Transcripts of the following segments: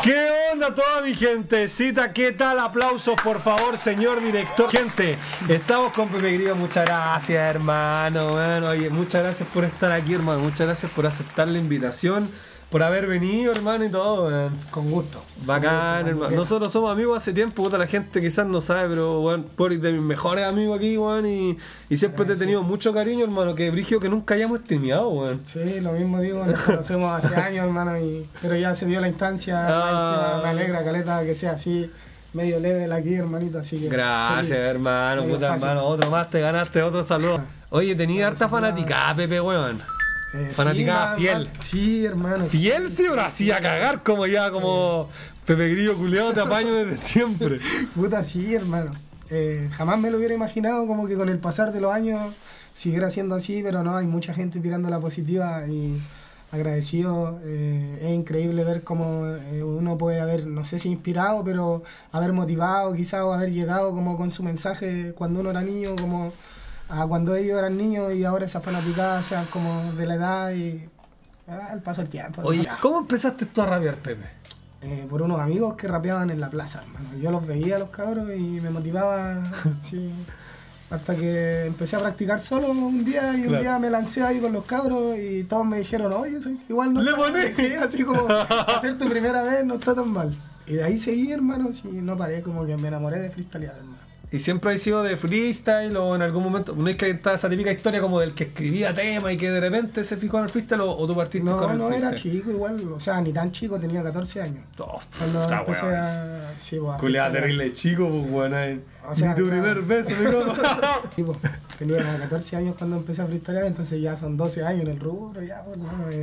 ¿Qué onda toda mi gentecita? ¿Qué tal? Aplausos por favor, señor director. Gente, estamos con Pepe Grillo. Muchas gracias, hermano. Bueno, oye, muchas gracias por estar aquí, hermano. Muchas gracias por aceptar la invitación, por haber venido, hermano, y todo, man. Con gusto. Bacán, hermano. Nosotros somos amigos hace tiempo, puta, la gente quizás no sabe, pero, bueno, por de mis mejores amigos aquí, weón, y siempre te he tenido mucho cariño, hermano, que brigio que nunca hayamos streameado, weón. Sí, lo mismo digo, nos conocemos hace años, hermano, pero ya se dio la instancia, me alegra, caleta, que sea así, medio level aquí, hermanito, así que... Gracias, feliz. hermano, Medio puta, fácil. hermano, otro más, te ganaste otro saludo. Oye, tenía harta fanaticada, Pepe, weón. Fanaticada fiel. Sí, hermano. Fiel sí, pero así a cagar como ya, como Pepe Grillo culiado, te apaño desde siempre. Puta, sí, hermano. Jamás me lo hubiera imaginado como que con el pasar de los años siguiera siendo así, pero no, hay mucha gente tirando la positiva y agradecido. Es increíble ver cómo uno puede haber, no sé si inspirado, pero haber motivado quizás o haber llegado como con su mensaje cuando uno era niño, como a cuando ellos eran niños y ahora esas fanaticadas sean como de la edad y al paso del tiempo. Oye, ¿no? ¿cómo empezaste tú a rapear, Pepe? Por unos amigos que rapeaban en la plaza, hermano. Yo los veía a los cabros y me motivaba, sí, hasta que empecé a practicar solo un día y un día me lancé ahí con los cabros y todos me dijeron, oye, igual no ¡Le está mal". pones! Sí, así como hacer tu primera vez no está tan mal. Y de ahí seguí, hermano, sí, no paré, como que me enamoré de freestylear, hermano. ¿Y siempre has sido de freestyle o en algún momento? ¿No es que está esa típica historia como del que escribía tema y que de repente se fijó en el freestyle o tú partiste con el No, freestyle? era chico igual, o sea, ni tan chico, tenía 14 años. Oh, Cuando puta, empecé weón. a... Sí, pues, a Culeada freestylear. terrible chico, pues bueno. O sea, Ni tu claro. primer beso, mi compa. Sí, pues, tenía 14 años cuando empecé a freestylear, entonces ya son 12 años en el rubro, ya, bueno,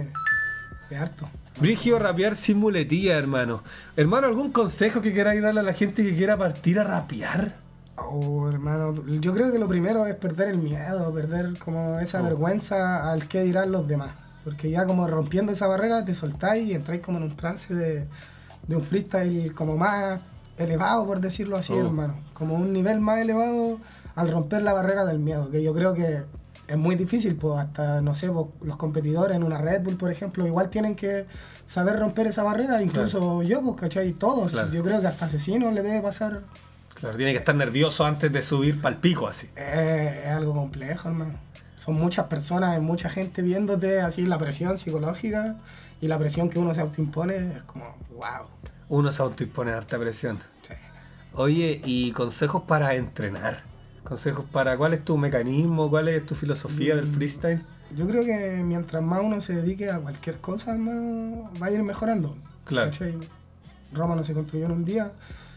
es harto. Brigio rapear sin muletilla, hermano. Hermano, ¿algún consejo que queráis darle a la gente que quiera partir a rapear? Oh, hermano, yo creo que lo primero es perder el miedo, perder como esa vergüenza al que dirán los demás. Porque ya como rompiendo esa barrera te soltáis y entráis como en un trance de un freestyle como más elevado, por decirlo así, hermano. Como un nivel más elevado al romper la barrera del miedo, que yo creo que es muy difícil, pues hasta, no sé, pues, los competidores en una Red Bull, por ejemplo, igual tienen que saber romper esa barrera, incluso yo, pues, ¿cachai? Todos. Claro. Yo creo que hasta Asesino le debe pasar... Claro, tiene que estar nervioso antes de subir pa'l pico, así. Es algo complejo, hermano. Son muchas personas, hay mucha gente viéndote, así la presión psicológica y la presión que uno se autoimpone es como, wow. Uno se autoimpone harta presión. Sí. Oye, ¿y consejos para entrenar? Consejos para cuál es tu mecanismo, cuál es tu filosofía del freestyle. Yo creo que mientras más uno se dedique a cualquier cosa, hermano, va a ir mejorando. Claro. ¿Cachai? Roma no se construyó en un día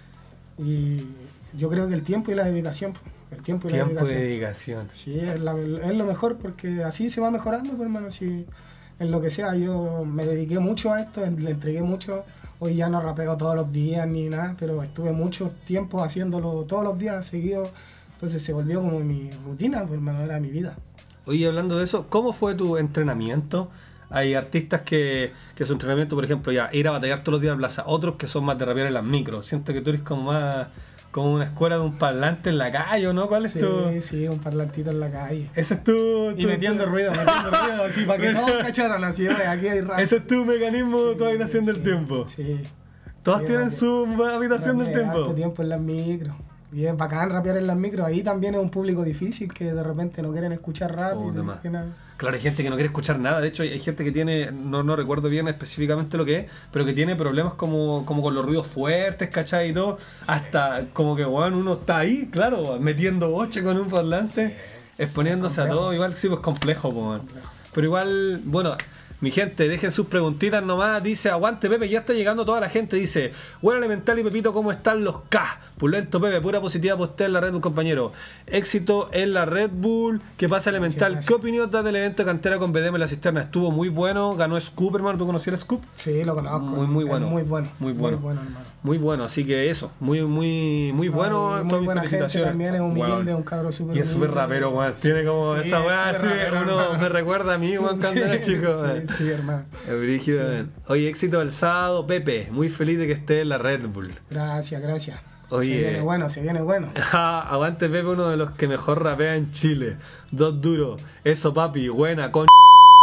y yo creo que el tiempo y la dedicación, el tiempo y la Tiempo de dedicación. dedicación. Sí, es lo mejor porque así se va mejorando, pues, hermano. Si en lo que sea, yo me dediqué mucho a esto, le entregué mucho. Hoy ya no rapeo todos los días ni nada, pero estuve mucho tiempo haciéndolo todos los días seguidos. Entonces se volvió como mi rutina, pues, hermano, era mi vida. Oye, hablando de eso, ¿cómo fue tu entrenamiento? Hay artistas que su entrenamiento, por ejemplo, ya ir a batallar todos los días a la plaza. Otros que son más de rapear en las micros. Siento que tú eres como más... como una escuela de un parlante en la calle, ¿o no? ¿Cuál es Sí, tu...? sí, un parlantito en la calle. Ese es tu... Y metiendo ruido, así, para que todos cacharan así, oye, aquí hay rap. Ese es tu mecanismo de Sí, tu habitación del sí, tiempo. Sí. Todos Sí, tienen rapeé- su habitación del rapeé tiempo. harto tiempo en las micros. Y es bacán rapear en las micros. Ahí también es un público difícil que de repente no quieren escuchar rap. Oh, y de más. que nada. Claro, hay gente que no quiere escuchar nada. De hecho, hay gente que tiene, no recuerdo bien específicamente lo que es, pero que tiene problemas como con los ruidos fuertes, ¿cachai? Y todo. Hasta como que, bueno, uno está ahí, claro, metiendo boche con un parlante, exponiéndose a complejo. todo. Igual sí, pues complejo, pues, man. Complejo. Pero igual, bueno, mi gente, dejen sus preguntitas nomás. Dice, aguante Pepe, ya está llegando toda la gente. Dice, bueno Elemental y Pepito, ¿cómo están los K? Pulento Pepe, pura positiva postea en la Red Bull, compañero. Éxito en la Red Bull. ¿Qué pasa, Elemental? Gracias. ¿Qué opinión das del evento de cantera con BDM en la cisterna? Estuvo muy bueno, ganó Scoop, hermano. ¿Tú conocías a Scoop? Sí, lo conozco. Muy Es bueno. Muy bueno. Muy bueno. hermano. Muy bueno, así que eso, muy bueno. Y todas muy mis buena gente felicitaciones. también, es humilde, Weón. un cabro súper Y es súper humilde. rapero, weón. Tiene como Sí, esa weá es así, súper rapero, uno hermano. me recuerda a mí, weón, cuando era chico, weón. Sí, hermano. Es brígido, Sí. weón. Oye, éxito el sábado, Pepe. Muy feliz de que esté en la Red Bull. Gracias. Oye. Se viene bueno. Aguante Pepe, uno de los que mejor rapea en Chile. Dos duros. Eso, papi. Buena, con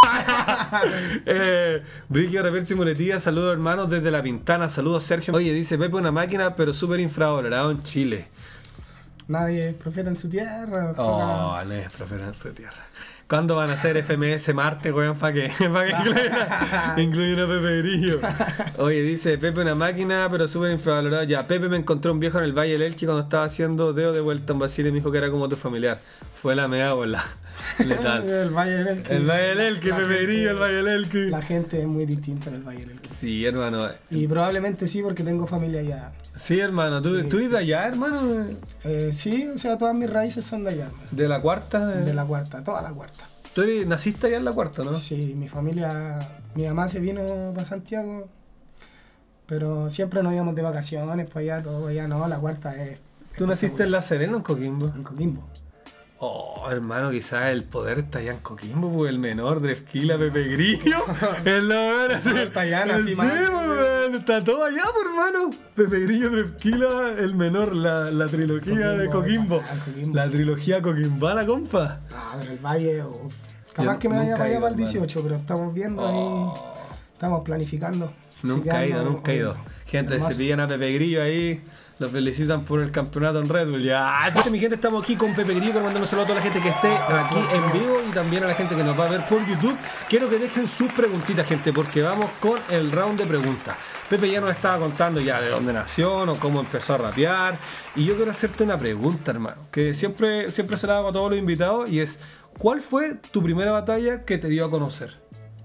Brigio Reversi Muletilla, saludos hermanos desde La Pintana, saludos Sergio. Oye, dice Pepe una máquina, pero súper infravalorado en Chile. Nadie es profeta en su tierra. Oh, no es profeta en su tierra. ¿Cuándo van a hacer FMS Marte, weón? ¿Para qué? Incluyen a Pepe Grillo. Oye, dice Pepe una máquina, pero súper infravalorado. Ya, Pepe me encontró un viejo en el Valle del Elqui cuando estaba haciendo dedo de vuelta en Basile y me dijo que era como tu familiar. Fue la mea bola. Letal. El Valle del Elqui. El Valle del Elqui, Pepe Grillo, el Valle del Elqui. La gente es muy distinta en el Valle del Elqui. Sí, hermano. Y probablemente sí, porque tengo familia allá. Sí, hermano. ¿Tú eres de allá, hermano? Sí, o sea, todas mis raíces son de allá, hermano. ¿De la cuarta? De la cuarta, toda la cuarta. ¿Tú naciste allá en la cuarta, no? Sí, mi familia, mi mamá se vino para Santiago, pero siempre nos íbamos de vacaciones para allá, todo allá, no, la cuarta es... ¿Tú naciste en La Serena o en Coquimbo? En Coquimbo. Oh, hermano, quizás el poder está allá en Coquimbo, pues el menor, Drefkila, Pepe Grillo. El menor, está allá, nací sí, mal. Pues, está todo allá, pues, hermano. Pepe Grillo, Drefkila, el menor, la trilogía de Coquimbo. Coquimbo. La trilogía coquimbana, compa. Ah, pero el Valle, uf. Capaz Yo que me vaya nunca para he allá ido, para el hermano. 18, pero estamos viendo ahí, estamos planificando. Nunca he ido, Llegando, nunca he ido. Gente, hermoso. se pillan a Pepe Grillo ahí. Los felicitan por el campeonato en Red Bull. Ya, mi gente, estamos aquí con Pepe Grillo, mandando un saludo a toda la gente que esté aquí en vivo y también a la gente que nos va a ver por YouTube. Quiero que dejen sus preguntitas, gente, porque vamos con el round de preguntas. Pepe ya nos estaba contando ya de dónde nació o cómo empezó a rapear. Y yo quiero hacerte una pregunta, hermano, que siempre se la hago a todos los invitados, y es: ¿cuál fue tu primera batalla que te dio a conocer?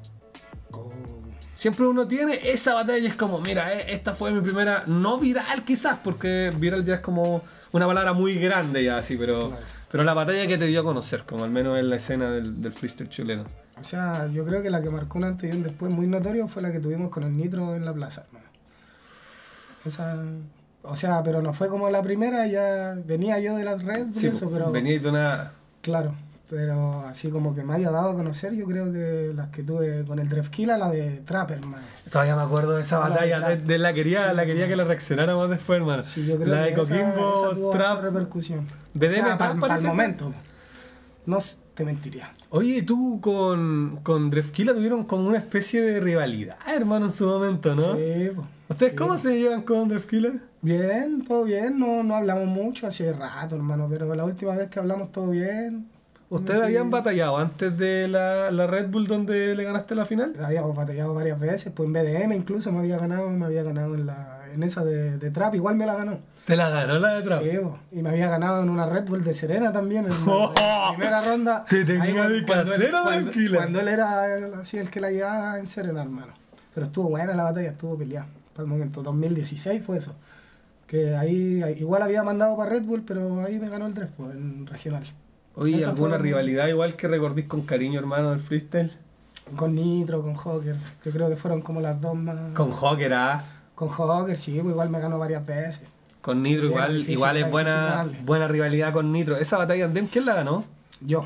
Siempre uno tiene esa batalla y es como, mira, esta fue mi primera, no viral quizás, porque viral ya es como una palabra muy grande ya así, pero la batalla que te dio a conocer, como al menos en la escena del freestyle chileno. O sea, yo creo que la que marcó un antes y un después muy notorio fue la que tuvimos con el Nitro en la plaza, hermano. Esa... O sea, pero no fue como la primera, ya venía yo de las redes, Sí, eso, pero... venía de una... Claro, pero así como que me haya dado a conocer, yo creo que las que tuve con el Drefkila, la de Trapper, hermano. Todavía me acuerdo de esa batalla, la quería que la reaccionáramos después, hermano. Sí, yo creo la de que Coquimbo, esa tuvo Trap, repercusión. BDM, o sea, Trap, para el parece. momento. No te mentiría. Oye, tú con Drefkila tuvieron como una especie de rivalidad, hermano, en su momento, ¿no? Sí, pues. ¿Ustedes sí. cómo se llevan con Drefkila? Bien, todo bien, no hablamos mucho hace rato, hermano, pero la última vez que hablamos todo bien. ¿Ustedes Sí. habían batallado antes de la Red Bull donde le ganaste la final? Habíamos batallado varias veces, pues en BDM incluso me había ganado en esa de Trap, igual me la ganó. ¿Te la ganó la de Trap? Sí, po. Y me había ganado en una Red Bull de Serena también, en la primera ronda. Te tenía ahí de cuando él- casero, cuando- tranquila. Cuando él era así el que la llevaba en Serena, hermano. Pero estuvo buena la batalla, estuvo peleada. Para el momento, 2016 fue eso. Que ahí igual había mandado para Red Bull, pero ahí me ganó el 3, pues, en regional. Oye, Esa ¿alguna fue- rivalidad igual que recordís con cariño, hermano, del freestyle? Con Nitro, con Joker. Yo creo que fueron como las dos más. Con Joker, Con Joker, sí, pues igual me ganó varias veces. con Nitro, Sí, igual, difícil, igual es difícil buena ganarle. rivalidad con Nitro. ¿Esa batalla en Dem quién la ganó? Yo.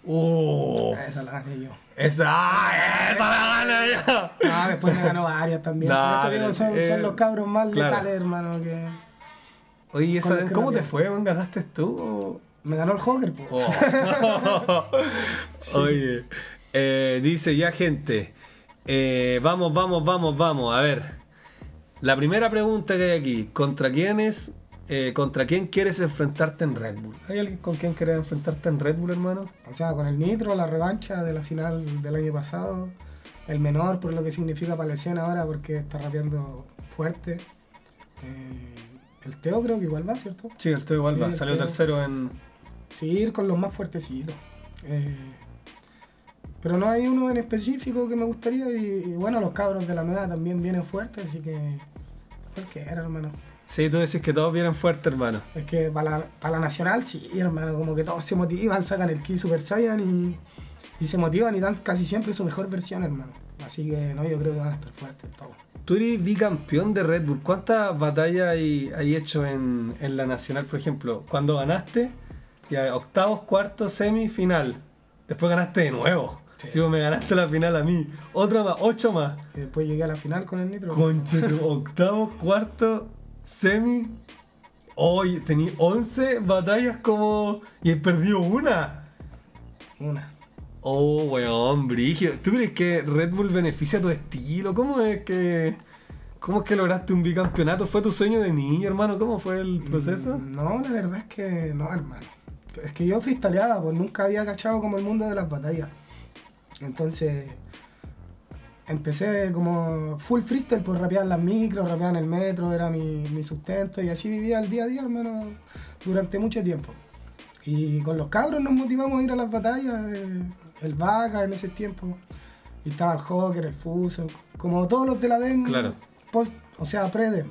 Esa la gané yo. ¡Esa la gané yo! Ah, después me ganó varias también. Nah, Por eso digo, pero, son los cabros más claro. letales, hermano. Que Oye, ¿y esa Con Dem el cómo te cráneo. fue, weón? ¿Ganaste tú o...? me ganó el Joker, pues. Oh. Oye, dice ya, gente, vamos, a ver. La primera pregunta que hay aquí: ¿contra quién quieres enfrentarte en Red Bull? ¿Hay alguien con quien quieres enfrentarte en Red Bull, hermano? O sea, con el Nitro, la revancha de la final del año pasado. El menor, por lo que significa para la escena ahora, porque está rapeando fuerte. El Teo creo que igual va, ¿cierto? Sí, el Teo igual Sí, va, el salió Teo. tercero en... Sí, ir con los más fuertecitos. Pero no hay uno en específico que me gustaría. Y bueno, los cabros de la nueva también vienen fuertes, así que cualquiera, hermano. Sí, tú decís que todos vienen fuertes, hermano. Es que para la nacional, sí, hermano, como que todos se motivan, sacan el Ki Super Saiyan y se motivan y dan casi siempre su mejor versión, hermano. Así que no, yo creo que van a estar fuertes todos. Tú eres bicampeón de Red Bull. ¿Cuántas batallas hay hecho en la nacional, por ejemplo? Cuando ganaste, ya octavos, cuartos, semi, final. Después ganaste de nuevo. Sí. Si vos me ganaste la final a mí. Otra más, 8 más. Y después llegué a la final con el Nitro. Conche, octavos, cuartos, semi. Hoy tení 11 batallas como... Y he perdido una. Una. Oh, weón, brígido. ¿Tú crees que Red Bull beneficia tu estilo? ¿Cómo es que lograste un bicampeonato? ¿Fue tu sueño de niño, hermano? ¿Cómo fue el proceso? No, la verdad es que no, hermano. Es que yo freestyleaba, pues nunca había cachado como el mundo de las batallas. Entonces empecé como full freestyle, por rapear en las micros, rapear en el metro, era mi sustento y así vivía el día a día, hermano, durante mucho tiempo. Y con los cabros nos motivamos a ir a las batallas, el Vaca en ese tiempo, y estaba el Joker, el Fuso, como todos los de la DEM, claro. Pre-DEM.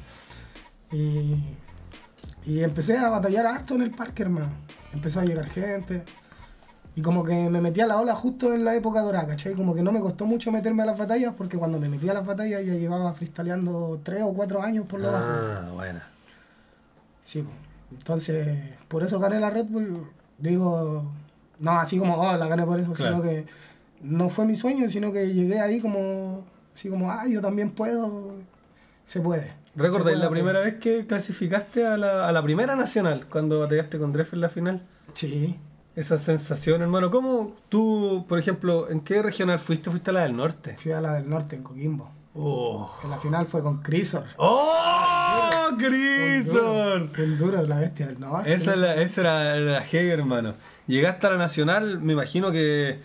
Y empecé a batallar harto en el parque, hermano. Empezó a llegar gente. Y como que me metí a la ola justo en la época dorada, ¿cachai? Como que no me costó mucho meterme a las batallas, porque cuando me metí a las batallas ya llevaba freestyleando 3 o 4 años por lo bajo. Ah, bueno. Sí, pues. Entonces, por eso gané la Red Bull. Digo, no así como, la gané por eso, claro. Sino que no fue mi sueño, sino que llegué ahí como, así como, yo también puedo, se puede. ¿Recordáis la primera vez que clasificaste a la primera nacional, cuando batallaste con Dref en la final? Sí. Esa sensación, hermano. ¿Cómo tú, por ejemplo, en qué regional fuiste? ¿Fuiste a la del norte? Fui a la del norte, en Coquimbo. Oh. En la final fue con Crisor. ¡Oh! ¡Crisor! El duro de la bestia del norte. Esa era la heavy, hermano. Llegaste a la nacional, me imagino que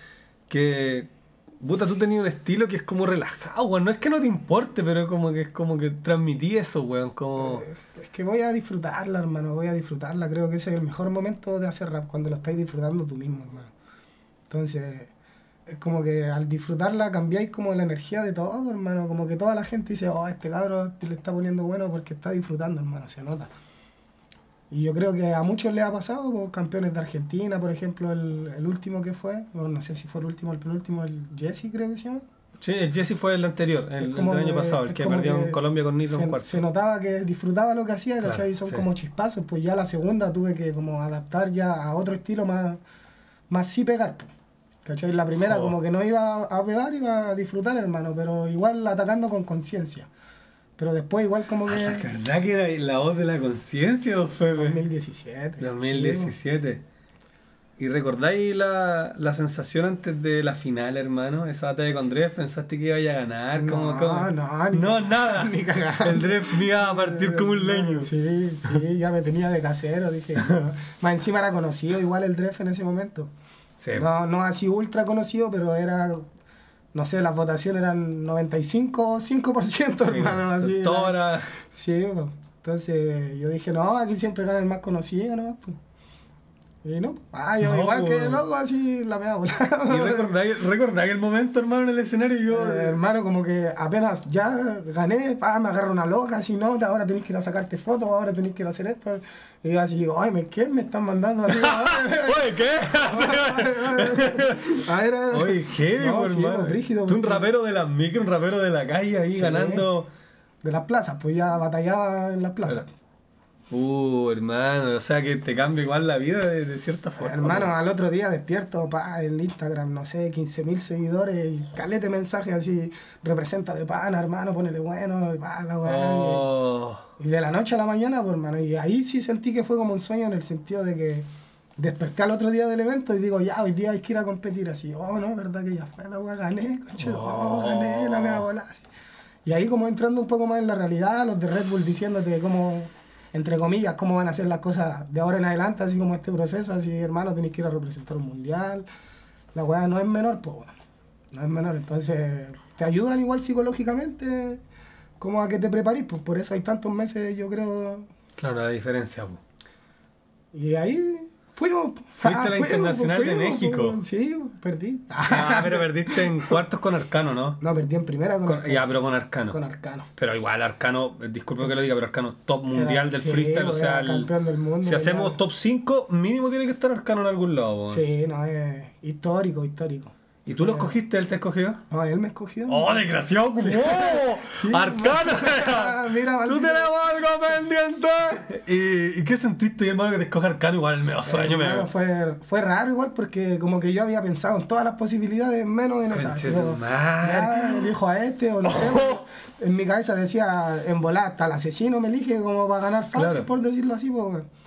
puta, tú tenías un estilo que es como relajado, weón. No es que no te importe, pero es como que transmití eso, weón. Como... Es que voy a disfrutarla, hermano. Voy a disfrutarla. Creo que ese es el mejor momento de hacer rap, cuando lo estáis disfrutando tú mismo, hermano. Entonces, es como que al disfrutarla cambiáis como la energía de todo, hermano. Como que toda la gente dice, este cabro le está poniendo bueno porque está disfrutando, hermano. Se nota. Y yo creo que a muchos les ha pasado, pues, campeones de Argentina, por ejemplo, el último que fue, no sé si fue el último o el penúltimo, el Jesse creo que se llama. Sí, el Jesse fue el anterior, el del año pasado, el que perdió en Colombia con Nitro en cuarto. Se notaba que disfrutaba lo que hacía, ¿cachai? Claro, y son sí. como chispazos, pues ya la segunda tuve que como adaptar ya a otro estilo más sí pegar, pues. ¿Cachai? La primera como que no iba a pegar, iba a disfrutar, hermano, pero igual atacando con conciencia. Pero después igual como que... ¿La verdad que era la voz de la conciencia o fue? 2017. 2017. Sí. ¿Y recordáis la sensación antes de la final, hermano? Esa batalla con Dref, ¿pensaste que iba a ganar? No, nada. Ni cagando. El Dref me iba a partir como un leño. Sí, ya me tenía de casero, dije. No. Más encima era conocido igual el Dref en ese momento. Sí. No así ultra conocido, pero era... No sé, las votaciones eran 95%, sí, hermano, así. Toda Sí, pues. Entonces yo dije, no, aquí siempre gana el más conocido, ¿no? Pues. Y no, yo no, igual que loco, así la me hago. ¿Y recordáis el momento, hermano, en el escenario? Yo, hermano, como que apenas ya gané, me agarro una loca, así, no, ahora tenés que ir a sacarte fotos, ahora tenés que ir a hacer esto. Y yo así, ¿qué me están mandando? Así, oye, ¿qué? Oye, ¿qué? No, sí, hermano? Brígido, Tú un rapero de las micro, un rapero de la calle ahí ganando... De las plazas, pues ya batallaba en las plazas. Hermano, o sea que te cambia igual la vida de cierta forma. Hermano, al otro día despierto, en Instagram, no sé, 15.000 seguidores, y calete mensajes así, representa de pana, hermano, ponele bueno, la weá. Y de la noche a la mañana, pues, hermano, y ahí sí sentí que fue como un sueño en el sentido de que desperté al otro día del evento y digo, ya, hoy día hay que ir a competir así. No, verdad que ya fue la weá, gané, conche, gané la mega bola. Y ahí como entrando un poco más en la realidad, los de Red Bull diciéndote cómo, entre comillas, cómo van a hacer las cosas de ahora en adelante, así como este proceso, así, hermano, tenés que ir a representar un mundial. La weá no es menor, pues, bueno, no es menor. Entonces, te ayudan igual psicológicamente como a que te preparís, pues por eso hay tantos meses, yo creo. Claro, la diferencia, pues. Y ahí fuimos. Fuiste a la Internacional de México. Sí, perdí. Pero perdiste en cuartos con Arcano, ¿no? No, perdí en primera con Arcano. Ya, pero con Arcano. Con Arcano. Pero igual Arcano, disculpe que lo diga, pero Arcano top mundial del freestyle, o sea, campeón del mundo. Si hacemos top 5, mínimo tiene que estar Arcano en algún lado. ¿No? Sí, no, es histórico. ¿Y tú lo escogiste? ¿Él te escogió? No, él me escogió. ¡Oh, desgraciado! Sí. Sí, ¡Arcano! ¡Mira, tú tenemos algo pendiente! ¿Y qué sentiste, hermano, que te escoge Arcano? Igual el medio sueño. Hermano, fue raro igual porque como que yo había pensado en todas las posibilidades menos en esa. Ya elijo a este o no sé. En mi cabeza decía, en volar hasta el asesino me elige como para ganar fácil, claro, por decirlo así. Pues,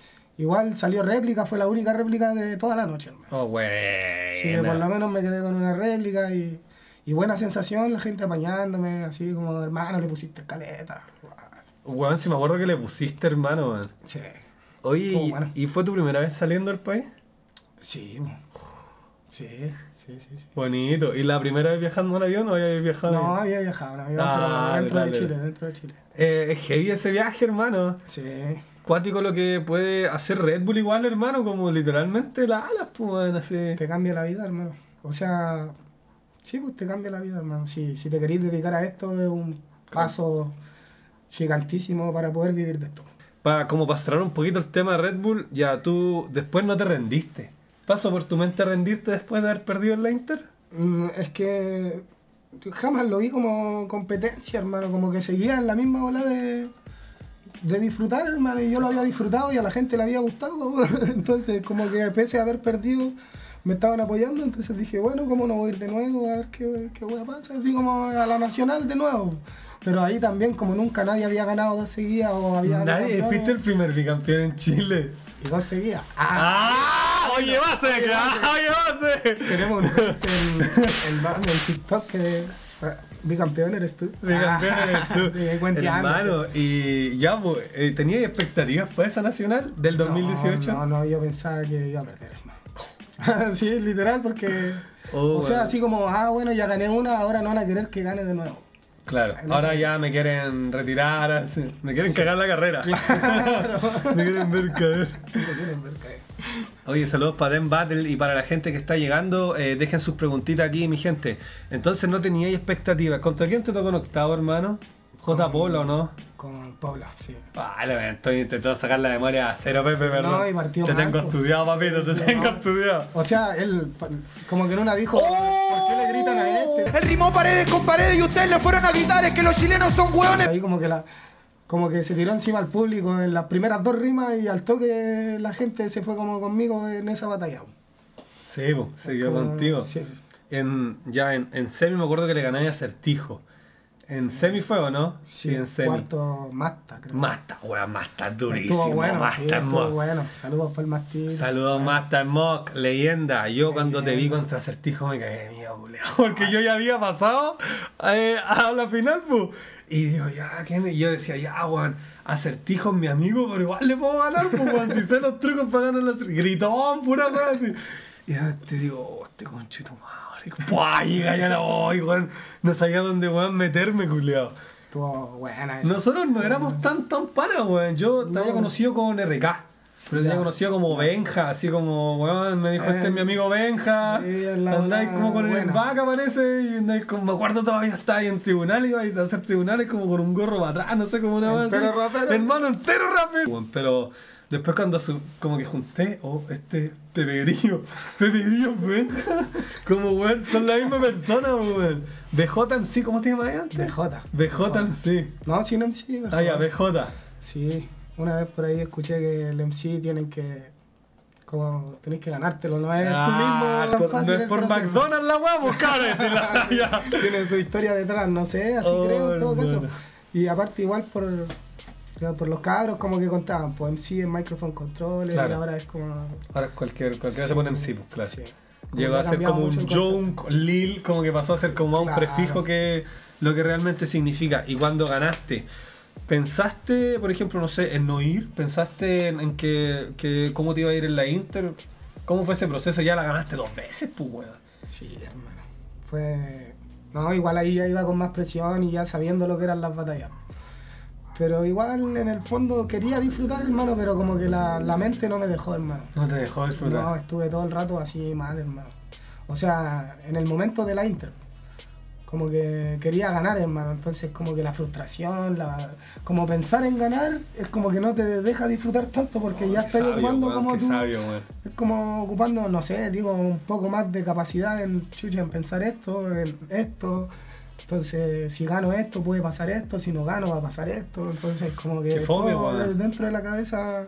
igual salió réplica, fue la única réplica de toda la noche, hermano. Oh, güey. Sí, por lo menos me quedé con una réplica y buena sensación, la gente apañándome, así como, hermano, le pusiste caleta. Weón, si me acuerdo que le pusiste, hermano, man. Sí. Oye, Bueno. ¿y fue tu primera vez saliendo del país? Sí, sí. Bonito. ¿Y la primera vez viajando en avión o habías viajado? No, había viajado, no, Ah, dentro dale. de Chile, dentro de Chile. Es heavy ese viaje, hermano. Sí. Cuático lo que puede hacer Red Bull igual, hermano, como literalmente las alas, pues, weón, así. Te cambia la vida, hermano. O sea, sí, pues te cambia la vida, hermano. Si te querés dedicar a esto, es un paso gigantísimo para poder vivir de esto. Como para cerrar un poquito el tema de Red Bull, ya tú después no te rendiste. ¿Pasó por tu mente rendirte después de haber perdido en la Inter? Es que jamás lo vi como competencia, hermano. Como que seguía en la misma ola de disfrutar, hermano. Y yo lo había disfrutado y a la gente le había gustado. Entonces, como que pese a haber perdido, me estaban apoyando. Entonces dije, bueno, ¿cómo no voy a ir de nuevo? A ver qué voy a pasar. Así como a la Nacional de nuevo. Pero ahí también, como nunca nadie había ganado 2 seguidas o había... Nadie, fuiste el primer bicampeón en Chile. Y 2 seguidas. ¡Oye, base! ¡Oye, base! Tenemos el TikTok que... Bicampeón eres tú. Bicampeón eres tú. Sí, cuenteando. Hermano, y ya, pues, ¿tenías expectativas para esa nacional del 2018? No, yo pensaba que iba a perder, hermano. Sí, literal, porque... o sea, bueno. así como, bueno, ya gané una, ahora no van a querer que gane de nuevo. Claro, ahora ya me quieren retirar, así, me quieren cagar la carrera. Claro. Me quieren ver caer. Oye, saludos para Den Battle y para la gente que está llegando. Dejen sus preguntitas aquí, mi gente. Entonces, ¿no teníais expectativas? ¿Contra quién te tocó en octavo, hermano? ¿J. Paula o no? Con Paula, sí. Vale, me estoy intentando sacar la memoria a cero, Pepe, Sí, perdón. no, y partió te mal, tengo pues. estudiado, papito, te tengo estudiado. O sea, él como que en una dijo, ¿por qué le gritan a este? Él rimó paredes con paredes y ustedes le fueron a gritar, es que los chilenos son hueones. Ahí como que se tiró encima al público en las primeras 2 rimas y al toque la gente se fue como conmigo en esa batalla. Sí, pues, se quedó Como- contigo. Sí. En semi me acuerdo que le gané a Acertijo. ¿En semi fue o no? Sí, en semi. cuarto Masta, creo. Masta, weón, Masta durísimo. Estuvo bueno, Masta sí, es estuvo Mock. bueno. Saludos para el Mastito. Saludos, Masta Mock, leyenda. Yo cuando te vi contra Acertijo me cagué de miedo, culiao, porque yo ya había pasado a la final, pues. Y digo, ya, ¿quién? Y yo decía, ya, weón, Acertijo es mi amigo, pero igual le puedo ganar, pues, weón, si sé los trucos para ganar los gritón, pura weón, así. Y te digo, este conchito madre. ¡Puah! Y ya no voy, weón. No sabía dónde, weón, meterme, culiao. Estuvo buena esa. Nosotros no éramos tan panas, weón. Yo te había conocido con RK. Pero te había conocido como Benja, así como, weón, me dijo, este es mi amigo Benja. Sí, es la Andáis buena, como con el buena. vaca, parece, y andáis como, me acuerdo todavía estaba ahí en tribunal, iba a hacer tribunales como con un gorro para atrás, no sé, como una vez. Entero rapero. Hermano, entero rápido. Weón, pero después cuando como que junté, Pepe Grillo, Benja, como weón, son la misma persona, weón. BJMC, ¿cómo te llamas antes? BJMC. No, sí, no MC. mejor. Ah, ya, BJ. Sí, una vez por ahí escuché que el MC tienen que... Como tenés que ganártelo, no es tú mismo tan fácil no es el por proceso. McDonald's la weá, pues cabrón. Ya. Tiene su historia detrás, no sé, así Oh, creo en todo caso. hermano. Y aparte igual por los cabros como que contaban, pues MC en Microphone Controller Claro. y ahora es como... Ahora cualquiera se pone MC, pues claro. Sí. Llegó que a ser cambiado como un mucho el concepto. Junk, Lil, como que pasó a ser como a un Claro. prefijo que lo que realmente significa. Y cuando ganaste, ¿pensaste, por ejemplo, no sé, en no ir? ¿Pensaste en que cómo te iba a ir en la Inter? ¿Cómo fue ese proceso? Ya la ganaste 2 veces, pues, weón. Sí, hermano. Fue... No, igual ahí ya iba con más presión y ya sabiendo lo que eran las batallas. Pero igual en el fondo quería disfrutar, hermano, pero como que la mente no me dejó, hermano. No te dejó disfrutar. No, estuve todo el rato así mal, hermano. O sea, en el momento de la Inter, como que quería ganar, hermano. Entonces como que la frustración, como pensar en ganar, es como que no te deja disfrutar tanto porque ya estás ocupando weón, como qué tú. sabio, weón. Es como ocupando, no sé, digo, un poco más de capacidad en pensar esto, en esto. Entonces, si gano esto, puede pasar esto, si no gano, va a pasar esto. Entonces, como que Qué fome, todo weón. dentro de la cabeza...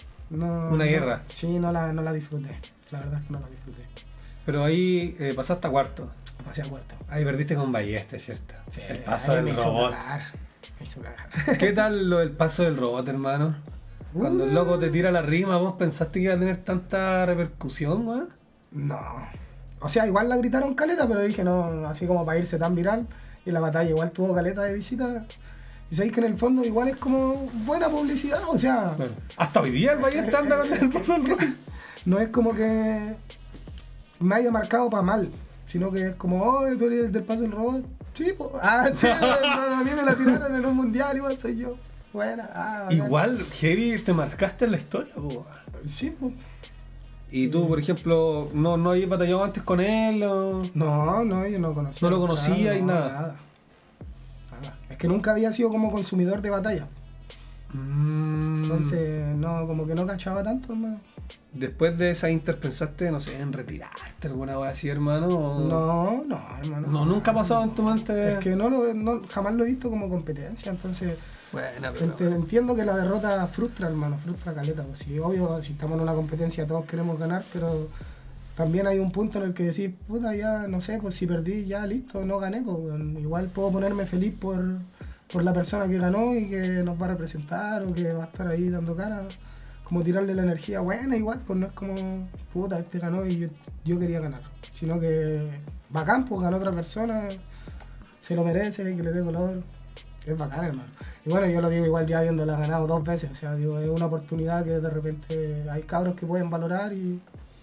Una guerra. Sí, no la disfruté. La verdad es que no la disfruté. Pero ahí pasaste a cuarto. Pasé a cuarto. Ahí perdiste con Balleste, ¿cierto? Sí, el paso ahí del me hizo robot. cagar. Me hizo cagar. ¿Qué tal el paso del robot, hermano? Cuando el loco te tira la rima, ¿vos pensaste que iba a tener tanta repercusión, weón? No. O sea, igual la gritaron caleta, pero dije no, así como para irse tan viral. Y la batalla igual tuvo caleta de visita. Y sabéis que en el fondo igual es como buena publicidad, o sea... Claro. Hasta hoy día el Ballesta anda con el paso del rol. No es como que me haya marcado para mal, sino que es como, oh, tú eres el del paso del robot. Sí, pues. Ah, sí, a mí me la tiraron en un mundial, igual soy yo. Buena, bacán. Igual, Heavy, te marcaste en la historia, po. Sí, pues. Y tú, por ejemplo, ¿no habías batallado antes con él? O... No, yo no conocía. No lo conocía claro, y no, nada. Nada. Es que nunca había sido como consumidor de batalla. Entonces, no, como que no cachaba tanto, hermano. Después de esa Inter, ¿pensaste, no sé, en retirarte alguna vez así, hermano? ¿O... No, hermano. No, nunca ha pasado en tu mente. Es que jamás lo he visto como competencia, entonces... Buena, pero... Entiendo que la derrota frustra, hermano, frustra caleta. Pues sí, obvio, si estamos en una competencia todos queremos ganar, pero también hay un punto en el que decís, puta, ya, no sé, pues si perdí, ya listo, no gané, pues bueno, igual puedo ponerme feliz por la persona que ganó y que nos va a representar o que va a estar ahí dando cara. Como tirarle la energía buena igual, pues no es como, puta, este ganó y yo quería ganar. Sino que bacán, pues ganó otra persona, se lo merece, que le dé color. Es bacán, hermano. Y bueno, yo lo digo igual ya habiéndola ganado 2 veces. O sea, digo, es una oportunidad que de repente hay cabros que pueden valorar y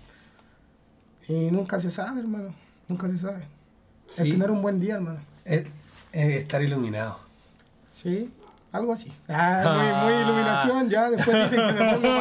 nunca se sabe, hermano. Nunca se sabe. Sí. Es tener un buen día, hermano. Es estar iluminado. Sí, algo así. Muy iluminación, ya. Después dicen que me pongo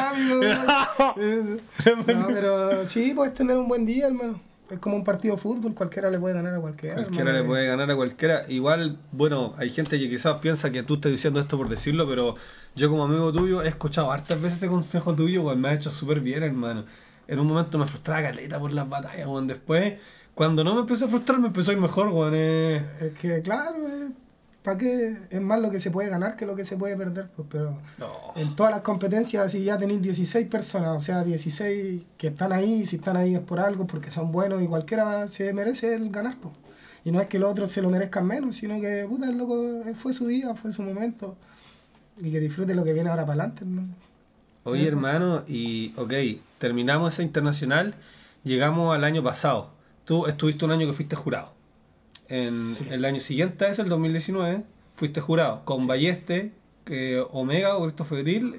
pachamámico. No, pero sí, puedes tener un buen día, hermano. Es como un partido de fútbol, cualquiera le puede ganar a cualquiera. Cualquiera hermano. le puede ganar a cualquiera. Igual, bueno, hay gente que quizás piensa que tú estás diciendo esto por decirlo, pero yo como amigo tuyo he escuchado hartas veces ese consejo tuyo, pues me ha hecho súper bien, hermano. En un momento me frustraba caleta por las batallas, weón. Después, cuando no me empezó a frustrar, me empezó a ir mejor, weón. Es que, claro, ¿para qué? Es más lo que se puede ganar que lo que se puede perder, pues, pero No. en todas las competencias, si ya tenéis 16 personas, o sea, 16 que están ahí, si están ahí es por algo, porque son buenos y cualquiera se merece el ganar, pues. Y no es que los otros se lo merezcan menos, sino que, puta, el loco fue su día, fue su momento, y que disfrute lo que viene ahora para adelante, ¿no? Oye, hermano, y ok, terminamos esa internacional, llegamos al año pasado. Tú estuviste un año que fuiste jurado. Sí. El año siguiente, el 2019, fuiste jurado con Balleste, Omega o Christopher Grill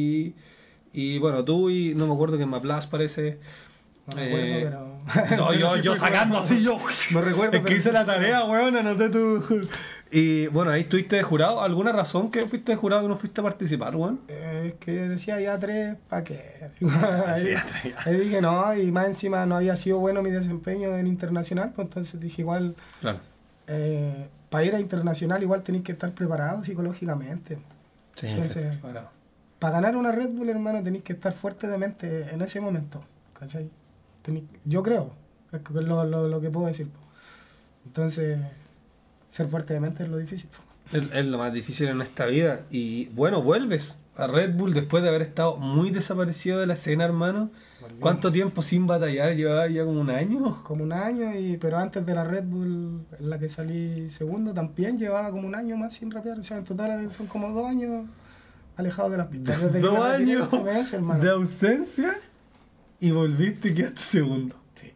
y bueno, tú y no me acuerdo que Maplas parece. No recuerdo, pero... No, yo sí sacando así, yo. No recuerdo, Es que pero- hice la tarea, weón, anoté tú. Y bueno, ahí estuviste de jurado. ¿Alguna razón que fuiste de jurado y no fuiste a participar, weón? Es que decía ya 3, ¿para qué? Sí, Ahí, ya 3, ya. ahí dije no, y más encima no había sido bueno mi desempeño en internacional, pues entonces dije igual, Claro. para ir a internacional igual tenéis que estar preparado psicológicamente. Sí, Entonces, ahora. Para ganar una Red Bull, hermano, tenéis que estar fuerte de mente en ese momento, ¿cachai? Yo creo, es lo que puedo decir. Entonces, ser fuerte de mente es lo difícil. Es lo más difícil en esta vida. Y bueno, vuelves a Red Bull después de haber estado muy desaparecido de la escena, hermano. Volvimos. ¿Cuánto tiempo sin batallar? ¿Llevaba ya como un año? Como un año, pero antes de la Red Bull, en la que salí segundo, también llevaba como un año más sin rapear. O sea, en total son como 2 años alejados de las pistas. Desde que 2 me retiré años del FMS, hermano. de ausencia y volviste y quedaste segundo. Sí.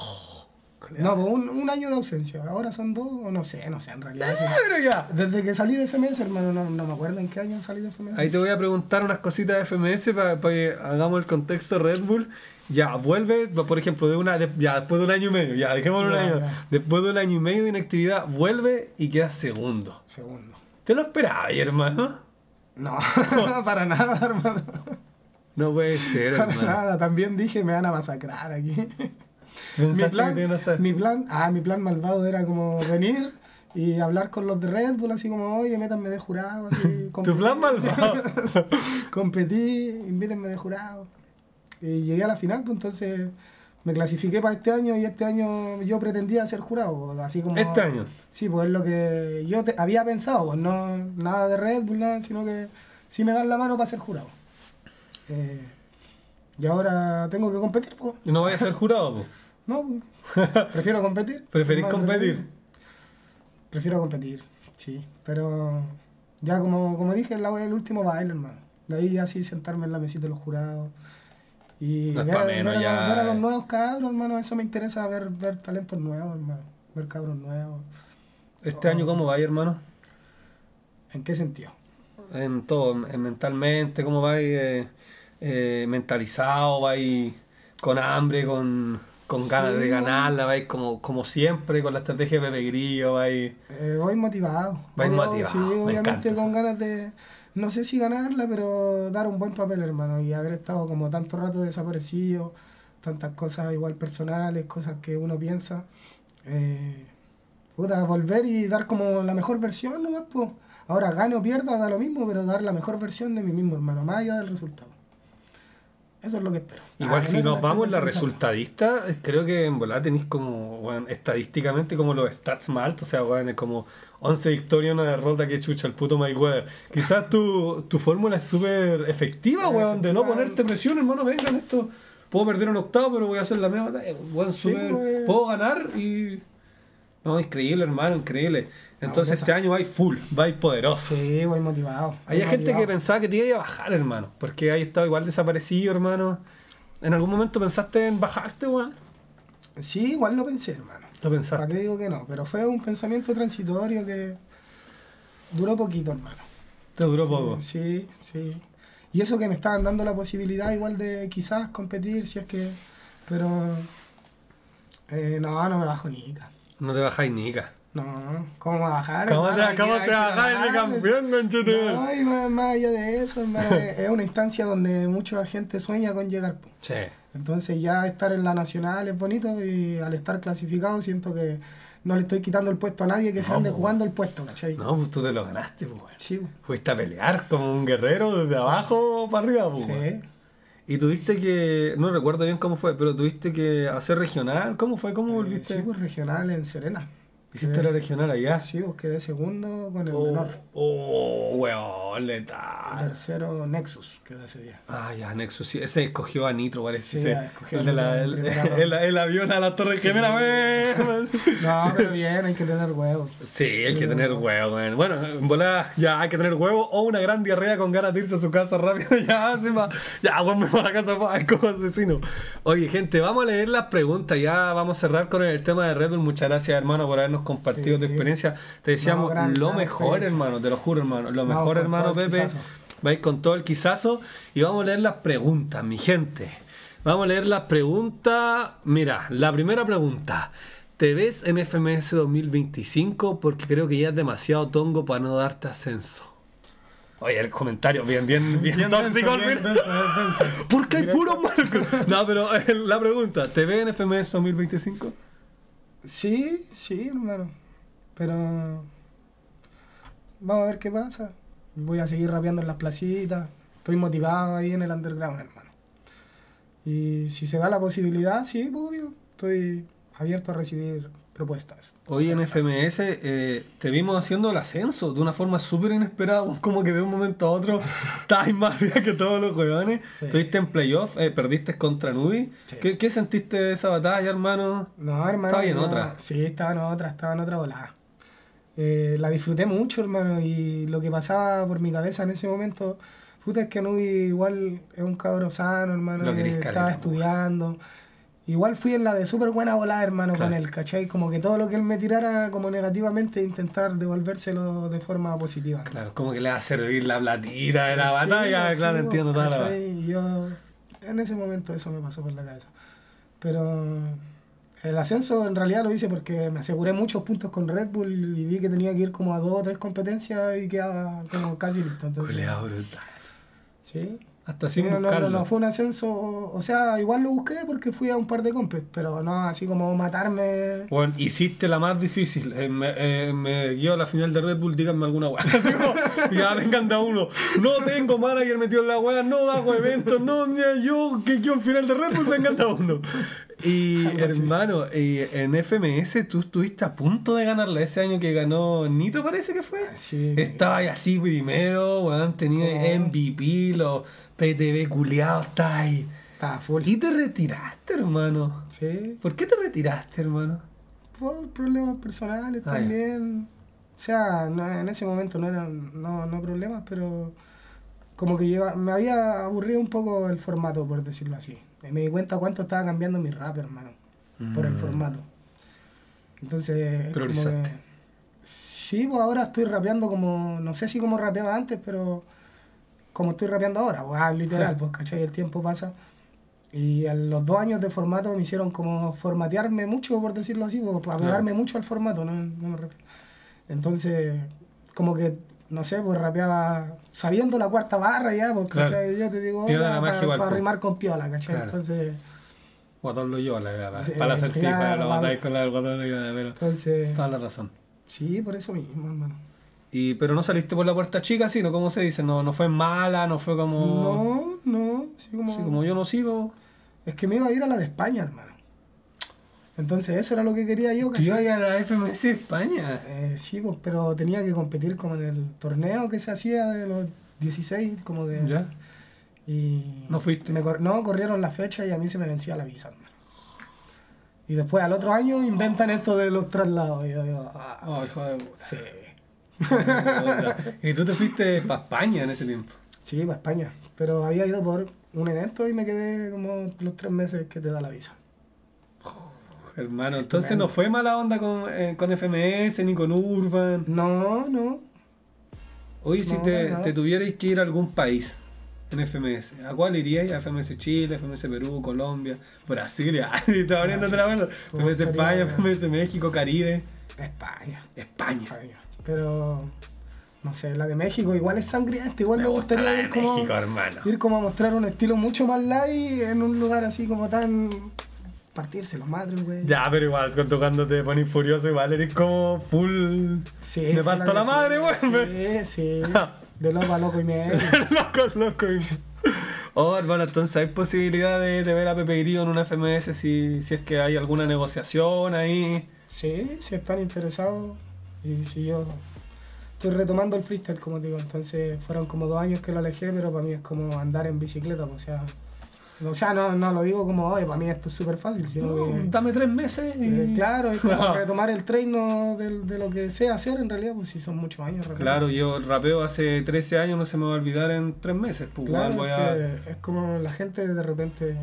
No, pues un año de ausencia. Ahora son 2, o no sé en realidad. Sí. Pero ya. Desde que salí de FMS, hermano, no me acuerdo en qué año salí de FMS. Ahí te voy a preguntar unas cositas de FMS para que hagamos el contexto Red Bull. Ya, vuelve, por ejemplo, ya después de un año y medio, ya, dejémoslo un Ya, año. ya. Después de un año y medio de inactividad, vuelve y quedas segundo. Segundo. ¿Te lo esperabas, hermano? No, para nada, hermano. No puede ser, Para hermano. nada. También dije, me van a masacrar aquí. Pensaste que te iban a hacer. mi plan malvado era como venir y hablar con los de Red Bull, así como, oye, métanme de jurado. Así, Tu plan malvado. Competí, invítenme de jurado. Y llegué a la final, pues entonces me clasifiqué para este año y este año yo pretendía ser jurado. Así como, Este año. Sí, pues es lo que yo había pensado, pues no nada de Red Bull, nada, sino que sí me dan la mano para ser jurado. Y ahora tengo que competir, pues. Y no vayas a ser jurado, po. No, pues, prefiero competir. ¿Preferís Más competir? Prefiero competir, sí. Pero ya como dije, el último baile, hermano. De ahí ya sí sentarme en la mesita de los jurados. Y No es ver, pa' menos, ver ya. ver a los nuevos cabros, hermano. Eso me interesa, ver talentos nuevos, hermano. Ver cabros nuevos. ¿Este año cómo va ahí, hermano? ¿En qué sentido? En todo, mentalmente, ¿cómo va ahí? Mentalizado, va ahí con hambre, con Sí, ganas de bueno. ganarla, va ahí como siempre, con la estrategia de Pepe Grillo, va ahí. Voy motivado. Vais motivado, Sí, me obviamente encanta con eso. ganas de, no sé si ganarla, pero dar un buen papel, hermano. Y haber estado como tanto rato desaparecido, tantas cosas igual personales, cosas que uno piensa. Puta, volver y dar como la mejor versión nomás, pues. Ahora gane o pierda, da lo mismo, pero dar la mejor versión de mí mismo, hermano, más allá del resultado. Eso es lo que espero. Igual si en eso nos me vamos en la estoy pensando. resultadista, creo que en volada tenéis como, bueno, estadísticamente como los stats más altos, o sea, bueno, es como 11 victorias, una derrota, que chucha el puto Mayweather. Quizás tu fórmula es súper efectiva, weón, de no Efectiva. ponerte presión, hermano, vengan esto. Puedo perder un octavo, pero voy a hacer la misma batalla, weón, Sí, súper, pues. puedo ganar y... No, increíble, hermano, increíble. Entonces esa. este año vais full, vais poderoso. Sí, voy motivado. Hay voy gente que motivado. pensaba que te iba a bajar, hermano, porque hay estado igual desaparecido, hermano. ¿En algún momento pensaste en bajarte, weón? Sí, igual lo pensé, hermano. Lo ¿Para pensaste. qué digo que no? Pero fue un pensamiento transitorio que duró poquito, hermano. Te duró poco. Sí, sí. Y eso que me estaban dando la posibilidad igual de quizás competir, si es que... Pero... no me bajo ni ica. No te bajáis ni ica. No, ¿cómo me va a bajar? ¿Cómo hermano? te vas a bajar el ganarle. campeón, conchetumare? No, y más allá de eso, hermano, es una instancia donde mucha gente sueña con llegar, po. Sí. Entonces ya estar en la nacional es bonito y al estar clasificado siento que no le estoy quitando el puesto a nadie que se No, ande po. jugando el puesto, ¿cachai? No, pues tú te lo ganaste, pues, weón. Sí, po. Fuiste a pelear como un guerrero desde abajo para arriba, pues, Sí. weón. Y tuviste que, no recuerdo bien cómo fue, pero tuviste que hacer regional. ¿Cómo fue? ¿Cómo volviste? Sí, pues regional en Serena. Hiciste la regional allá. Sí, pues quedé segundo con el Oh, menor. weón, Y letal. tercero Nexus, quedó ese día. Ah, ya, Nexus, sí. Ese escogió a Nitro, parece. Sí, Ese, escogió el, a de la, Nitro en primera ronda. el avión a la Torre Gemela, weón. No, pero bien, hay que tener huevos. Sí, hay que tener huevo, weón. Bueno, en volada ya hay que tener huevo o una gran diarrea con ganas de irse a su casa rápido. Ya, encima, ya, weón, me voy a la casa, ay, como asesino. Oye, gente, vamos a leer las preguntas. Ya vamos a cerrar con el tema de Red Bull. Muchas gracias, hermano, por habernos compartido Sí. tu experiencia. Te deseamos No, gran lo mejor, experiencia. hermano, te lo juro, hermano. Lo Vamos mejor, con hermano todo el Pepe. quizazo. Vais con todo el quizazo y vamos a leer las preguntas, mi gente. Vamos a leer las preguntas. Mira, la primera pregunta. ¿Te ves en FMS 2025? Porque creo que ya es demasiado tongo para no darte ascenso. Oye, el comentario bien tóxico al final. Porque hay Directo. puros malos. No, pero la pregunta, ¿te ves en FMS 2025? Sí, hermano. Pero vamos a ver qué pasa. Voy a seguir rapeando en las placitas. Estoy motivado ahí en el underground, hermano. Y si se da la posibilidad, sí, pues, obvio. Estoy abierto a recibir propuestas. Hoy en FMS te vimos haciendo el ascenso de una forma súper inesperada, como que de un momento a otro estabas más arriba que todos los huevones. Sí. Estuviste en playoff, perdiste contra Nubi. Sí. ¿Qué sentiste de esa batalla, hermano? No, hermano. Estaba en no, otra. Sí, estaba en otra volada. La disfruté mucho, hermano, y lo que pasaba por mi cabeza en ese momento, puta, es que Nubi igual es un cabro sano, hermano, Lo querís caleta, estaba po. estudiando. Igual fui en la de súper buena volada, hermano, Claro. con él, ¿cachai? Como que todo lo que él me tirara como negativamente, intentar devolvérselo de forma positiva. ¿no? Claro, como que le va a servir la platita de la Sí, batalla, sí, claro, po, entiendo toda la ¿cachai? Y yo, en ese momento eso me pasó por la cabeza. Pero el ascenso en realidad lo hice porque me aseguré muchos puntos con Red Bull y vi que tenía que ir como a 2 o 3 competencias y quedaba como casi listo. Entonces, Culeado brutal. sí. Hasta sin Sí, no, buscarlo. no fue un ascenso, o sea, igual lo busqué porque fui a un par de compes, pero no así como matarme. Bueno, hiciste la más difícil. Me guío a la final de Red Bull, díganme alguna weá. Así como, ya vengan de a uno. No tengo manager metido en la weá, no hago eventos, no, yo que yo al final de Red Bull, vengan de a uno. Y Algo así. hermano, en FMS tú estuviste a punto de ganarla ese año que ganó Nitro, parece que fue. Sí. Estaba ahí así primero, weón, tenía Oh. MVP, los PTV culiados, estaba ahí. Estaba full. Y te retiraste, hermano. Sí. ¿Por qué te retiraste, hermano? Por problemas personales Ah, ya. también. O sea, en ese momento no eran no problemas, pero como que me había aburrido un poco el formato, por decirlo así. Y me di cuenta cuánto estaba cambiando mi rap, hermano, por el formato. Entonces, priorizaste. Sí, pues ahora estoy rapeando como, no sé si como rapeaba antes, pero como estoy rapeando ahora, pues, literal, pues, ¿cachai? El tiempo pasa. Y a los 2 años de formato me hicieron como formatearme mucho, por decirlo así, pues, apegarme mucho al formato, no me refiero. Entonces, como que, no sé, pues rapeaba sabiendo la cuarta barra ya, pues, ¿cachai? Yo te digo, para rimar con piola, ¿cachai? Claro. Entonces... Guatón Loyola, para la saltija, claro, la matáis con la del Guatón Loyola, pero entonces, toda la razón. Sí, por eso mismo, hermano. Pero no saliste por la puerta chica, sino como se dice, no fue mala, no fue como... No, sí, como yo no sigo. Es que me iba a ir a la de España, hermano. Entonces eso era lo que quería yo, ¿cachai? ¿Yo iba a la FMS de España? Sí, pues, pero tenía que competir como en el torneo que se hacía de los 16, como de... ¿Ya? Y ¿No fuiste? No, corrieron la fecha y a mí se me vencía la visa, hermano. Y después al otro año inventan esto de los traslados. Y yo digo, hijo de puta. Sí. ¿Y tú te fuiste para España en ese tiempo? Sí, para España. Pero había ido por un evento y me quedé como los 3 meses que te da la visa. Hermano, entonces no fue mala onda con FMS ni con Urban. No. Oye, si te tuvierais que ir a algún país en FMS, ¿a cuál iríais? ¿A FMS Chile, FMS Perú, Colombia, Brasil? Estaba abriéndote la mano. FMS España, FMS México, Caribe. España. Pero no sé, la de México igual es sangrienta, igual me gustaría ir como, México, hermano. Ir como a mostrar un estilo mucho más light en un lugar así como tan... partirse los madres, güey. Ya, pero igual, cuando te pones furioso, igual eres como full... Sí. Me parto la madre, güey. Sí. De loco a loco y medio. loco y medio. Hermano, entonces hay posibilidad de ver a Pepe Grillo en una FMS si es que hay alguna negociación ahí. Sí, si están interesados. Y si yo estoy retomando el freestyle, como digo, entonces fueron como 2 años que lo alejé, pero para mí es como andar en bicicleta, o sea, no lo digo como, oye, para mí esto es súper fácil, sino que... Dame 3 meses y... claro, es como retomar el treino de lo que sé hacer, en realidad, pues sí son muchos años. Claro, yo rapeo hace 13 años, no se me va a olvidar en 3 meses. Pues claro, es como la gente de repente,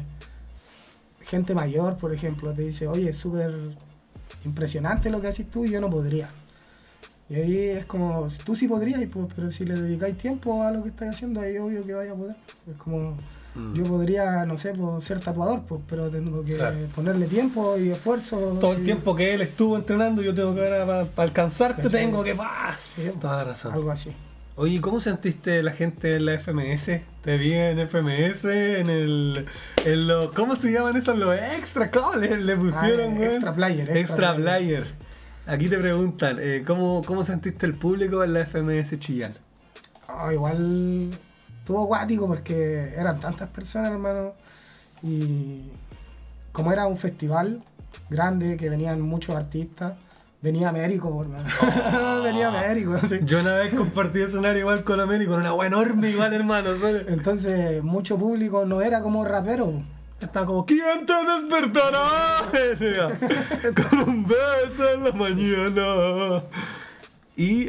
gente mayor, por ejemplo, te dice, oye, es súper impresionante lo que haces tú y yo no podría. Y ahí es como, tú sí podrías, pues, pero si le dedicáis tiempo a lo que estás haciendo, ahí es obvio que vaya a poder. Es como... Yo podría, no sé, ser tatuador, pues, pero tengo que ponerle tiempo y esfuerzo. Todo el tiempo que él estuvo entrenando, yo tengo que ver para alcanzarte, ¿cachai? Tengo que... Sí, toda la razón. Algo así. Oye, ¿cómo sentiste la gente en la FMS? Te vi en FMS, en los... ¿Cómo se llaman esos? Los extra, ¿cómo le pusieron, güey? Extra player. Extra player. Aquí te preguntan, ¿cómo sentiste el público en la FMS Chillán? Igual... Estuvo acuático porque eran tantas personas, hermano, y como era un festival grande que venían muchos artistas, venía Américo, hermano. Venía Américo. ¿Sí? Yo una vez compartí escenario igual con Américo, con una wea enorme igual, hermano. ¿Sabes? Entonces, mucho público no era como rapero. Estaba como, ¿quién te despertará? Con un beso en la mañana. Y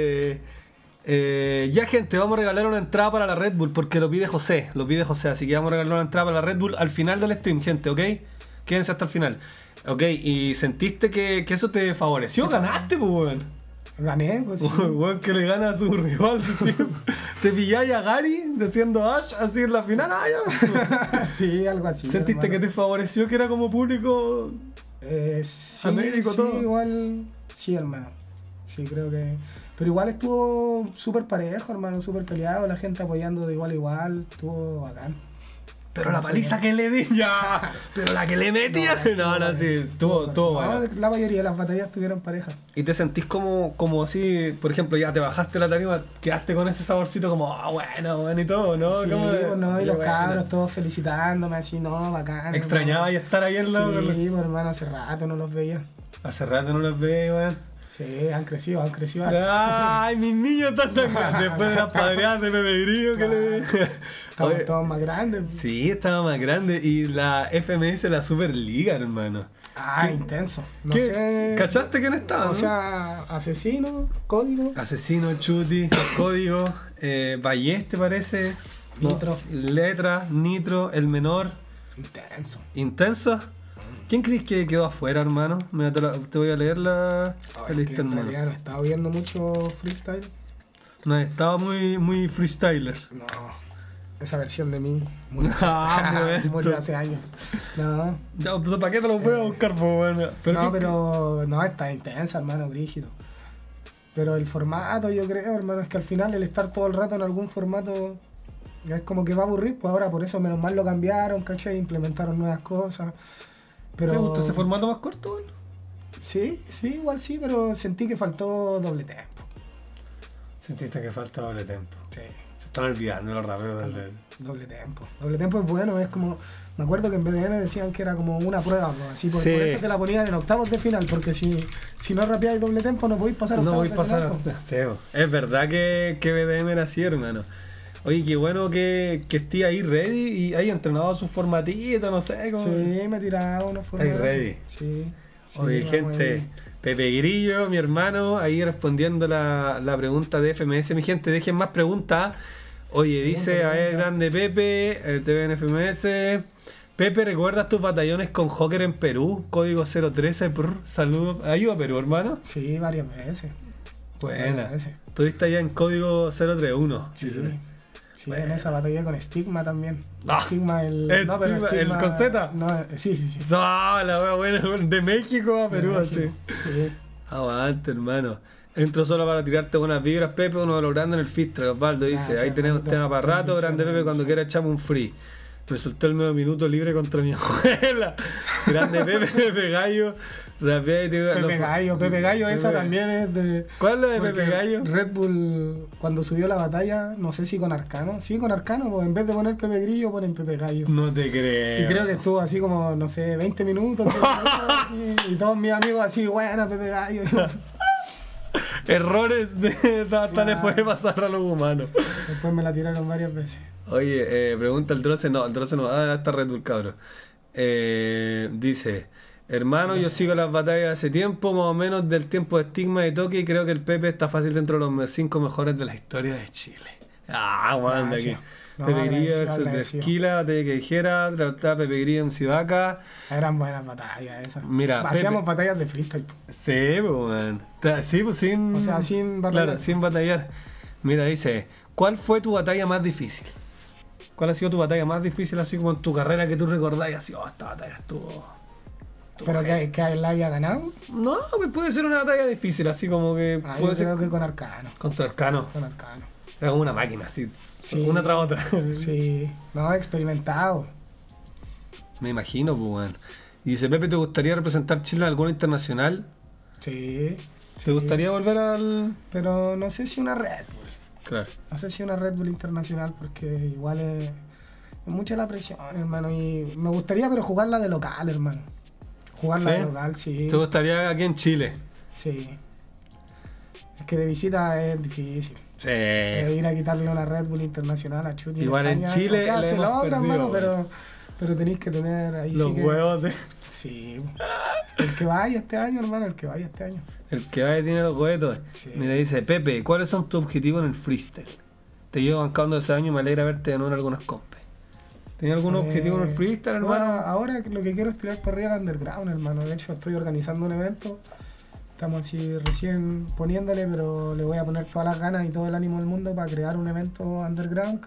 ya, gente, vamos a regalar una entrada para la Red Bull porque lo pide José, así que vamos a regalar una entrada para la Red Bull al final del stream, gente, ¿ok? Quédense hasta el final. Ok, ¿y sentiste que eso te favoreció? ¿Ganaste, pues, weón? Gané, pues sí. Weón, que le gana a su rival. ¿Te pilláis a Gary diciendo Ash así en la final? Sí, algo así. ¿Sentiste que te favoreció que era como público? Sí, Américo, sí, todo. Igual, sí, hermano. Sí, creo que... Pero igual estuvo súper parejo, hermano, súper peleado, la gente apoyando de igual a igual, estuvo bacán. Pero la paliza que le di, ya. Pero la que le metía. No, sí, estuvo bueno. La mayoría de las batallas tuvieron pareja. ¿Y te sentís como así, por ejemplo, ya te bajaste la tarima, quedaste con ese saborcito como, bueno, y todo, ¿no? Sí, y los cabros todos felicitándome, así, no, bacán. ¿Extrañaba y estar ahí en la... Sí, pues hermano, hace rato no los veía. Hace rato no los veía, weón. Sí, han crecido harto. Ay, mis niños están tan grandes. Después de las padreadas de Pepe Grillo que le... Estaban más grandes. Sí, estaba más grande. Y la FMS, la Superliga, hermano. Ah, intenso. No ¿Qué? sé. ¿Cachaste quién estaba? O no? sea, asesino, código. Asesino, Chuti, Código, Balleste parece. Nitro. Letra, Nitro, El Menor. Intenso. ¿Quién crees que quedó afuera, hermano? Mira, te voy a leer la Es lista, que en hermano. realidad no he estado viendo mucho freestyle. No, estaba muy freestyler. No. Esa versión de mí murió, Muerto. murió hace años. No. Ya, pues, ¿para qué te lo voy a buscar, po, bueno? Pero no, está intensa, hermano, brígido. Pero el formato, yo creo, hermano, es que al final el estar todo el rato en algún formato es como que va a aburrir, pues ahora por eso menos mal lo cambiaron, ¿cachai? Implementaron nuevas cosas. Pero... ¿Te gustó ese formato más corto, bueno? Sí, igual sí, pero sentí que faltó doble tempo. Sentiste que falta doble tempo. Sí. Se están olvidando los raperos del... Doble tempo. Doble tempo es bueno, es como... Me acuerdo que en BDM decían que era como una prueba, ¿no? Así, por eso te la ponían en octavos de final, porque si no rapeáis doble tempo no podéis pasar a No octavos voy a pasar de final. a... Sí, po. Es verdad que BDM era así, hermano. Oye, qué bueno que esté ahí ready y haya entrenado su formatito, no sé cómo... Sí, me tiraba una forma. Ahí ready. Sí. Oye, gente, Pepe Grillo, mi hermano, ahí respondiendo la pregunta de FMS. Mi gente, dejen más preguntas. Oye, dice, a ver, grande Pepe, el TV en FMS. Pepe, ¿recuerdas tus batallones con Joker en Perú? Código 013, saludos. ¿Has ido a Perú, hermano? Sí, varias veces. Buena. Varias veces. Estuviste allá en código 031. Sí, sí. Sí, en esa batalla con Stigma también. Ah, Stigma, no, pero Stigma, ¿el con Z? No, sí. Ah, la wea buena, de México a Perú, así. Sí. Aguante, hermano. Entro solo para tirarte buenas vibras, Pepe, uno de los grandes en el Fistra. Osvaldo dice, Gracias, ahí tenemos hermanito. tema para rato, grande Pepe, cuando quiera echamos un free. Me soltó el medio minuto libre contra mi abuela. Grande Pepe, Pepe Gallo. Rapea y te... Pepe Gallo, esa también es de... ¿Cuál es la de porque Pepe Gallo? Red Bull, cuando subió la batalla, no sé si con Arcano. Sí, con Arcano, pues en vez de poner Pepe Grillo, ponen Pepe Gallo. No te creo. Y creo que estuvo así como, no sé, 20 minutos. Así, y todos mis amigos así, buena, Pepe Gallo. Errores de... Hasta le puede pasar a los humanos. Después me la tiraron varias veces. Oye, pregunta el Droce no va a dar hasta Red Bull, cabrón. Dice, hermano, yo sigo las batallas hace tiempo, más o menos del tiempo de Stigma y Toque, y creo que el Pepe está fácil dentro de los 5 mejores de la historia de Chile. Ah, bueno, aquí. No, Pepe Grillo versus agradecido. Tresquila, batalla que dijera, tratar Pepe Grillo en Sivaca. Eran buenas batallas esas. Mira, hacíamos Pepe. batallas de freestyle. Sí, pues, man. Sí, pues sin... O sea, sin batallar. Claro, sin batallar. Mira, dice, ¿cuál fue tu batalla más difícil? ¿Cuál ha sido tu batalla más difícil, así como en tu carrera, que tú recordás y así, esta batalla estuvo ¿Pero que la haya ganado? No, pues puede ser una batalla difícil, así como que Ah, puede yo ser creo que con Arcano. contra Arcano. Con Arcano. Era como una máquina, así, Sí. una tras otra. Sí, no, experimentado. Me imagino, pues, bueno. Y dice, Pepe, ¿te gustaría representar Chile en alguna internacional? Sí. ¿Te gustaría volver al...? Pero no sé si una Red Bull. Claro. No sé si una Red Bull internacional, porque igual es mucha la presión, hermano. Y me gustaría, pero jugarla de local, hermano. Jugarla ¿Sí? de local, sí. ¿Te gustaría aquí en Chile? Sí. Es que de visita es difícil. Sí. Ir a quitarle una Red Bull internacional a Chuti. Igual en España, Chile o sea, le se hemos logra, perdido, hermano, pero tenéis que tener ahí Los sí que... huevos de... Sí. El que vaya este año, hermano, el que vaya este año. El que vaya tiene los huevetos. Sí. Mira, dice, Pepe, ¿cuáles son tus objetivos en el freestyle? Te llevo bancando ese año y me alegra verte de nuevo en algunas compes. ¿Tienes algún objetivo en el freestyle, no, hermano? ahora lo que quiero es tirar para arriba el underground, hermano. De hecho, estoy organizando un evento. Estamos así recién poniéndole, pero le voy a poner todas las ganas y todo el ánimo del mundo para crear un evento underground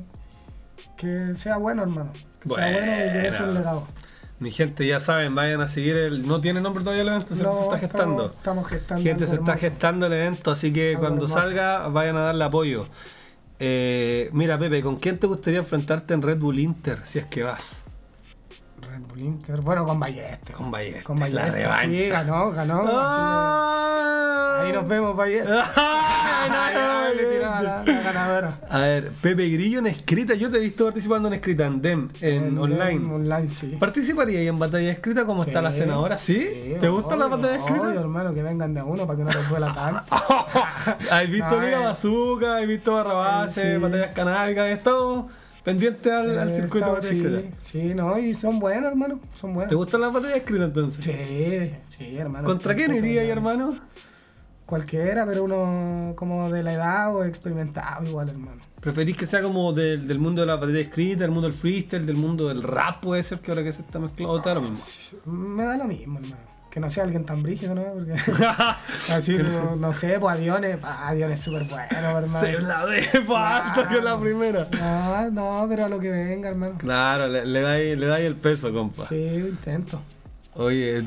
que sea bueno, hermano. Que sea bueno y que deje un legado. Mi gente, ya saben, vayan a seguir el... No tiene nombre todavía el evento, se está gestando. Estamos gestando. Gente, algo se está hermoso. gestando el evento, así que Algo cuando hermoso. salga, vayan a darle apoyo. Mira, Pepe, ¿con quién te gustaría enfrentarte en Red Bull Inter, si es que vas? Red Bull Inter. Bueno, con Balleste. Con Balleste. Con Balleste. La revancha. Sí, ganó. ¡Ah! Ahí nos vemos, Balleste. ¡Ay, Le tiraba la ganadora. A ver, Pepe Grillo en escrita. Yo te he visto participando en escrita en DEM, en online. Online, sí. ¿Participaría ahí en batalla escrita como está la senadora? ¿Sí? ¿Te gustan las batallas escritas? Obvio, hermano, que vengan de a uno para que no les duela tanto. ¿Has visto No, Liga Bazooka? ¿Has visto Barrabás? Sí. Batallas canábicas? ¿Esto? pendiente al circuito de batallas escritas. Sí, no, y son buenos, hermano, son buenos. ¿Te gustan las batallas escritas entonces? Sí, hermano. ¿Contra quién iría ahí, hermano? Cualquiera, pero uno como de la edad o experimentado igual, hermano. ¿Preferís que sea como del mundo de la batalla escrita, del mundo del freestyle, del mundo del rap, puede ser, que ahora que se está mezclado, está lo mismo? Me da lo mismo, hermano. Que no sea alguien tan brígido, ¿no? Porque así, no sé, pues Aviones es súper bueno, hermano. Se la de falta que la primera. No, pero a lo que venga, hermano. Claro, le dais el peso, compa. Sí, intento. Oye,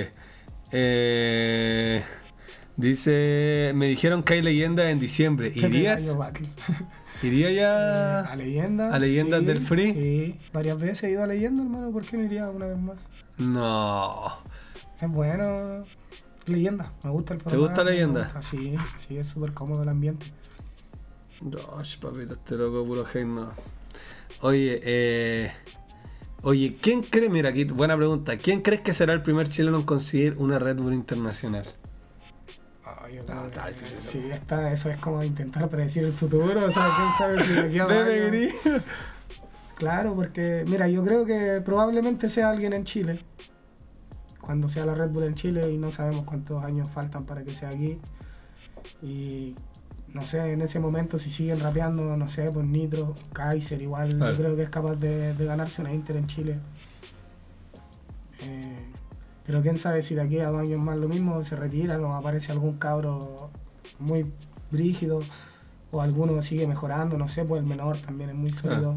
dice, me dijeron que hay leyendas en diciembre. ¿Irías? ¿Iría ya a leyendas? ¿A leyendas del free? Sí, varias veces he ido a leyendas, hermano. ¿Por qué no iría una vez más? No. Es bueno. Leyenda, me gusta el formato. ¿Te gusta leyenda? Sí, es súper cómodo el ambiente. Gosh, papito, este loco puro hate, no. Oye, ¿quién cree? Mira, aquí, buena pregunta. ¿Quién crees que será el primer chileno en conseguir una Red Bull internacional? Sí, eso es como intentar predecir el futuro. O sea, quién sabe si de aquí a años. Claro, porque, mira, yo creo que probablemente sea alguien en Chile. Cuando sea la Red Bull en Chile, y no sabemos cuántos años faltan para que sea aquí. Y no sé, en ese momento si siguen rapeando, no sé, pues Nitro, Kaiser igual, yo creo que es capaz de ganarse una Inter en Chile. Pero quién sabe si de aquí a 2 años más lo mismo, se retiran o aparece algún cabro muy brígido o alguno sigue mejorando, no sé, pues el menor también es muy sólido.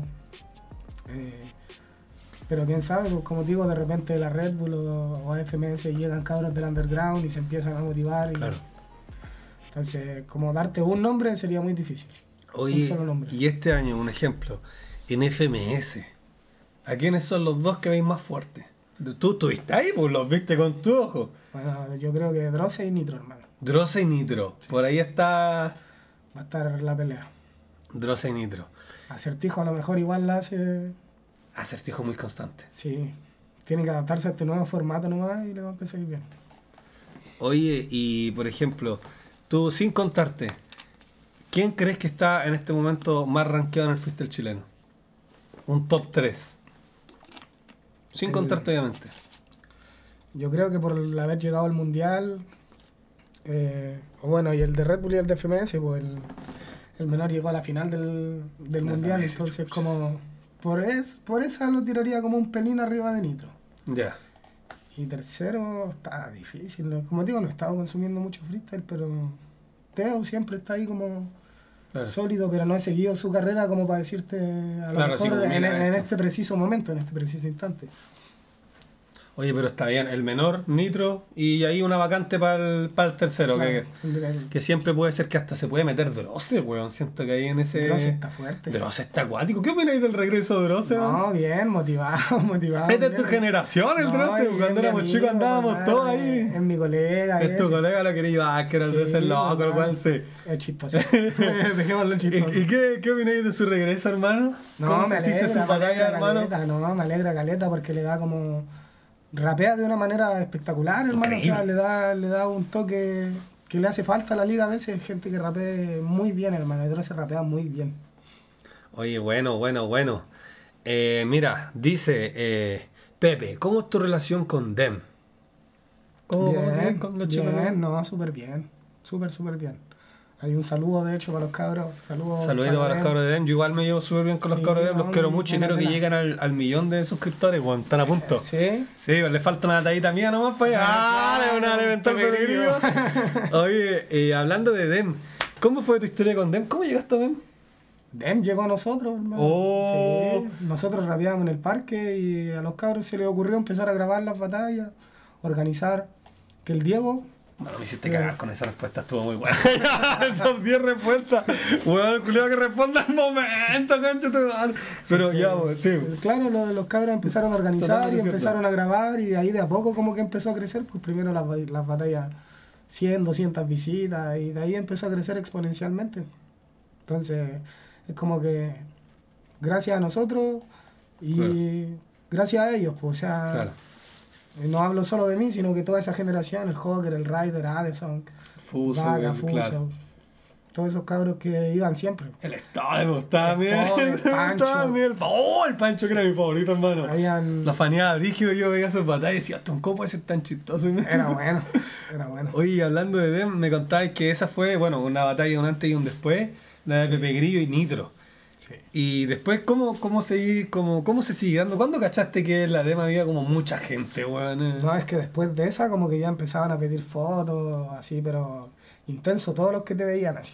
Pero quién sabe, pues como digo, de repente la Red Bull o FMS llegan cabros del underground y se empiezan a motivar. Claro. Entonces, como darte un nombre sería muy difícil. Oye, un solo nombre. Y este año, un ejemplo, en FMS, ¿a quiénes son los dos que veis más fuertes? ¿Tú estuviste ahí? Pues los viste con tu ojo. Bueno, yo creo que Droce y Nitro, hermano. Droce y Nitro. Sí. Por ahí está... Va a estar la pelea. Droce y Nitro. Acertijo a lo mejor igual la hace... Acertijo muy constante. Sí. Tiene que adaptarse a este nuevo formato nomás y le va a empezar a ir bien. Oye, y por ejemplo, tú sin contarte, ¿quién crees que está en este momento más rankeado en el freestyle chileno? Un top 3. Sin contarte, obviamente. Yo creo que por haber llegado al mundial, bueno, y el de Red Bull y el de FMS, pues el menor llegó a la final del mundial, entonces como por esa lo tiraría como un pelín arriba de Nitro. Ya. Y tercero está difícil, ¿no? Como digo, no he estado consumiendo mucho freestyle, pero Teo siempre está ahí como sólido, pero no he seguido su carrera como para decirte a lo mejor en este preciso momento, en este preciso instante. Oye, pero está bien, el menor, Nitro, y ahí una vacante para el tercero, claro, que siempre puede ser que hasta se puede meter Droce, weón. Siento que ahí en ese... Droce está fuerte. Droce está acuático. ¿Qué opináis del regreso de Droce? No, bien, motivado. Es de tu generación el Droce, cuando éramos chicos andábamos todos ahí. Es mi colega. Es tu colega, lo quería llevar, que era el loco, el cual sí. Es chistoso. Dejémoslo chistoso. ¿Y qué opináis de su regreso, hermano? No, me alegra, su batalla, hermano? No, me alegra caleta porque le da como... Rapea de una manera espectacular, hermano. Increíble. O sea, le da un toque que le hace falta a la liga a veces. Gente que rapee muy bien, hermano. El Droce rapea muy bien. Oye, bueno. Mira, dice Pepe, ¿cómo es tu relación con Dem? Bien, con los chicos. Bien, no, súper bien. Súper bien. Hay un saludo, de hecho, para los cabros. Saluditos para los cabros de Dem. Yo igual me llevo súper bien con los cabros de Dem. Los quiero mucho y quiero que lleguen al 1.000.000 de suscriptores, weón. Están a punto. ¿Sí? Sí, le falta una tallita mía nomás para allá. Una elemental peregrino. Oye, hablando de Dem, ¿cómo fue tu historia con Dem? ¿Cómo llegaste a Dem? Dem llegó a nosotros, hermano. Sí, nosotros rapeábamos en el parque y a los cabros se les ocurrió empezar a grabar las batallas, organizar. Que el Diego... Bueno, me hiciste cagar con esa respuesta, estuvo muy buena. Top 10 respuestas. Bueno, el culiado que responda al momento, concho. Pero ya, sí. Claro, los cabros empezaron a organizar y empezaron a grabar y de ahí de a poco como que empezó a crecer. Pues primero las batallas 100, 200 visitas y de ahí empezó a crecer exponencialmente. Entonces, es como que gracias a nosotros y gracias a ellos, pues, o sea... Claro. No hablo solo de mí, sino que toda esa generación, el Joker, el Ryder, Addison, Vaga, Fuso, Todos esos cabros que iban siempre. El Estado me gustaba El Pancho. El Pancho que era mi favorito, hermano. Habían... La faneaba brígido, yo veía sus batallas y decía, ¿cómo puede ser tan chistoso? Era bueno, era bueno. Oye, hablando de Dem, me contabas que esa fue, bueno, una batalla, un antes y un después, la de Pepe Grillo y Nitro. Sí. Y después, ¿cómo se sigue dando? ¿Cuándo cachaste que en la Dem había como mucha gente, weón? No, es que después de esa como que ya empezaban a pedir fotos, así, pero intenso, todos los que te veían así.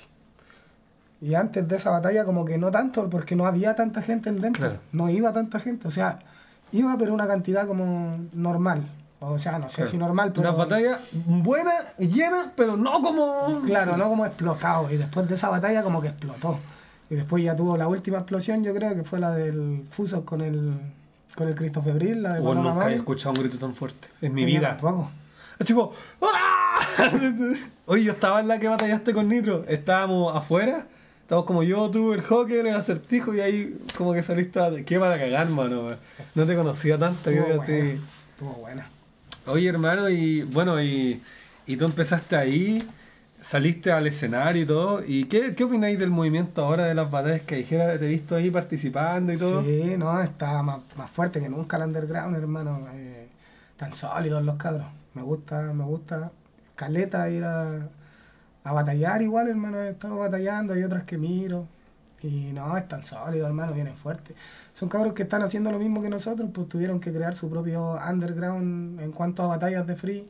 Y antes de esa batalla como que no tanto, porque no había tanta gente en Denver. Claro. No iba tanta gente, o sea, iba pero una cantidad como normal. O sea, no sé si normal, pero... Una batalla buena, llena, pero no como... Claro, no como explotado. Y después de esa batalla como que explotó. Y después ya tuvo la última explosión, yo creo que fue la del Fuso con el Cristo Febril, la de Bueno, Paloma nunca he Mami. escuchado un grito tan fuerte en mi Yo vida. tampoco. Así como... ¡ah! Oye, yo estaba en la que batallaste con Nitro. Estábamos afuera. Estábamos como yo, tú, el Joker, el Acertijo. Y ahí como que saliste a... ¿Qué para cagar, mano? No te conocía tanto. Que Estuvo así... buena. Estuvo buena. Oye, hermano, y bueno, y tú empezaste ahí, saliste al escenario y todo. ¿Y qué opináis del movimiento ahora de las batallas callejeras? Te he visto ahí participando y todo. Sí, no, está más fuerte que nunca el underground, hermano. Tan sólidos los cabros. Me gusta. Caleta ir a batallar igual, hermano. He estado batallando, hay otras que miro. Y no, es tan sólido, hermano, vienen fuertes. Son cabros que están haciendo lo mismo que nosotros, pues tuvieron que crear su propio underground en cuanto a batallas de free.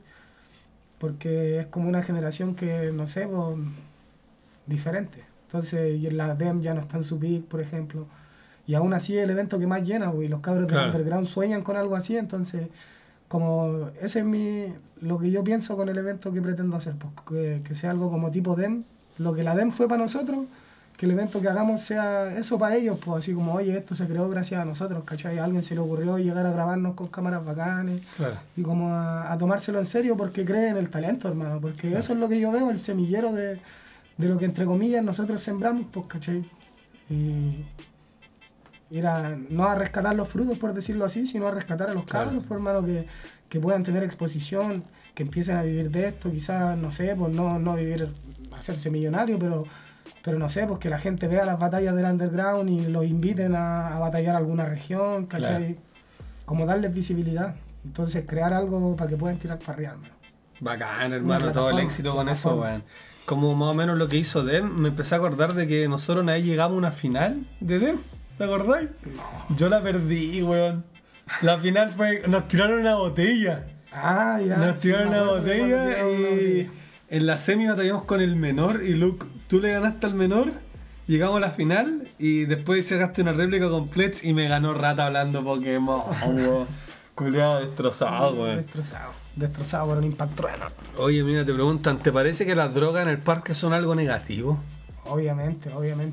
Porque es como una generación que, no sé, pues, diferente. Entonces, y en la DEM ya no está en su peak, por ejemplo. Y aún así es el evento que más llena, pues, y los cabros del underground sueñan con algo así, entonces... Como ese es lo que yo pienso con el evento que pretendo hacer, pues, que sea algo como tipo DEM, lo que la DEM fue para nosotros, que el evento que hagamos sea eso para ellos, pues así como, oye, esto se creó gracias a nosotros, ¿cachai? A alguien se le ocurrió llegar a grabarnos con cámaras bacanes, Claro. y como a tomárselo en serio porque cree en el talento, hermano, porque eso es lo que yo veo, el semillero de lo que entre comillas nosotros sembramos, pues, ¿cachai? Y ir no a rescatar los frutos, por decirlo así, sino a rescatar a los cabros, por hermano, que puedan tener exposición, que empiecen a vivir de esto, quizás, no sé, pues no vivir, hacerse millonario, pero no sé, pues que la gente vea las batallas del underground y los inviten a batallar a alguna región, ¿cachai? Claro. Como darles visibilidad. Entonces crear algo para que puedan tirar para arriba, hermano. Bacán, hermano, todo el éxito con eso, weón. Como más o menos lo que hizo Dem, me empecé a acordar de que nosotros una vez llegamos a una final de Dem. ¿Te acordáis? No. Yo la perdí, weón. La final fue... Nos tiraron una botella. Ah, ya. Nos tiraron una botella y... En la semi batallamos con el menor y Luke, tú le ganaste al menor, llegamos a la final y después sacaste una réplica con Pletz y me ganó Rata hablando Pokémon, weón. Culeado destrozado, weón. Destrozado por un impactrueno. Oye, mira, te preguntan, ¿te parece que las drogas en el parque son algo negativo? Obviamente.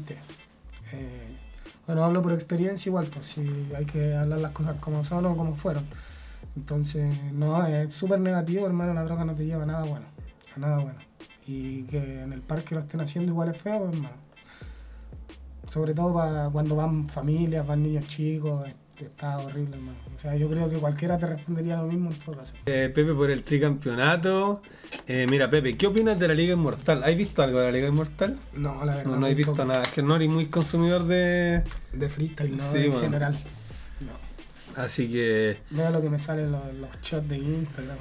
Bueno, hablo por experiencia igual, pues si hay que hablar las cosas como son o como fueron. Entonces, no, es súper negativo, hermano, la droga no te lleva a nada bueno. A nada bueno. Y que en el parque lo estén haciendo igual es feo, hermano. Sobre todo para cuando van familias, van niños chicos, está horrible, hermano. O sea, yo creo que cualquiera te respondería lo mismo en todo caso. Pepe por el tricampeonato. Mira, Pepe, ¿qué opinas de la Liga Inmortal? ¿Has visto algo de la Liga Inmortal? No, la verdad. No he visto nada. Es que no eres muy consumidor de freestyle, no, sí, en bueno. general. No. Así que... Veo lo que me salen los shots de Instagram.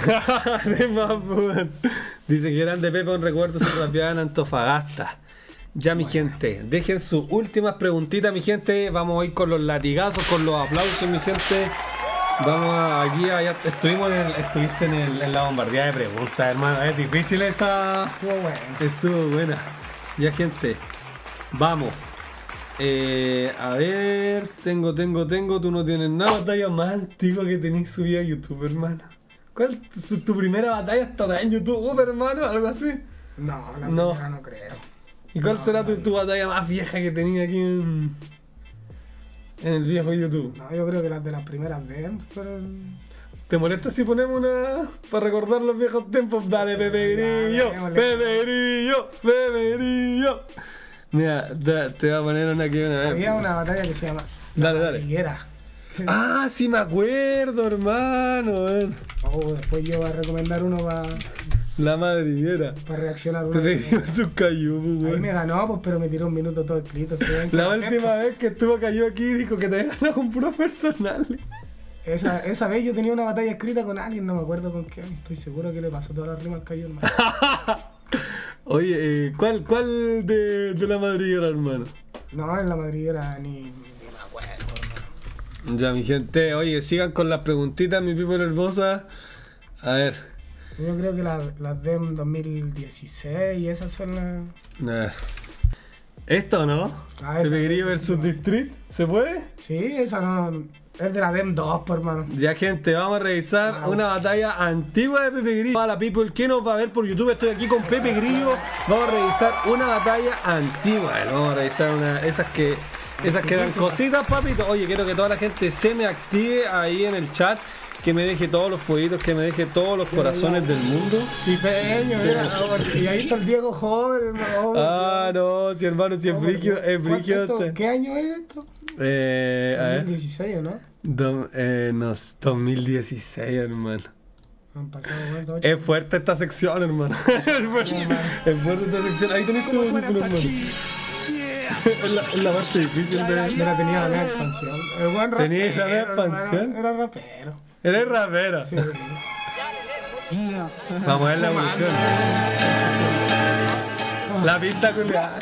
Dice que grande Pepe, un recuerdo su rapeada en Antofagasta. Ya, mi gente, dejen sus últimas preguntitas, mi gente. Vamos a ir con los latigazos, con los aplausos, mi gente. Vamos aquí, allá estuviste en la bombardía de preguntas, hermano. Es difícil esa. Estuvo buena. Ya, gente, vamos. A ver, tengo. Tú no tienes nada. Batalla más antigua que tenés subida a YouTube, hermano. ¿Cuál es tu primera batalla hasta en YouTube, hermano? ¿Algo así? No, la primera no creo. ¿Y cuál será tu batalla más vieja que tenías aquí en el viejo YouTube? No, yo creo que las de las primeras DEMs, pero... ¿Te molesta si ponemos una para recordar los viejos tiempos? Dale, Pepe Grillo, Pepe Grillo. Mira, te voy a poner una aquí una vez. Había una batalla que se llama... Dale. Higuera. Ah, sí me acuerdo, hermano. Después yo voy a recomendar uno para La madriguera. para reaccionar una Pepe vez. Grillo versus Cayu, pues, Ahí weón. me ganó, pues, pero me tiró un minuto todo escrito. ¿Sí ven? La última vez que estuvo Cayu aquí dijo que te ganó con puros personales. Esa vez yo tenía una batalla escrita con alguien, no me acuerdo con quién. Estoy seguro que le pasó todas las rimas al Cayo, hermano. Oye, ¿cuál de la madriguera, hermano? No, en la madriguera ni me acuerdo, hermano. Ya, mi gente, oye, sigan con las preguntitas, mi people hermosa. A ver. Yo creo que las DEM 2016 y esas son las... A ver. ¿Esto o no? Ah, esa Pepe Grillo es versus la última. District. ¿Se puede? Sí, esa no... Es de la DEM 2, por hermano. Ya, gente, vamos a revisar Wow. una batalla antigua de Pepe Grillo. Para la people que nos va a ver por YouTube, estoy aquí con Pepe Grillo. Vamos a revisar una batalla antigua. Vamos a revisar esas que dan cositas, papito. Oye, quiero que toda la gente se me active ahí en el chat. Que me deje todos los fueguitos, que me deje todos los corazones del mundo. Pipeño, mira. Y ahí está el Diego joven, hermano. Ah, no, si hermano, si es brígido, es brígido. ¿Qué año es esto? A ver. 2016, ¿o no? No, 2016, hermano. Han pasado, ¿cuánto? 8 Es fuerte esta sección, hermano. Es fuerte esta sección. Ahí tenés tu hermano. Es la parte difícil de... Yo la tenía la nueva expansión. El buen rapero. ¿Tenías la nueva hermano. expansión? Era rapero. Eres rapera. Sí. Vamos a ver la evolución. La pinta culiada.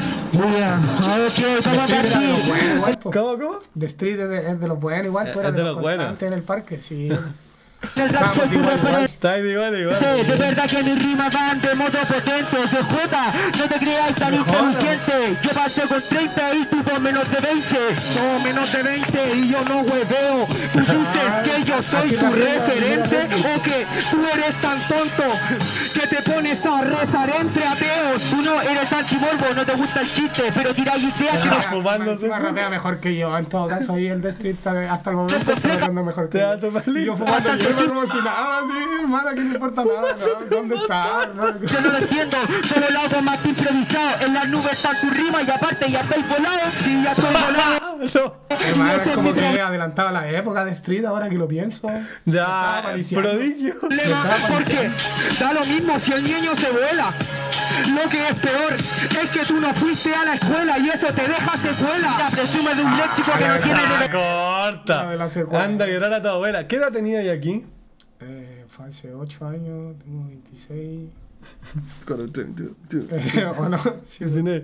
¿Cómo? The Street es de los buenos igual, pero Es de los buenos. constantes en el parque, sí. Vamos, Está igual. de verdad que mis rimas van de modo potente, se juega, no te creas tan inteligente. Yo pasé con 30 y tú con menos de 20. No, menos de 20 y yo no hueveo. Tú dices que yo soy tu referente o que tú eres tan tonto que te pones a rezar entre ateos. Tú no eres antimorbo, no te gusta el chiste, pero tiráis ideas que no... fumándose Encima eso. rapea mejor que yo, en todo caso ahí el The Street hasta el momento está rapando mejor que Te da yo. tu Y yo paliza. fumando hierba como si nada, sí, hermano, aquí no importa nada, ¿no? ¿Dónde está? hermano? Yo no lo entiendo, solo lo hago más que improvisado. En las nubes está tu rima y aparte ya estoy volado. Sí, ya estoy volado. No. Hermano, es como que adelantaba la época de Street, ahora que lo pienso. Ya, maliciando. prodigio. Porque da lo mismo si el niño se vuela. Lo que es peor es que tú no fuiste a la escuela y eso te deja secuela. La presume de un léxico que no tiene de... Corta. La de la secuela. Anda a llorar a tu abuela. ¿Qué edad tenía ahí aquí? Fue hace 8 años, tengo 26. ¿O no? Sí,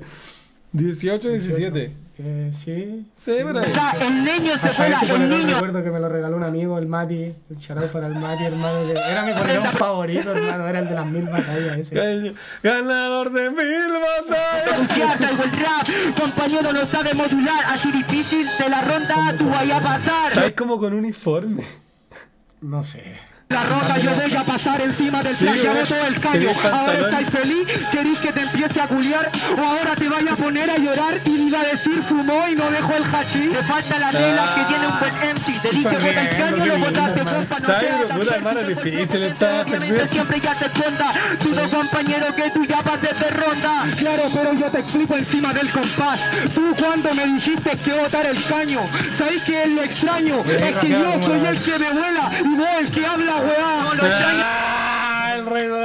18, 17. sí. Sí, por ahí. El niño se Hasta vuela, ese el polerón niño. recuerdo que me lo regaló un amigo, el Mati. Un charao para el Mati, hermano. Que era mi polerón favorito, hermano. Era el de las 1000 batallas ese. Ganador de 1000 batallas. Ya traigo el rap, compañero no sabe modular. Así difícil de la ronda tú vayas a pasar. Estáis como con uniforme. No sé. La roca yo voy a pasar encima del Sí, flash, güey. todo el caño. Tenés Ahora pantalón. estáis feliz, queréis que te empiece a culiar o ahora te vaya a poner a llorar y iba a decir fumó y no dejó el hachí. Te falta la tela que tiene un buen MC. Te dije bota el caño, no botaste pompa, no Está seas bien, tan puta, hermano, cerdo. difícil esta Obviamente sección. siempre ya te esconda, tú dos compañero que tú ya pases de ronda. Claro, pero yo te explico encima del compás. Tú cuando me dijiste que botar el caño, ¿sabes qué es lo extraño? Es que yo soy el que me vuela y vos el que habla, weá. No lo extraño. ¡Ah! El rey de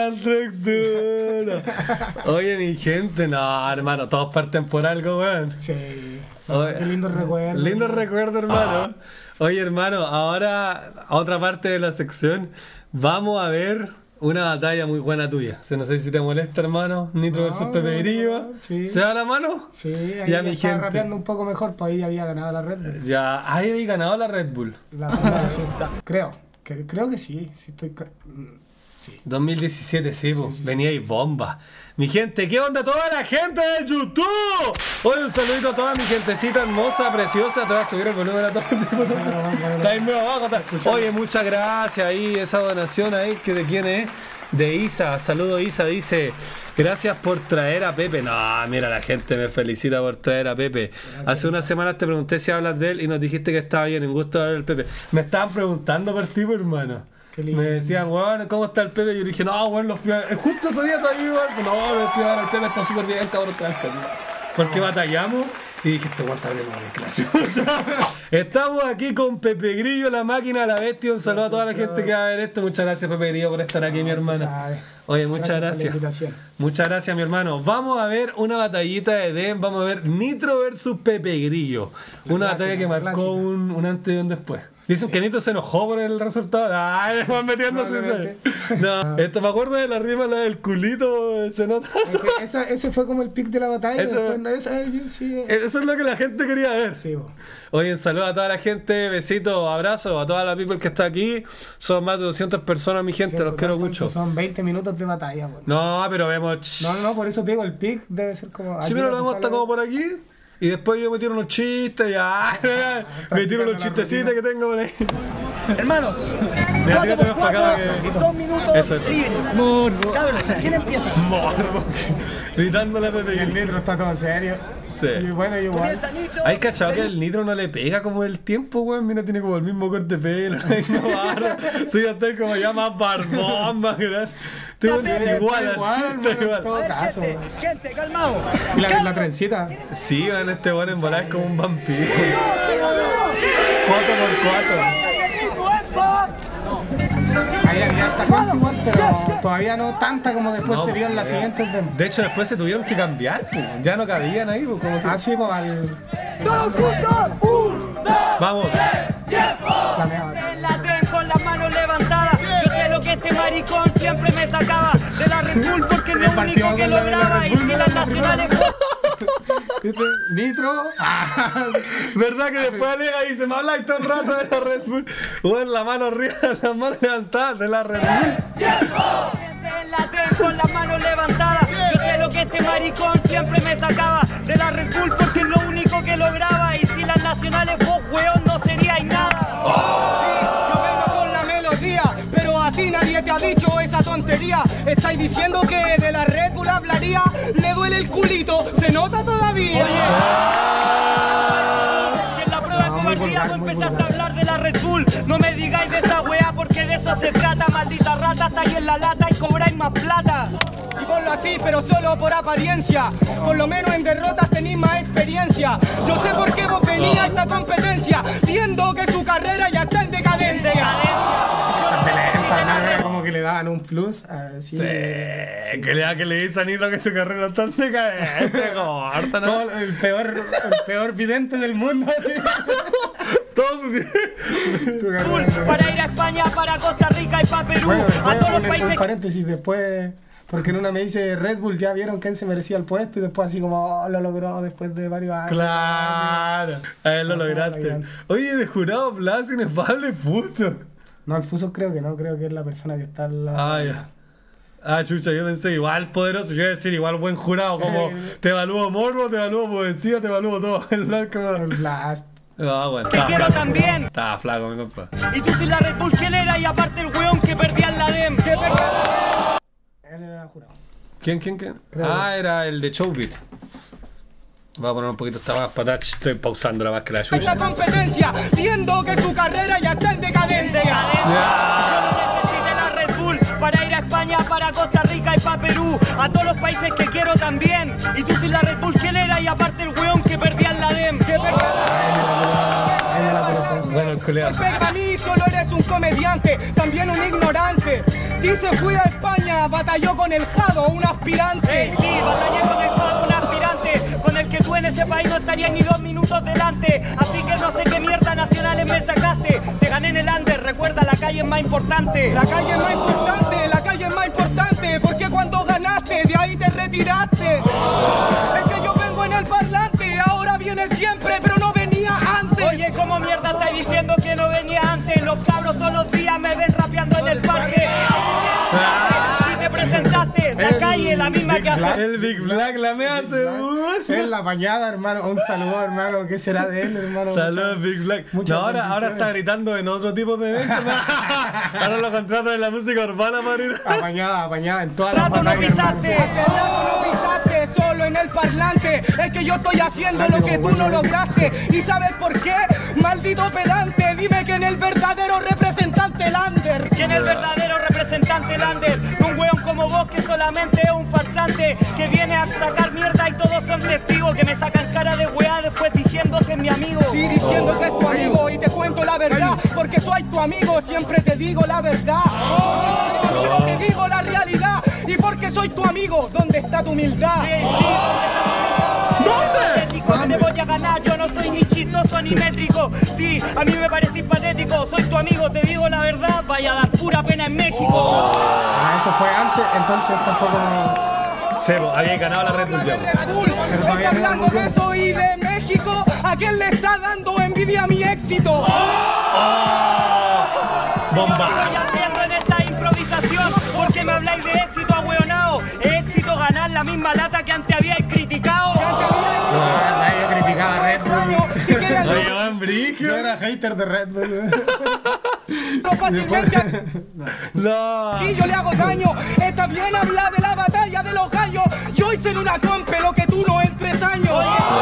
la estructura. Oye, mi gente, no, hermano, todos parten por algo, weón. Sí. Oye, Qué lindo recuerdo. Lindo recuerdo, hermano. Oye, hermano, ahora a otra parte de la sección vamos a ver una batalla muy buena tuya. No sé si te molesta, hermano. Nitro No, versus Pepe Grillo. no, sí. ¿Se da la mano? Sí, ahí Ya, ya mi estaba gente. rapeando un poco mejor, pues ahí había ganado la Red Bull. Ya, ahí habéis ganado la Red Bull. La primera, sí. Creo que sí. Sí, sí. 2017, sí, po. sí. Veníais bomba. Mi gente, ¿qué onda toda la gente de YouTube? Hoy un saludito a toda mi gentecita hermosa, preciosa. Te voy a subir el volumen a todo el tiempo. Está ahí medio abajo. Oye, muchas gracias ahí, esa donación ahí, que de quién es. De Isa, saludo Isa, dice, gracias por traer a Pepe. No, mira, la gente me felicita por traer a Pepe. Hace unas semanas te pregunté si hablas de él y nos dijiste que estaba bien, un gusto hablar del Pepe. Me estaban preguntando por ti, pues, hermano. Qué lindo. Me decían, weón, ¿cómo está el Pepe? Y yo le dije, no, weón, los fui a ver. Justo ese día todavía, weón. No, me fui a ver, el Pepe está súper bien, cabrón, tranca, así. Porque batallamos Y dije, este guanta hablando de clase. Estamos aquí con Pepe Grillo, la máquina, la bestia. Un saludo a toda la gente que va a ver esto. Muchas gracias, Pepe Grillo, por estar aquí, mi hermana. Oye, muchas gracias. Muchas gracias, mi hermano. Vamos a ver una batallita de Edén. Vamos a ver Nitro versus Pepe Grillo. Una batalla que marcó un antes y un después. Dicen que Nitro se enojó por el resultado. Ay, van metiéndose. No, esto me acuerdo de la rima, la del culito. Se nota. Ese fue como el pic de la batalla. Sí. Eso es lo que la gente quería ver. Sí, oye, un saludo a toda la gente. Besitos, abrazos a toda la people que está aquí. Son más de 200 personas, mi gente. Los quiero mucho. Son 20 minutos de batalla. No, pero vemos. No, por eso te digo, el pic debe ser como. Sí, pero lo vemos hasta como por aquí. Y después yo me tiro unos chistes, me tiro unos chistecitos que tengo por ahí. Hermanos, 2 minutos libres. Morbo. Cabros, ¿quién empieza? Morbo. Gritándole a Pepe. Y el Nitro está todo serio. Sí. Y bueno, igual. ¿Hay cachado que el Nitro no le pega como el tiempo, weón? Mira, tiene como el mismo corte de pelo, la misma barra. Tú ya estás como ya más barbón, más grande. Igual, en todo caso. Gente, calmado. Y la trencita. Sí, van este weón en volar como un vampiro. 4x4. Hay harta gente igual, pero todavía no tanta como después se vio en las siguientes. De hecho, después se tuvieron que cambiar, pues. Ya no cabían ahí, pues. Como que... sí, pues al. ¡Todos juntos! ¡1, 2! ¡Vamos! ¡Tiempo! Con las manos levantadas. Yo sé lo que este maricón siempre me sacaba de la Red Bull porque es lo único que lograba. Y si las nacionales. Nitro. ¿Verdad que después alega y se me habla todo el rato de la Red Bull? Bueno, la mano arriba, las manos levantadas de la Red Bull. Con las manos levantadas. Yo sé lo que este maricón siempre me sacaba de la Red Bull porque es lo único que lograba. Y si las nacionales vos, weón, no seríais nada. Sí, yo vengo con la melodía, pero a ti nadie te ha dicho esa tontería. Estáis diciendo que de la Red Bull hablaría. Le duele el culito, se nota todavía. Si en la prueba de cobardía vos empezaste a hablar de la Red Bull, no me digáis de esa wea porque de eso se trata. Maldita rata, estáis en la lata y cobráis más plata. Y ponlo así, pero solo por apariencia. Por lo menos en derrotas tenéis más experiencia. Yo sé por qué vos venís a esta competencia, viendo que su carrera ya está en decadencia. Como que le daban un plus. Sí. Que le dice a Nitro que su carrera está en decadencia. Corta, ¿no? El peor vidente del mundo. Así. Para ir a España, para Costa Rica y para Perú. Bueno, a todos los países. Paréntesis, después. Porque en una me dice Red Bull, ya vieron quién se merecía el puesto y después así como lo logró después de varios años. Claro, a ver, lo lograste. Oye, de jurado Blas, inefable Fuso. No, el Fuso creo que no, creo que es la persona que está en la... ya. Chucha, yo pensé igual poderoso, yo iba a decir igual buen jurado, como te evalúo morbo, te evalúo poesía, te evalúo todo. El Blast. Bueno. Te quiero también. Estaba flaco, mi compa. Y tú sin la Red Bull, ¿quién era? Y aparte el weón que perdía en la DEM. Él era jurado. ¿Quién? Era el de Showbit. Voy a poner un poquito esta más para atrás. Estoy pausando la máscara de Esta competencia, viendo que su carrera ya está en decadencia. Necesité la Red Bull para ir a España, para Costa Rica y para Perú. A todos los países que quiero también. Y tú sin la Red Bull, ¿quién era? Y aparte el weón que perdía en la DEM. Bueno, el coleado. Para mí solo eres un comediante, también un ignorante. Dice fui a España, batalló con el Jado, un aspirante. Sí, batallé con el Jado, un aspirante, con el que tú en ese país no estarías ni 2 minutos delante. Así que no sé qué mierda nacionales me sacaste. Te gané en el under, recuerda, la calle es más importante. La calle es más importante, porque cuando ganaste, de ahí te retiraste. Es que yo vengo en el parlante, ahora viene siempre, pero no venía antes. Oye, ¿cómo mierda estáis diciendo que no venía antes? Los cabros todos los días me ven rapeando en el parque. Si te presentaste, la calle, la misma que hace. El Big Black la me hace. Es la bañada, hermano. Un saludo, hermano. ¿Qué será de él, hermano? Saludos, Big Black. No, ahora está gritando en otro tipo de eventos. Ahora lo contratan en la música urbana para ir. Apañada en todas las batallas. Hace rato no pisaste, solo en el parlante. Es que yo estoy haciendo lo que tú no lograste. ¿Y sabes por qué? Maldito pedante. Dime quién es el verdadero representante Lander. ¿Quién es el verdadero representante Lander? Un weón como como vos que solamente es un farsante que viene a sacar mierda y todos son testigos que me sacan cara de weá después diciendo que es mi amigo. Sí, diciendo que es tu amigo y te cuento la verdad, porque soy tu amigo, siempre te digo la verdad. Amigo, te digo la realidad y porque soy tu amigo, ¿dónde está tu humildad? ¿Dónde? Te voy a ganar, yo no soy ni chistoso ni métrico. Sí, a mí me parecís patético, soy tu amigo, te digo la verdad, vaya a dar pura pena en México. Eso fue antes, entonces esta fue como... Sebo, había ganado la Red Bull ya. Está hablando de eso y de México, ¿a quién le está dando envidia a mi éxito? Bomba. ¿Qué estoy haciendo en esta improvisación? ¿Por qué me habláis de éxito, ahueonao? Éxito ganar la misma lata que antes habíais criticado. Nadie criticaba Red Bull. Oye, van brigio. Yo era hater de Red Bull. Fácilmente No. y yo le hago daño. Está bien hablar de la batalla de los gallos. Yo hice en una compe lo que tú no en 3 años.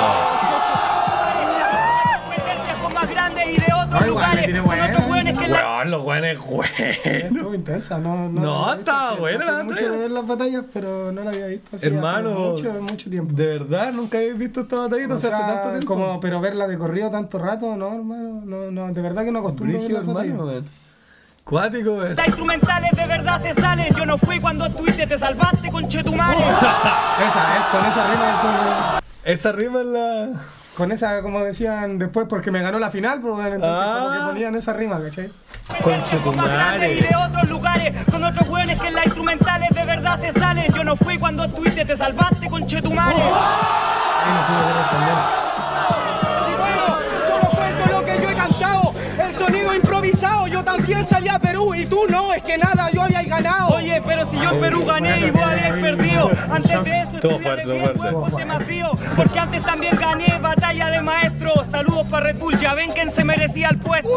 Competencias con más grandes y de otros Ay, igual, lugares. tiene Con otros hueones que la... Weón, los weones buenos. Estuvo intensa, No, estaba buena la Hace mucho batalla. de ver las batallas, pero no la había visto así Hermano, hace mucho tiempo. ¿De verdad nunca habéis visto esta batallita? O O sea, hace tanto tiempo. como, pero verla de corrido tanto rato, no, hermano, no, de verdad que no acostumbro a ver Brigio, las batallas. hermano, weón. Cuático, weón. Las instrumentales de verdad se salen. Yo no fui cuando estuviste, te salvaste, conchetumare. Esa es, con esa rima, Esa rima es la... con esa, como decían después, porque me ganó la final, pues bueno, entonces como que ponían esa rima, ¿cachai? Con más grandes y de otros lugares. Con otros hueones que en las instrumentales de verdad se salen. Yo no fui cuando estuviste, te salvaste, conchetumare. Ahí no sé qué responder. Y bueno, solo cuento lo que yo he cantado. El sonido improvisado, yo también salí a Perú y tú no, es que nada, yo había ganado. Oye, pero si yo en Perú gané y vos habías perdido. Antes de eso Todo estudié fuerte, bien, fuerte. cuerpo, tema frío. Porque antes también gané batalla de maestros. Saludos para Red Bull, ya ven quién se merecía el puesto.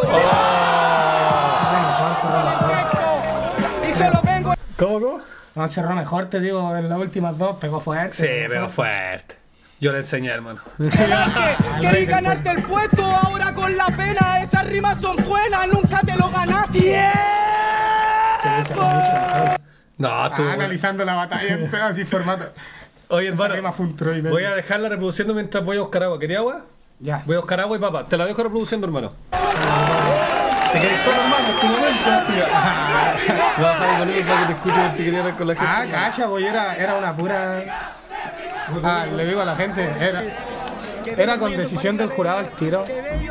Y solo vengo. ¿Cómo? No, cerró mejor, te digo, en las últimas dos pegó fuerte. Sí, pero fuerte. Yo le enseñé, hermano. Querí ganarte el puesto, ahora con la pena. Esas rimas son buenas, nunca te lo ganaste. Sí, se fue mucho. No, tú. Analizando la batalla en así formato. Oye, Esa rima hermano, fue un troll. voy a dejarla reproduciendo mientras voy a buscar agua. ¿Quería agua? Ya. Voy a buscar agua y papá. Te la dejo reproduciendo, hermano. ¿Te querés solo, hermano? En tu momento. Voy a bajar el volumen para que te escuche ver si quería hablar con la gente. Ah, cacha, pues era una pura... Ah, le digo a la gente, era con decisión del jurado al tiro.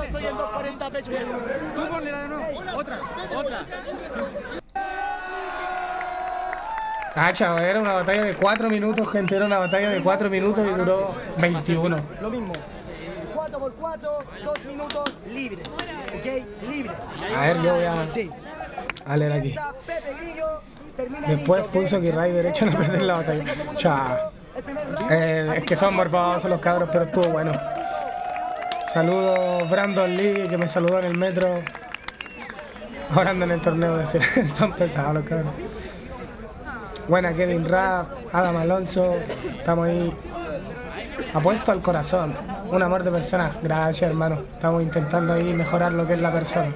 Cacha, pues, era una batalla de 4 minutos, gente, era una batalla de 4 minutos y duró 21. Lo mismo. 4x4, 2 minutos, libre. ¿Ok? Libre. A ver, yo voy a leer aquí. Después Funso y Ray derecho a no perder la batalla. Chao. Es que son morbosos los cabros, pero estuvo bueno. Saludos Brandon Lee, que me saludó en el metro. Ahora ando en el torneo de ser. Son pesados los cabros. Buena Kevin Rapp, Adam Alonso. Estamos ahí. Apuesto al corazón. Un amor de persona. Gracias, hermano. Estamos intentando ahí mejorar lo que es la persona.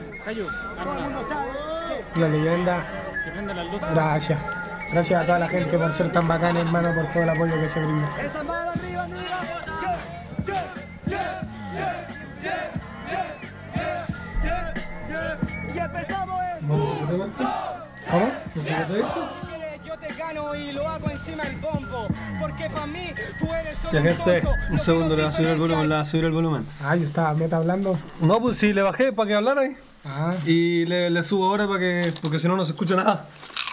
La leyenda. Gracias. Gracias a toda la gente por ser tan bacana, hermano, por todo el apoyo que se brinda. Y empezamos. ¿Cómo? Yo te gano y lo hago encima del bombo. Porque para mí tú eres solo Ya, gente, tonto. un segundo, le va a subir el volumen, le va a subir el volumen. Ah, yo estaba meta hablando. No, pues sí, le bajé para que hablara ahí. Ah, Y le subo ahora para que. Porque si no, no se escucha nada.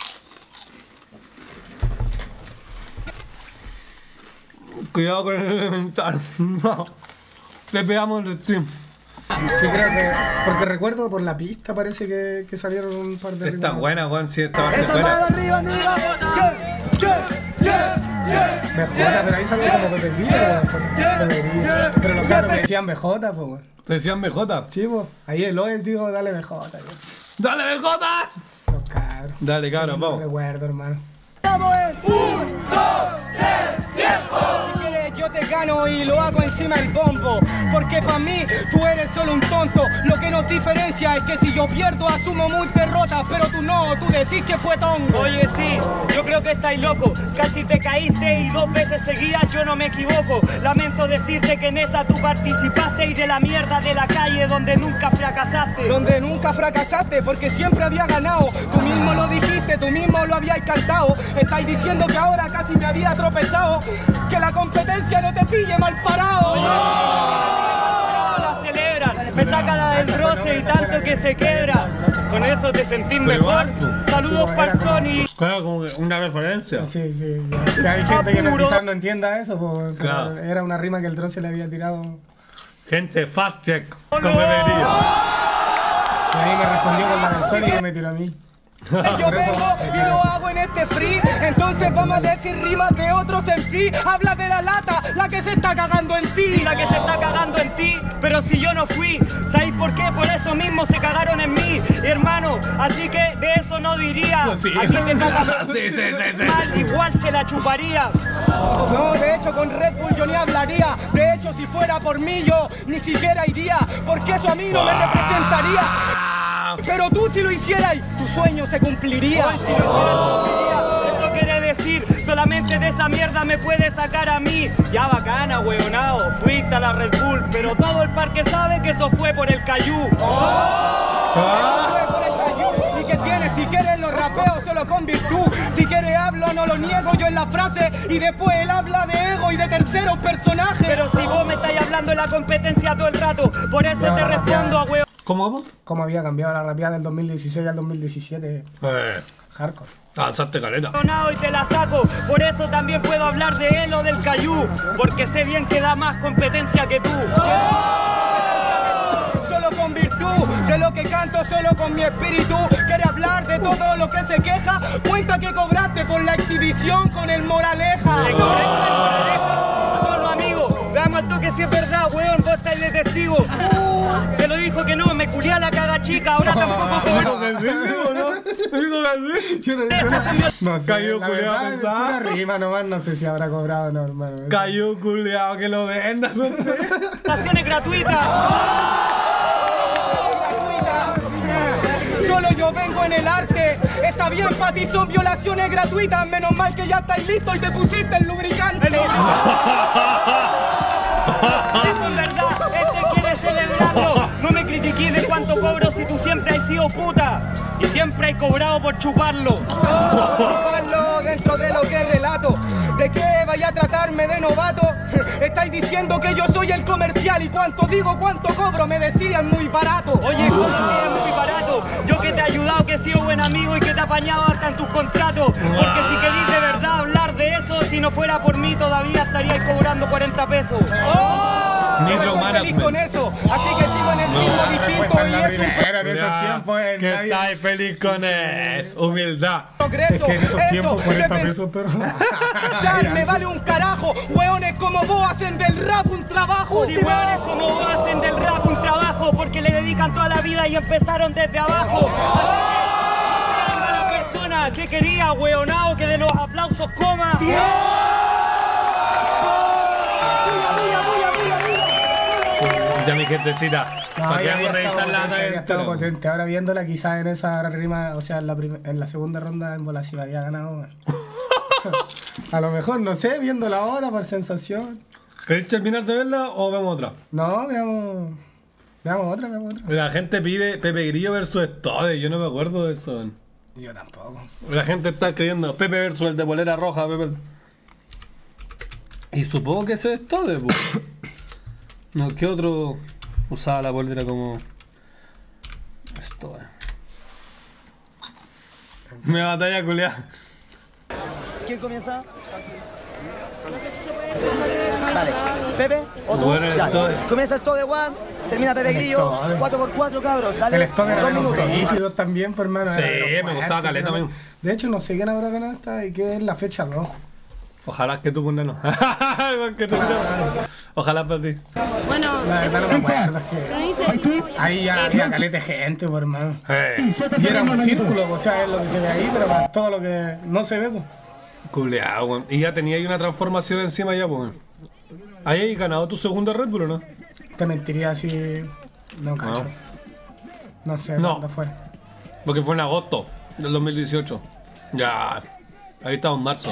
Cuidado con el elemental. No. Le pegamos el stream. sí, creo que. Porque recuerdo por la pista parece que salieron un par de. Está rimas. buena, Juan, sí, está bastante Esa mano buena. arriba, arriba. BJ, pero ahí salió como Pepe Grillo, BJ. Pero los cabros me decían BJ, pues, weón. Te decían BJ. Sí, pues. Ahí el OES dijo, dale BJ, weón. ¡Dale, BJ! Los cabros. Dale, cabrón, No vamos. recuerdo, hermano. Estamos en 1, 2, 3, tiempo. Si quieres Yo te gano y lo hago encima del bombo, porque para mí tú eres solo un tonto. Lo que nos diferencia es que si yo pierdo asumo muy derrotas, pero tú no, tú decís que fue tongo. Oye, sí, yo creo que estáis loco. Casi te caíste y 2 veces seguidas yo no me equivoco. Lamento decirte que en esa tú participaste y de la mierda de la calle donde nunca fracasaste. Donde nunca fracasaste porque siempre había ganado. Tú mismo lo dijiste, tú mismo lo habías cantado. Estáis diciendo que ahora casi me había tropezado. Que la competencia no te pille mal parado. La celebran, me saca del roce y tanto que se quebra. Con eso te sentís mejor. Saludos para el Sony. Claro, como que una referencia. Sí, sí. Que hay gente que Apuro. quizás no entienda eso, pues, pero Claro. era una rima que el Dross se le había tirado. Gente, fast check. Con Pepe Grillo. Y ahí me respondió con la del Sony que me tiró a mí. Yo vengo y lo hago en este free. Entonces vamos a decir rimas de otros MC. Habla de la lata, la que se está cagando en Y ti. la que se está cagando en ti, pero si yo no fui, ¿sabéis por qué? Por eso mismo se cagaron en mí, hermano. Así que de eso no diría. Sí. Aquí te cagas Sí. mal, igual se la chuparía. No, de hecho con Red Bull yo ni hablaría. De hecho si fuera por mí yo ni siquiera iría, porque eso a mí no me representaría. Pero tú si lo hicieras, tu sueño se cumpliría. Hoy si lo hiciera, no quería. Eso quiere decir, solamente de esa mierda me puede sacar a mí. Ya bacana, weonao, fuiste a la Red Bull, pero todo el parque sabe que eso fue por el Cayú. ¿Y qué tienes? Si quieres los rapeos solo con virtud. Si quieres hablo, no lo niego yo en la frase. Y después él habla de ego y de terceros personajes. Pero si vos me estáis hablando en la competencia todo el rato, por eso te respondo a weón. ¿Cómo? Cómo había cambiado la rapeada del 2016 al 2017. Hardcore. Lanzaste caleta. Y te la saco, por eso también puedo hablar de él o del Cayú, porque sé bien que da más competencia que tú. Solo con virtud, de lo que canto solo con mi espíritu. Quiere hablar de todo lo que se queja. Cuenta que cobraste por la exhibición con el Moraleja. Te cobré con el Moraleja. Todos los amigos, veamos tú que si es verdad, weón, vos estáis de testigo. Te lo dijo que no, me culiá la caga chica, ahora tampoco cobro. No sé, Cayó la culiao verdad, pesado. fue una rima nomás, no sé si habrá cobrado o no, hermano. Cayó culiao, que lo vendas, no sé. Estaciones gratuitas. Solo yo vengo en el arte. Está bien, para ti son violaciones gratuitas. Menos mal que ya estáis listo y te pusiste el lubricante. Eso es verdad, quiere celebrarlo. No me critiquís de cuánto cobro si tú siempre has sido puta y siempre has cobrado por chuparlo. Chuparlo dentro de lo que relato. ¿De qué vaya a tratarme de novato? Estáis diciendo que yo soy el comercial y cuánto digo, cuánto cobro, me decían muy barato. Oye, ¿cómo que es muy barato? Yo que te he ayudado, que he sido buen amigo y que te he apañado hasta en tus contratos. Porque si querís de verdad hablar de eso, si no fuera por mí todavía estaríais cobrando 40 pesos. Nitro No estoy feliz con eso, así que sigo en el ritmo distinto y es un Era en esos tiempos. Que estáis feliz con eso. Humildad. progreso. Es que en esos Eso, tiempos 40 que pesos, pero. Ya me vale un carajo. Hueones como vos hacen del rap un trabajo. Si hueones como vos hacen del rap un trabajo porque le dedican toda la vida y empezaron desde abajo. Así que, la persona que quería, hueonao, que de los aplausos coma. Ya mi gentecita. ¿Para qué vamos a revisar la había estado entera? potente. Ahora viéndola, quizás en esa rima, o sea, en la segunda ronda en bola sí había ganado. Man. A lo mejor, no sé, viéndola ahora por sensación. ¿Queréis terminar de verla o vemos otra? No, veamos. Veamos otra. La gente pide Pepe Grillo versus Stode. Yo no me acuerdo de eso. Yo tampoco. La gente está escribiendo Pepe versus el de polera roja, Pepe. Y supongo que ese es Stode, pues. No, ¿qué otro usaba la polera como Stode? Me batalla culiar. ¿Quién comienza? No sé si se puede. Dale. ¿Pepe? ¿O tú? Bueno, Ya. Stode. Comienza Stode One, termina Pepe El Grillo. Stode. 4x4, cabros. Dale. El Stone era 2 de los minutos. rígidos también, por hermano. Sí, era de los me fuertes, gustaba caleta, hermano. mismo. De hecho, no sé quién habrá ganado esta y que es la fecha 2. Ojalá que tú, pues, no. Igual que tú, no. Ojalá para ti. Bueno, La verdad no me acuerdo, es pero que dice. ahí ya había caleta de gente, por hermano. Hey, Y era un círculo, o sea, es lo que se ve ahí, pero para todo lo que no se ve, pues. culeado, weón. Y ya tenía ahí una transformación encima ya, pues. ¿Ahí has ganado tu segunda Red Bull o no? Te mentiría si... No, cacho. No sé cuándo fue. Porque fue en agosto del 2018. Ya. Ahí estamos en marzo.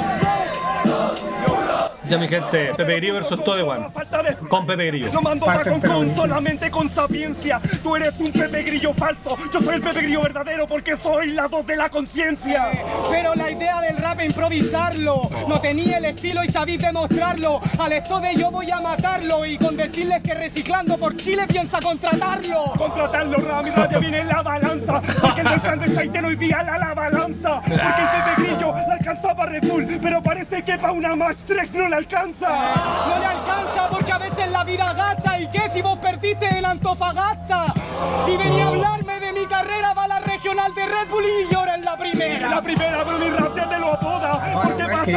Ya mi gente, Pepe Grillo versus Todewan. Con Pepe Grillo. No mando con solamente con sapiencia. Tú eres un Pepe Grillo falso. Yo soy el Pepe Grillo verdadero porque soy la voz de la conciencia. Pero la idea del rap es improvisarlo. No tenía el estilo y sabéis demostrarlo. Al esto de yo voy a matarlo. Y con decirles que reciclando por Chile piensa contratarlo. Contratarlo, mi radio viene en la balanza. Porque el volcán de Chaitén hoy día la balanza. Porque el Pepe Grillo la alcanzó para Red Bull. Pero parece que para una Match 3 no la alcanza. No le alcanza porque a veces la vida gasta. ¿Y qué si vos perdiste en Antofagasta? Y venía a hablarme de mi carrera, va la regional de Red Bull y llora en la primera. La primera, pero mi rap ya te lo apoda. Porque pasa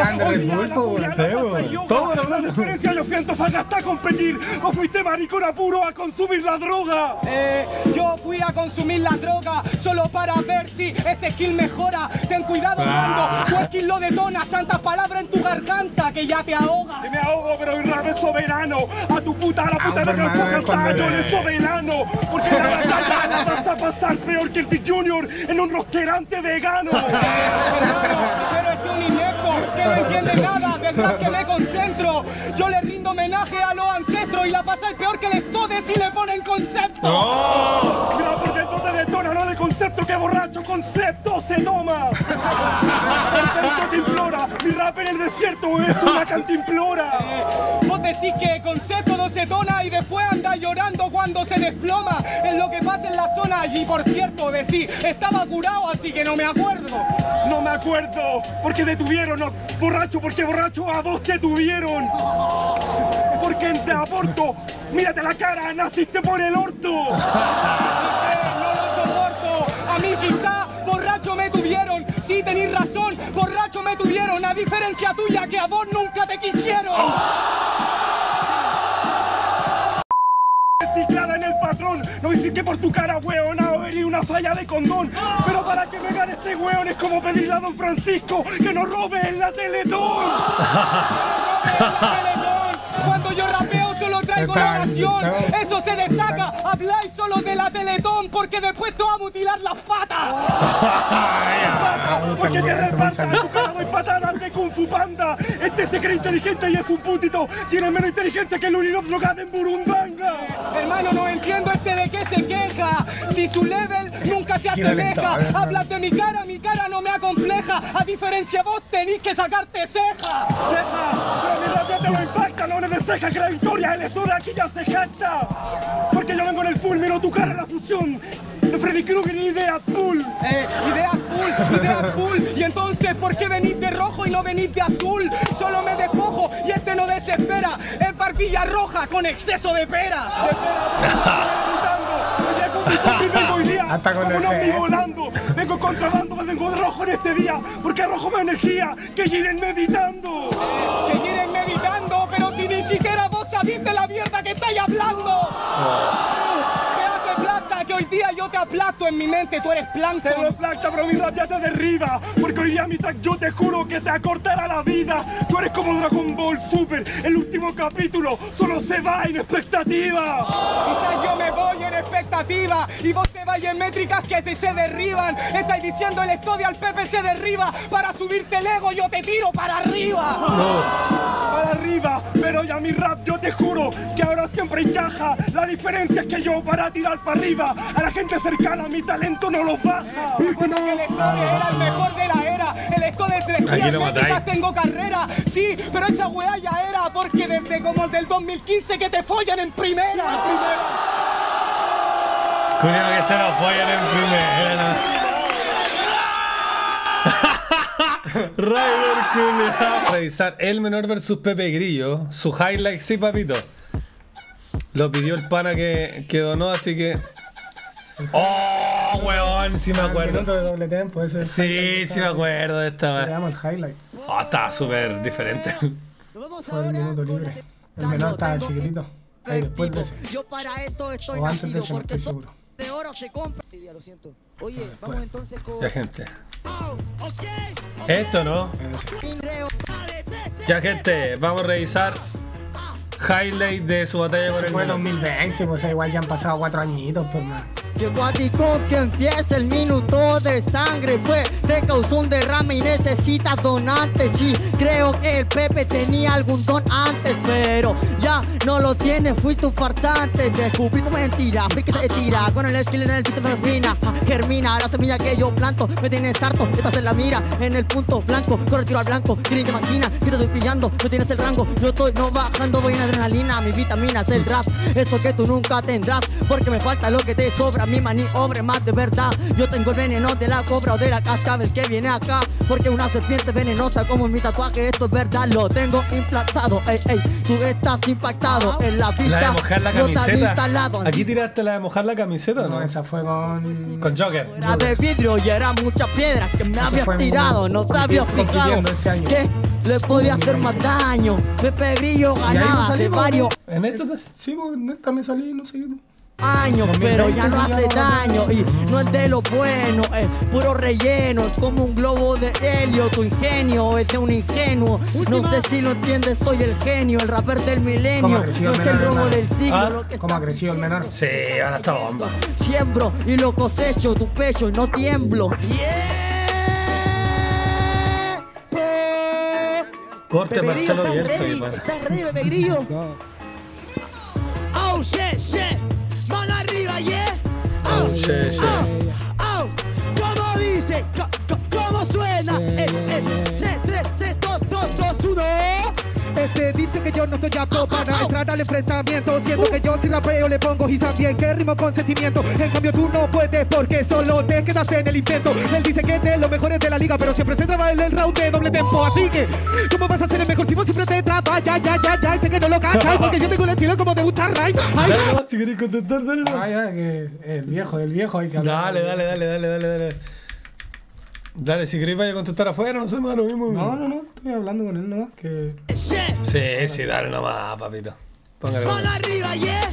todo la diferencia, yo fui a Antofagasta a competir. O fuiste maricón a puro a consumir la droga. Yo fui a consumir la droga solo para ver si este skill mejora. Ten cuidado cuando tu skill lo detonas. Tantas palabras en tu garganta que ya te ahogas. Me ahogo, pero mi rap es soberano. A tu puta, a la puta de Antofagasta, yo eres soberano. Porque la batalla la vas a pasar peor que el Big Junior en un restaurante vegano. Pero es que un ineco que no entiende nada del rap que me concentro. Yo le rindo homenaje a los ancestros y la pasa el peor que les tode si le ponen concepto. Mira, porque el te detona, no de concepto que borracho concepto se toma. El te implora, mi rap en el desierto es una cantimplora. Vos decís que concepto no se tona y después anda llorando cuando se desploma. Es lo que pasa en la zona y por cierto decís, estaba curado así que no me acuerdo. No me acuerdo, porque detuvieron, no, borracho, porque borracho a vos te tuvieron. Porque te aborto, mírate la cara, naciste por el orto. No lo soporto, a mí quizá borracho me tuvieron. Sí, tenés razón, borracho me tuvieron, a diferencia tuya que a vos nunca te quisieron. Reciclada en el patrón, no decir que por tu cara, weón, abrí una falla de condón. Pero para que me gane este weón es como pedirle a Don Francisco que nos robe en la Teletón. Cuando yo rapeo solo traigo oración. Eso se destaca, habláis solo de la Teletón porque después te va a mutilar las patas. Porque te repata, tu cara doy patadas de Kung Fu Panda. Este se cree inteligente y es un putito. Tiene menos inteligencia que el Uninov drogado en Burundanga. Hermano, no entiendo de qué se queja. Si su level nunca se asemeja. Hablas de mi cara no me acompleja. A diferencia vos tenés que sacarte ceja. Ceja, pero mi rap te lo impacta. No le ceja que la victoria, el esto de aquí ya se jacta. Porque yo vengo en el full, miro tu cara en la fusión de Freddy Krueger y Idea Azul. Idea Azul. Y entonces, ¿por qué venís de rojo y no venís de azul? Solo me despojo y este no desespera. Es barbilla roja con exceso de pera. Hasta con el volando. Vengo contrabando, vengo de rojo en este día. Porque rojo me energía. Que giren meditando. Que giren meditando, pero si ni siquiera vos sabís de la mierda que estáis hablando. Que hoy día yo te aplasto en mi mente, tú eres plancton. Te lo aplasta, pero mi rap ya te derriba. Porque hoy día mi track yo te juro que te acortará la vida. Tú eres como Dragon Ball Super, el último capítulo solo se va en expectativa. Quizás yo me voy en expectativa y vos te vais en métricas que se derriban. Estáis diciendo el estudio al Pepe se derriba. Para subirte el ego yo te tiro para arriba. Para arriba, pero ya mi rap yo te juro que ahora siempre encaja. La diferencia es que yo para tirar para arriba a la gente cercana mi talento no los baja. Bueno, que el estudio era el mejor de la era. El estudio se decía en métricas tengo carrera. Sí, pero esa weá ya era porque desde como el del 2015 que te follan en primera. Cuidado que se nos follan en primera. Ryder culiao. Revisar el menor versus Pepe Grillo. Su highlight, sí, papito. Lo pidió el pana que donó, así que. ¡Oh, weón! Sí me acuerdo. El minuto de doble tempo, ese sí me acuerdo de esta vez. Se llama el highlight. Oh, estaba súper diferente. Fue el minuto libre. El menor estaba chiquitito. Ahí después de ese. Yo para esto estoy o antes de ese, no porque estoy seguro. De oro se compra. Lo siento. Oye, vamos entonces con. Ya, gente. Esto, ¿no? Ya, gente, vamos a revisar highlight de su batalla con el Fue menor. 2020, pues igual ya han pasado 4 añitos, pues man. Llegó a Dico que empieza el minuto de sangre, pues te causó un derrame y necesitas donantes. Sí, creo que el Pepe tenía algún don antes, pero ya no lo tiene, fui tu farsante. Descubrí tu mentira, fui que se tira con el skill en el pito me refina. Germina la semilla que yo planto, me tienes harto, estás en la mira, en el punto blanco, corre tiro al blanco, ¿quién te imagina? Que te estoy pillando, no tienes el rango, yo estoy no bajando, voy en adrenalina, mi vitamina es el rap, eso que tú nunca tendrás, porque me falta lo que te sobra, mi maniobra más de verdad. Yo tengo el veneno de la cobra o de la cascabel que viene acá, porque una serpiente venenosa como mi tatuaje, esto es verdad, lo tengo implantado. Ey, ey, tú estás impactado en la pista. La de mojar la no te han camiseta. instalado. Aquí tiraste la de mojar la camiseta, ¿no? No, esa fue con Joker. Era de vidrio y era mucha piedra que me había fue tirado, no se había fijado compitiendo este año. que le podía hacer más daño. Pepe Grillo ahí ganaba no hace salimos, varios ¿En esto te... Sí, pues neta me salí y no seguimos. años, pero ya no hace 2020 daño y no es de lo bueno, es puro relleno, es como un globo de helio, tu ingenio es de un ingenuo, no sé si lo entiendes, soy el genio, el rapper del milenio, ¿Cómo ha crecido no el es el menor, robo hermano? del siglo, ¿Ah? lo que ¿Cómo ha está crecido el menor? Sí, ahora está bomba. siembro y lo cosecho, tu pecho y no tiemblo. Corte Marcelo Bielsa, mi pana. ¿Estás ready, Pepe Grillo? Oh shit, shit, mano arriba, yeah. Oh, shit, shit. Oh, ¿cómo dice? ¿Cómo suena? 3, 2, 1. Dice que yo no estoy apto para entrar al enfrentamiento. Siento que yo si rapeo le pongo y también que rimo con sentimiento. En cambio tú no puedes porque solo te quedas en el intento. Él dice que es de los mejores de la liga, pero siempre se traba en el round de doble tempo. Así que, ¿cómo vas a ser el mejor si vos siempre te trabas? Ya, sé que no lo cachas porque yo tengo el estilo como te gusta, Ray. Dale nomás, si querés contestar, dale nomás. Ah, ya, que el viejo hay que hablar. Dale. Dale, si queréis vaya a contestar afuera, no sé, más lo mismo. No, estoy hablando con él nomás, que... Sí, dale nomás, papito. Póngale. Mano arriba, yeah.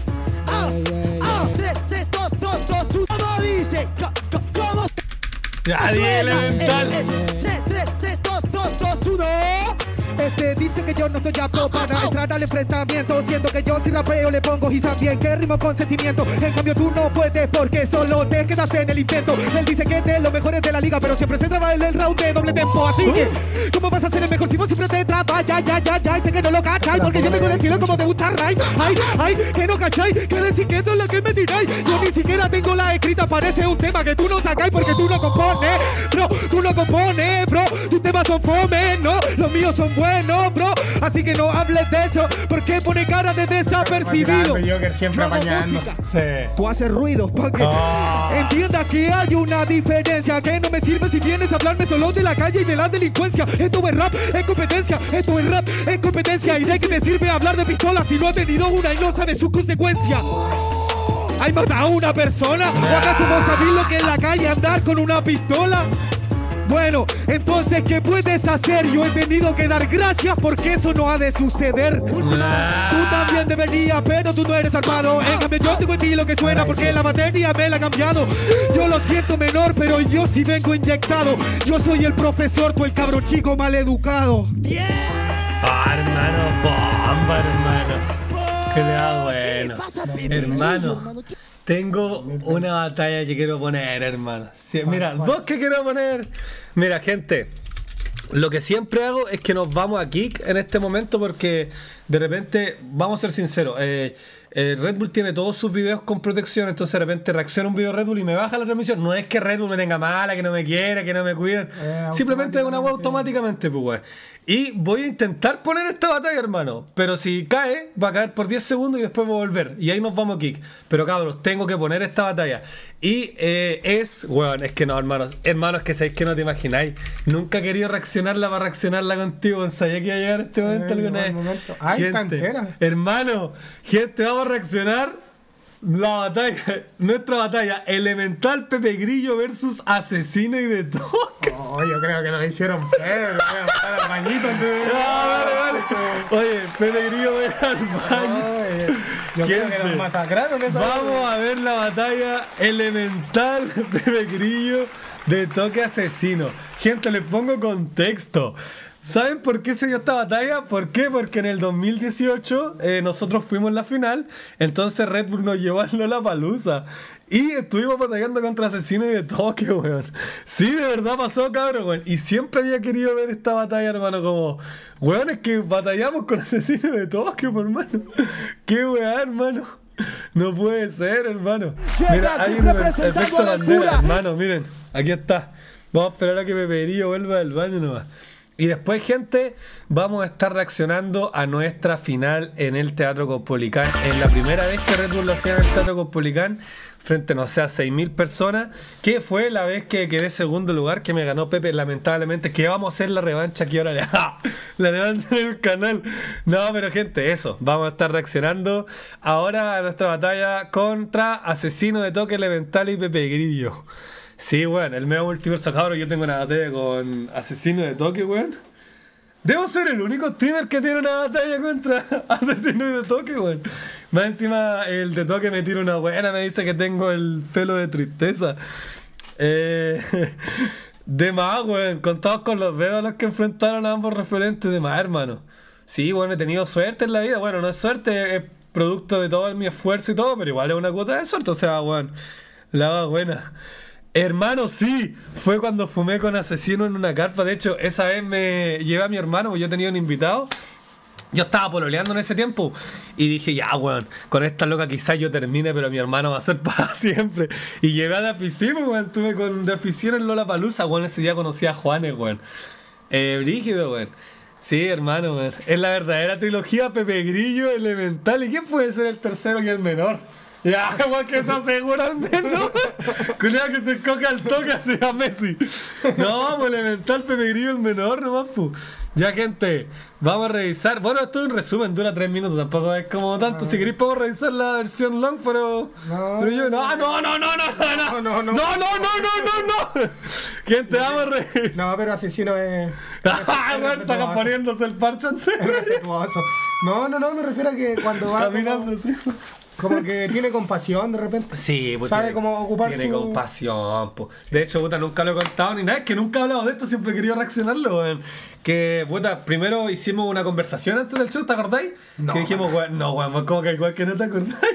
3, 2, 1. ¿Cómo dice? ¿Cómo Ya, di elemental. 3, 2, 1. Dice que yo no estoy apto para entrar al enfrentamiento. Siento que yo si rapeo le pongo y también que rimo con sentimiento. En cambio tú no puedes porque solo te quedas en el intento. Él dice que es de los mejores de la liga, pero siempre se traba en el round de doble tempo. Así que, ¿cómo vas a ser el mejor si vos siempre te trabas? Ya, sé que no lo cachai porque yo tengo el estilo como te gusta, Ray. Ay, que no cachai, que decir que esto es lo que me tiráis. Yo ni siquiera tengo la escrita, parece un tema que tú no sacáis porque tú no compones, bro. Tú no compones, bro. Tus temas son fome, no, los míos son buenos, bro. Así que no hables de eso, porque pone cara de desapercibido. Joker siempre No hago apañando. música. Sí. Tú haces ruidos para que entiendas que hay una diferencia, que no me sirve si vienes a hablarme solo de la calle y de la delincuencia. Esto es rap, es competencia. Esto es rap, es competencia. ¿Y de qué te sirve hablar de pistola si no has tenido una y no sabes sus consecuencias? ¿Hay matado a una persona? ¿O acaso vos sabés lo que es la calle andar con una pistola? Bueno, entonces, ¿qué puedes hacer? Yo he tenido que dar gracias porque eso no ha de suceder. Tú también deberías, pero tú no eres armado. En cambio, yo tengo estilo que suena porque la batería me la ha cambiado. Yo lo siento menor, pero yo sí vengo inyectado. Yo soy el profesor, tú el cabrón chico mal educado. Hermano, bomba, hermano. Que le da bueno. Hermano, tengo una batalla que quiero poner, hermano. Sí, mira, dos que quiero poner. Mira, gente, lo que siempre hago es que nos vamos a Kick en este momento porque de repente, vamos a ser sinceros, Red Bull tiene todos sus videos con protección, entonces de repente reacciona un video de Red Bull y me baja la transmisión. No es que Red Bull me tenga mala, que no me quiera, que no me cuiden. Simplemente es una web automáticamente, pues, wey. Y voy a intentar poner esta batalla, hermano. Pero si cae, va a caer por 10 segundos y después va a volver. Y ahí nos vamos a Kick. Pero cabros, tengo que poner esta batalla. Y weón, es que no, hermanos. Hermanos, que sabéis que no te imagináis. Nunca he querido reaccionarla para reaccionarla contigo. Sabía que iba a llegar este momento alguna vez. Ay, está entera. Hermano, gente, vamos a reaccionar la batalla, nuestra batalla, Elemental Pepe Grillo versus Asesino y de Toque. Oh, yo creo que lo hicieron feo. Para el bañito. Vale. Oye, Pepe Grillo va al baño. Yo creo que los masacraron esa. Vamos a ver la batalla Elemental Pepe Grillo de Toque Asesino. Gente, les pongo contexto. ¿Saben por qué se dio esta batalla? ¿Por qué? Porque en el 2018 nosotros fuimos en la final, entonces Red Bull nos llevó al Lollapalooza y estuvimos batallando contra Asesinos de Tokio, weón. Sí, de verdad pasó, cabrón, weón. Y siempre había querido ver esta batalla, hermano, como, weón, es que batallamos con Asesinos de Tokio, por hermano. Qué weón, hermano. No puede ser, hermano. Mira, hay un efecto bandera, hermano, miren, aquí está. Vamos a esperar a que Pepe vuelva del baño nomás. Y después, gente, vamos a estar reaccionando a nuestra final en el Teatro Caupolicán. Es la primera vez que Red Bull lo hacía en el Teatro Caupolicán, frente, no sé, a 6.000 personas, que fue la vez que quedé segundo lugar, que me ganó Pepe, lamentablemente, que vamos a hacer la revancha aquí ahora. La revancha en el canal. No, pero gente, eso, vamos a estar reaccionando ahora a nuestra batalla contra Asesino de Tokio Elemental y Pepe Grillo. Sí, weón, el medio multiverso, cabrón. Yo tengo una batalla con Asesino de Tokio, weón. Debo ser el único streamer que tiene una batalla contra Asesino de Tokio, weón. Más encima, el de Tokio me tira una buena, me dice que tengo el pelo de tristeza. De más, weón. Contados con los dedos los que enfrentaron a ambos referentes, de más, hermano. Sí, bueno, he tenido suerte en la vida. Bueno, no es suerte, es producto de todo mi esfuerzo y todo, pero igual es una cuota de suerte. O sea, weón, la va buena. Hermano, sí, fue cuando fumé con Asesino en una carpa. De hecho, esa vez me llevé a mi hermano, porque yo tenía un invitado. Yo estaba pololeando en ese tiempo y dije, ya, weón, con esta loca quizás yo termine, pero mi hermano va a ser para siempre. Y llevé a Deficimo, weón, estuve con Deficimo en Lollapalooza, weón, ese día conocí a Juanes, weón. Brígido, weón. Sí, hermano, weón. Es la verdadera trilogía Pepe Grillo, Elemental. ¿Y quién puede ser el tercero y el menor? Ya, igual que se asegura al menos. Cuidado que se coge al toque hacia Messi. No, pues Elemental, Pepe Grillo, el menor nomás, pu. Ya, gente, vamos a revisar. Bueno, esto es un resumen, dura 3 minutos, tampoco es como tanto. Si queréis podemos revisar la versión long, pero yo no. Gente, vamos a revisar. No, pero Asesino es. Bueno, está poniéndose el parche antes. Es respetuoso. No, me refiero a que cuando va caminando, sí. Como que tiene compasión de repente. Sí, pues sabe cómo ocupar tiene compasión, po. De hecho, puta, nunca lo he contado ni nada. Es que nunca he hablado de esto, siempre he querido reaccionarlo, weón. Que, puta, primero hicimos una conversación antes del show, ¿te acordáis? No, que dijimos, weón, no, weón, como que igual que no te acordáis.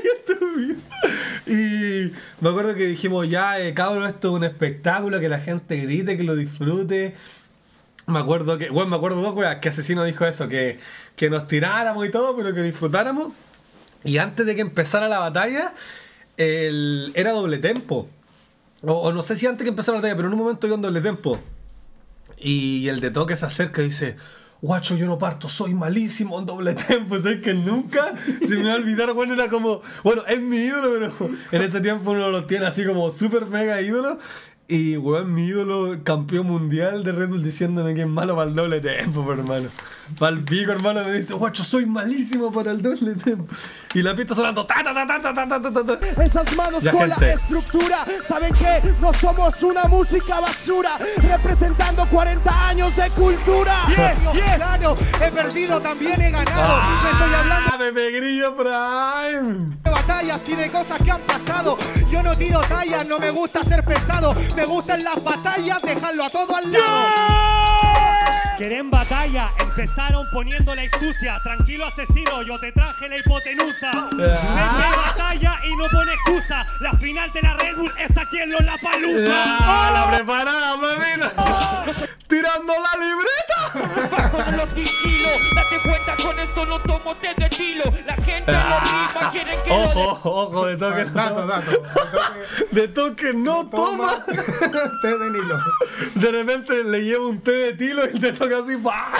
Y me acuerdo que dijimos, ya, cabrón, esto es un espectáculo, que la gente grite, que lo disfrute. Me acuerdo que, bueno, me acuerdo dos weas, que Asesino dijo eso, que nos tiráramos y todo, pero que disfrutáramos. Y antes de que empezara la batalla, era doble tempo. O no sé si antes que empezara la batalla, pero en un momento iba en doble tempo. Y el de Toque se acerca y dice, guacho, yo no parto, soy malísimo en doble tempo. ¿Sabes que nunca se me va a olvidar? Bueno, era como, bueno, es mi ídolo, pero en ese tiempo uno lo tiene así como súper mega ídolo. Y, weón, mi ídolo, campeón mundial de Red Bull, diciéndome que es malo para el doble tempo, pero, hermano. Para el pico, hermano, me dice, guacho, soy malísimo para el doble tempo. Y la pista sonando, ta, ta, ta, ta, ta, ta, ta, ta. Esas manos ya, con gente. La estructura, ¿saben qué? No somos una música basura, representando 40 años de cultura. Claro, he perdido, también he ganado. Me estoy hablando Pepe Grillo Prime. De batallas y de cosas que han pasado. Yo no tiro tallas, no me gusta ser pesado. Me gustan las batallas, dejarlo a todo al lado. ¿Quieren batalla? Empezaron poniendo la excusia. Tranquilo, Asesino, yo te traje la hipotenusa. Mete batalla y no pone excusa. La final de la Red Bull es aquí en Lollapalooza. La preparada, mamina. Tirando la libreta. Con los kilos, date cuenta, con esto no tomo té de tilo. La gente lo rima, quieren que ojo, de Toque dato. De Toque no toma té de Nilo. De repente le lleva un té de tilo y te toca así,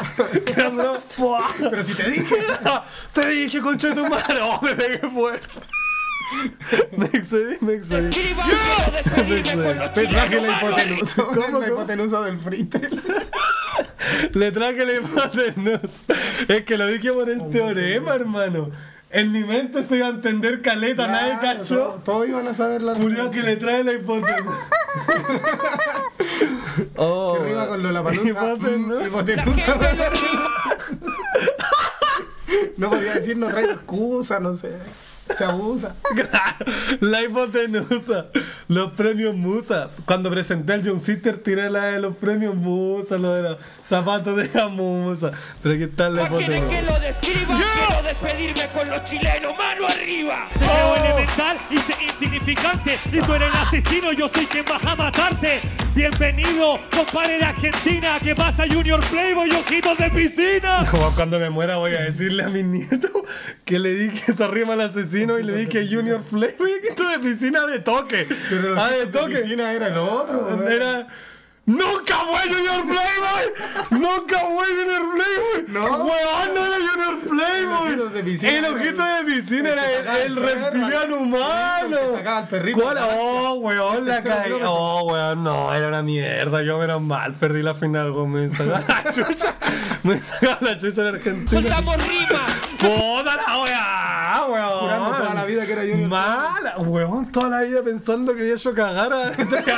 pero si te dije, concha de tu madre. Oh, me pegué fuerte. Me excedí. Te traje la hipotenusa. ¿Cómo? La hipotenusa del freestyle. Le traje la hipotenusa. Es que lo dije por el teorema, hermano. En mi mente se iba a entender caleta, nadie cachó. Todos iban a saber la Murió que le trae la hipotenusa. Que rima con Lollapalooza. Hipotenusa. No podía decir, no trae excusa, no sé. Se abusa. La hipotenusa. Los premios Musa. Cuando presenté al Young Sister tiré la de los premios Musa, lo de los zapatos de la Musa. Pero aquí está la ¿Quieren que hipotenusa. lo describa? Quiero despedirme con los chilenos, mano arriba. Te veo elemental y insignificante. Y tú eres el asesino, yo soy quien va a matarte. Bienvenido, compadre de Argentina. ¿Qué pasa, Junior Playboy, ojitos de piscina? Como cuando me muera voy a decirle a mis nietos que le dije esa rima al asesino y le dije Junior Playboy, ojito de piscina de toque. Pero Ah, de toque. piscina era el otro. Era... ¡Nunca fue Junior Playboy! ¡Nunca fue Junior Playboy! No. ¡Weón, no era Junior Playboy! El ojito de piscina El era ojito de piscina el que era sacaba el el perro, reptiliano humano. el que sacaba al perrito ¿Cuál? de la Oh, weón, El la tercero caí. creo que Oh, weón, no, era una mierda. Yo menos mal, perdí la final, weón. Me sacaba la chucha. Me sacaba la chucha en Argentina. Soltamos rima. ¡Puta la weá, weón! Jurando toda la vida que era Junior Mala, weón, toda la vida pensando que había hecho cagara.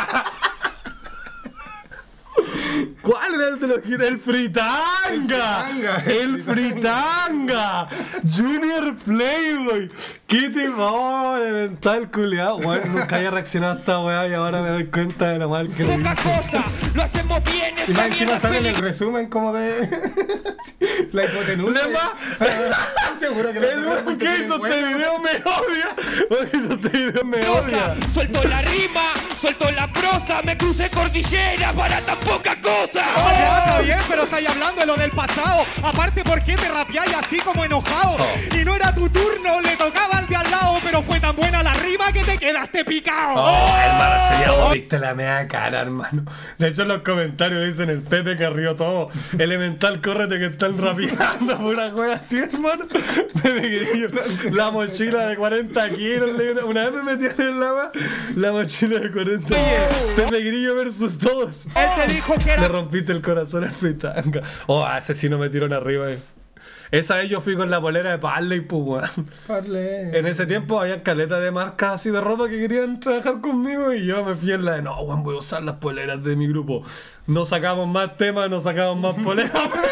¿Cuál era el de los hits? ¡El Fritanga! ¡El Fritanga! ¡Junior Playboy! ¡Qué tipo! Elemental culiado. Weón, nunca había reaccionado a esta weá y ahora me doy cuenta de lo mal que lo Poca hice. cosa, lo hacemos bien. Y más encima sale en el resumen como de la hipotenusa. Seguro que El weón que hizo este video me odia. El que hizo este video me odia. Suelto la rima, suelto la prosa, me crucé cordillera para tan poca cosa. Ya, está bien, pero estáis hablando de lo del pasado. Aparte, ¿por qué te rapeáis así como enojado? Y no era tu turno, le tocaba al de al lado, pero fue tan buena la rima que te quedaste picado. Oh, hermano, sería vos viste la media cara, hermano. De hecho, en los comentarios dicen el Pepe que rió todo. Elemental, córrete que están rapeando por una juega así, hermano. Pepe Grillo, la mochila de 40 kilos. Una vez me metí en el agua, la mochila de 40 kilos. Pepe Grillo versus todos. Él te dijo que era... Le rompiste el corazón al Fritanga. Oh, asesino me tiró arriba. Esa vez yo fui con la polera de Parley, pues, weón. Parle. En ese tiempo había caletas de marcas así de ropa que querían trabajar conmigo y yo me fui en la de, no, weón, voy a usar las poleras de mi grupo. No sacamos más temas, no sacamos más poleras.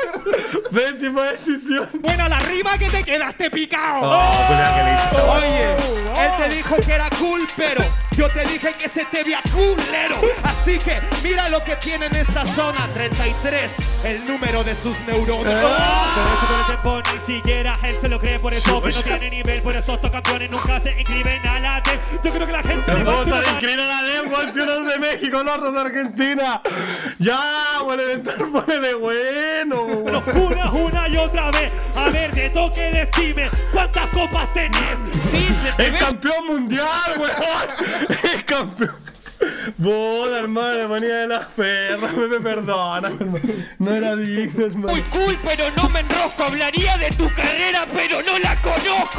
Pésima decisión. Buena la rima que te quedaste picado. Oh, cuidado que le hice esa Oye, él te dijo que era cool, pero yo te dije que se te veía culero. Así que mira lo que tiene en esta zona. 33, el número de sus neuronas. Por eso con ese tiempo ni siquiera él se lo cree. Por eso que no tiene nivel. Por eso estos campeones nunca se inscriben a la D. Yo creo que la gente... Pero vamos a inscribir a la lengua, si uno es de México, no otro de Argentina. Ya, bueno, ponele bueno. Una y otra vez. A ver, de toque decime ¿cuántas copas tenés? Sí, se te ¡Es ve campeón mundial, weón! ¡Es campeón! Boda, hermano, manía de la ferra. Me perdona, hermano. No era digno, hermano. muy cool, pero no me enrosco. Hablaría de tu carrera, pero no la conozco.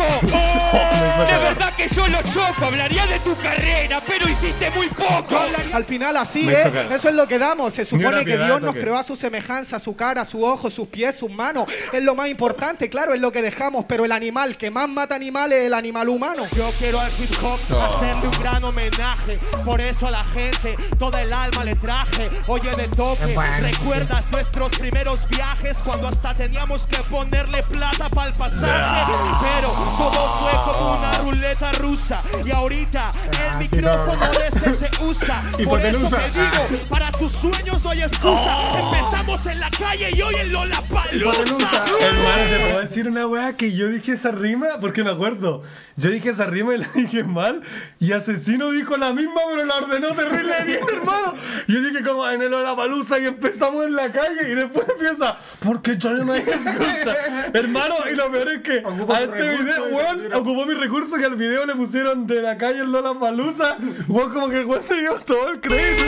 De verdad que yo lo choco. Hablaría de tu carrera, pero hiciste muy poco. Al final así, Me hizo cagar. eso es lo que damos. Se Ni supone una que piedad, Dios nos toque. creó a su semejanza, su cara, su ojo, sus pies, sus manos. Es lo más importante, claro, es lo que dejamos. Pero el animal que más mata animales es el animal humano. Yo quiero al hip hop hacerle un gran homenaje. Por eso a la gente toda el alma le traje. Oye, de toque, ¿recuerdas nuestros primeros viajes? Cuando hasta teníamos que ponerle plata para el pasaje. Pero todo fue como una ruleta rusa. Y ahorita el micrófono de este se usa. Por eso te digo, para tus sueños no hay excusa. Empezamos en la calle y hoy en Lollapalooza. Hermano, te puedo decir una weá que yo dije esa rima, porque me acuerdo. Yo dije esa rima y la dije mal. Y Asesino dijo la misma, pero la ordenó terrible bien, hermano. Y yo dije como en el Lollapalooza y empezamos en la calle. Y después empieza, porque yo no hay excusa. Hermano, y lo peor es que a este video, weón, ocupó mi recurso que al video le pusieron de la calle en Lollapalooza. Weón, como que el weón se dio todo el crédito.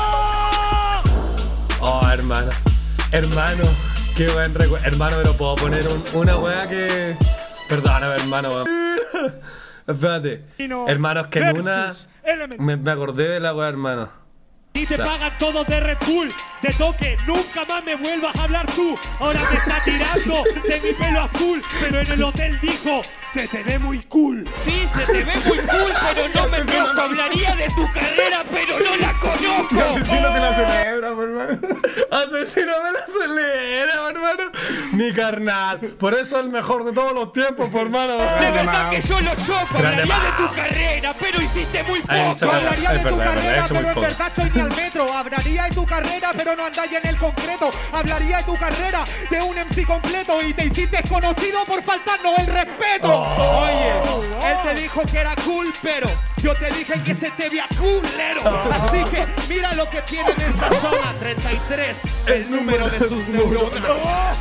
Oh, hermano. Hermano, qué buen recuerdo. Hermano, pero puedo poner una weá que... Perdóname, hermano, weón. Espérate. Hermano, es que en una... Me acordé de la weá, hermano. Y te pagan todos de Red Bull, de toque, nunca más me vuelvas a hablar tú. Ahora me está tirando de mi pelo azul, pero en el hotel dijo, se te ve muy cool. Sí, se te ve muy cool, pero no me enrosco. Hablaría de tu carrera, pero no la conozco. Asesino te la celebra, hermano. Asesino me la acelera, hermano. Mi carnal. Por eso es el mejor de todos los tiempos, por hermano. De verdad que yo lo choco. Hablaría de tu carrera, pero hiciste muy poco. Hablaría de tu carrera, pero en verdad estoy ni al metro. Hablaría de tu carrera, pero no andáis en el concreto. Hablaría de tu carrera de un MC completo y te hiciste conocido por faltarnos el respeto. Oye, él te dijo que era cool, pero yo te dije que se te veía culero. Así que mira lo que tiene en esta zona. 33, el número de sus neuronas.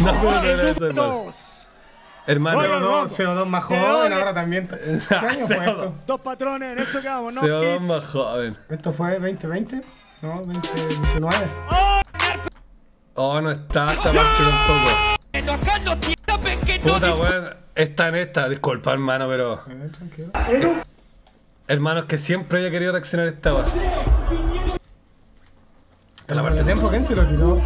Hermano, CO2 más joven, ahora también. ¿Qué año fue esto? Dos patrones, en eso quedamos, ¿no? CO2 más joven. ¿Esto fue 2020? No, 2019. Oh, no está esta parte tampoco. Puta, weón. Está en esta. Disculpa, hermano, pero... Tranquilo. Hermano, es que siempre he querido reaccionar a esta weón. En la parte de tiempo, ¿quién se lo tiró?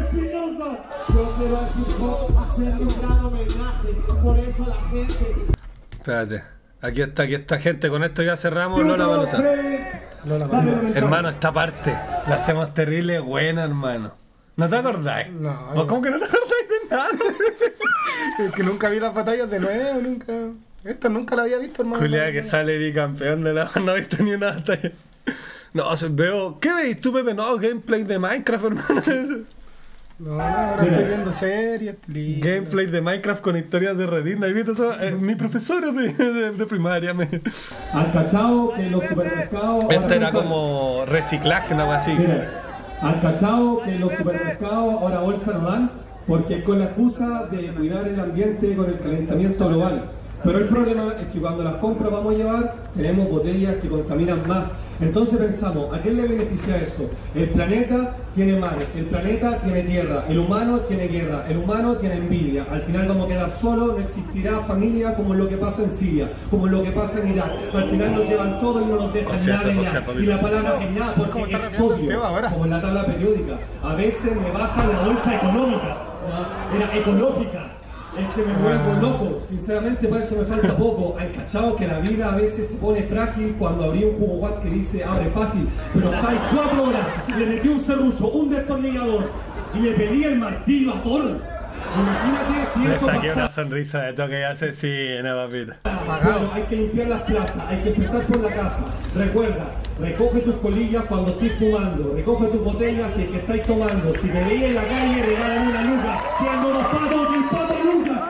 Espérate. Aquí está, gente. Con esto ya cerramos Lollapalooza. Hermano, esta parte la hacemos terrible buena, hermano. ¿No te acordáis? No. ¿Vos cómo que no te acordáis de nada? Es que nunca vi las batallas de nuevo, nunca. Esta nunca la había visto, hermano. Julia, que sale bicampeón de la... No he visto ni una batalla. No, veo... ¿Qué veis tú, Pepe? No, gameplay de Minecraft, hermano. No, ahora estoy viendo series, gameplay de Minecraft con historias de Reddit. ¿Has visto eso? Mi profesora de primaria me... ¿Han cachado que los supermercados... Este era como reciclaje, algo así. Miren, ¿han cachado que los supermercados ahora bolsa no dan? Porque con la excusa de cuidar el ambiente con el calentamiento global. Pero el problema es que cuando las compras vamos a llevar, tenemos botellas que contaminan más. Entonces pensamos, ¿a quién le beneficia eso? El planeta tiene mares, el planeta tiene tierra, el humano tiene guerra, el humano tiene envidia. Al final vamos a quedar solos, no existirá familia como lo que pasa en Siria, como lo que pasa en Irak. Al final nos llevan todo y no nos dejan nada. Y la palabra es nada porque es sodio, como en la tabla periódica. A veces me basa en la bolsa económica, era ecológica. Es que me vuelvo loco, sinceramente para eso me falta poco. Hay cachado que la vida a veces se pone frágil cuando abrí un jugo Watts que dice abre fácil, pero estáis 4 horas, le metí un serrucho, un destornillador y le pedí el martillo a Thor. Imagínate si le eso saqué pasa. una sonrisa de toque y hace papita. Bueno, hay que limpiar las plazas, hay que empezar por la casa. Recuerda, recoge tus colillas cuando estés fumando, recoge tus botellas si es que estáis tomando. Si me veis en la calle, regálame una luca. Cuando los patos, el pato luca.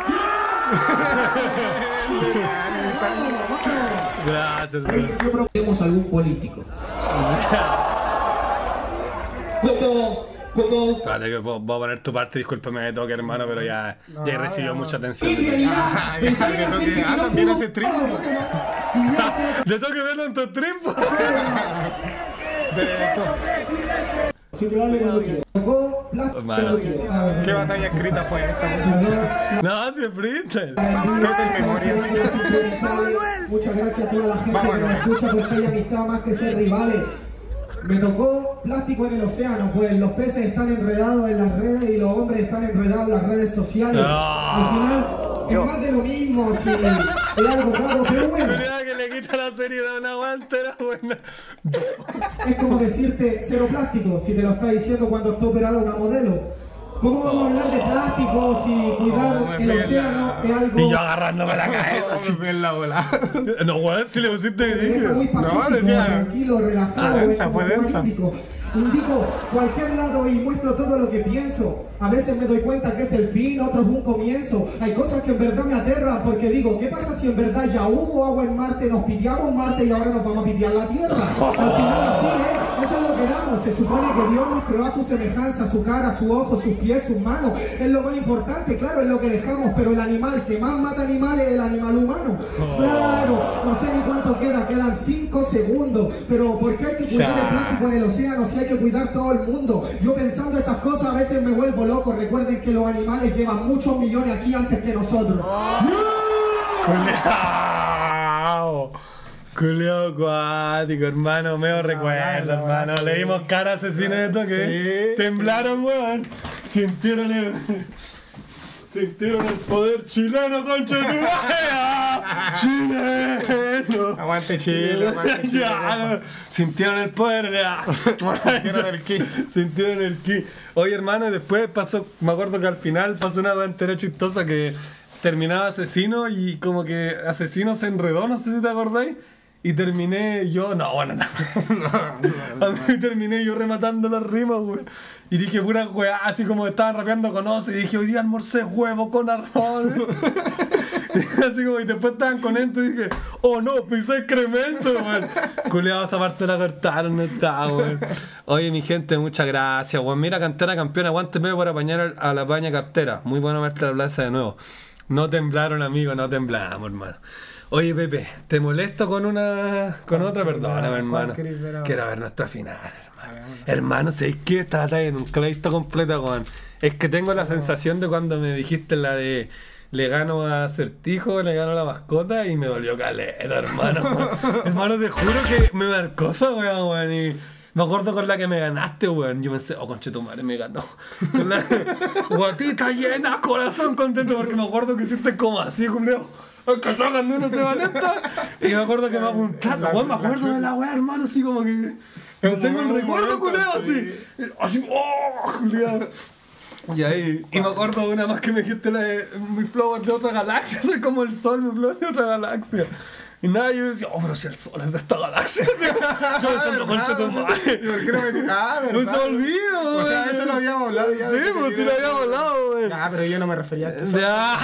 Gracias, hermano. Tenemos algún político. Espérate que voy a poner tu parte, discúlpame de toque, hermano, pero ya he recibido mucha atención. También hace stream, ¿De toque verlo en tu stream? ¿Qué batalla escrita fue esta? No, si es freestyle. Muchas gracias a toda la gente que me escucha porque hay amistad más que ser rivales. Me tocó plástico en el océano, pues los peces están enredados en las redes y los hombres están enredados en las redes sociales. Al final es más de lo mismo, si es algo raro, pero bueno. Que le quita la seriedad a una guantera buena. Es como decirte cero plástico, si te lo está diciendo cuando está operada una modelo. ¿Cómo vamos a hablar de plástico si cuidar el océano es algo... Y yo agarrándome la cabeza así en la bola. No, weón, si le pusiste grillo. No, decía... Tranquilo, relajado. Densa, fue densa. Indico cualquier lado y muestro todo lo que pienso. A veces me doy cuenta que es el fin, otros un comienzo. Hay cosas que en verdad me aterran porque digo, ¿qué pasa si en verdad ya hubo agua en Marte, nos piteamos Marte y ahora nos vamos a pitear la Tierra? Al final así es, eso es lo que damos. Se supone que Dios nos creó a su semejanza, su cara, su ojo, sus pies, sus manos. Es lo más importante, claro, es lo que dejamos, pero el animal que más mata animales es el animal humano. Claro, no sé ni cuánto quedan 5 segundos, pero ¿por qué hay que cuidar el plástico en el océano si hay que cuidar todo el mundo? Yo pensando esas cosas a veces me vuelvo loco. Recuerden que los animales llevan muchos millones aquí antes que nosotros. Culeado acuático, hermano, meo recuerdo, hermano. Le dimos cara a asesino de toque. Temblaron, weón. Sintieron el poder chileno, concha de tu madre. Chile. bueno. Aguante Chile, aguante Chile. Ya, sintieron el poder, ya. Sintieron el ki. Sintieron el ki. Oye, hermano, y después pasó, me acuerdo que al final pasó una cosa entera chistosa que terminaba Asesino y como que Asesino se enredó, no sé si te acordáis. Y terminé yo, no, bueno, a mí terminé yo rematando las rimas, güey. Y dije pura weá, así como estaban rapeando con Oz. Y dije, hoy día almorcé huevo con arroz. Así como, y después estaban con esto y dije, oh no, pisé excremento, güey. Culeado, esa parte la cortaron, no está, güey. Oye, mi gente, muchas gracias, güey. Mira, Cantera Campeona, aguánteme por apañar a la paña cartera. Muy bueno verte la plaza de nuevo. No temblaron, amigo, no temblamos, hermano. Oye, Pepe, ¿te molesto con otra? Perdóname, hermano. Quiero ver nuestra final, hermano. Hermano, ¿sabéis qué? Trata en un clarito completo, Juan. Es que tengo la sensación de cuando me dijiste la de le gano a Acertijo, le gano a la mascota y me dolió caleta, hermano. Hermano, te juro que me marcó esa weón, y me acuerdo con la que me ganaste, weón. Yo pensé, oh, conchetumare, me ganó. Con la guatita llena, corazón contento, porque me acuerdo que hiciste como así, cuando uno se va lenta. Y me acuerdo que me apuntaron, weón, me acuerdo de la weá, hermano, así como que tengo el recuerdo, culeado, así, oh, culeado. Y ahí, y me acuerdo de una más que me dijiste, mi flow es de otra galaxia, soy como el sol, mi flow es de otra galaxia. Y nada, yo decía, oh, pero si el sol es de esta galaxia. Yo pensando, concha tu madre. ¿Por qué no me dijiste? Ah, ¿verdad? No se me olvido, o sea, eso lo habíamos hablado ya. Sí, pues sí lo habíamos hablado, güey. Ah, pero yo no me refería a esto.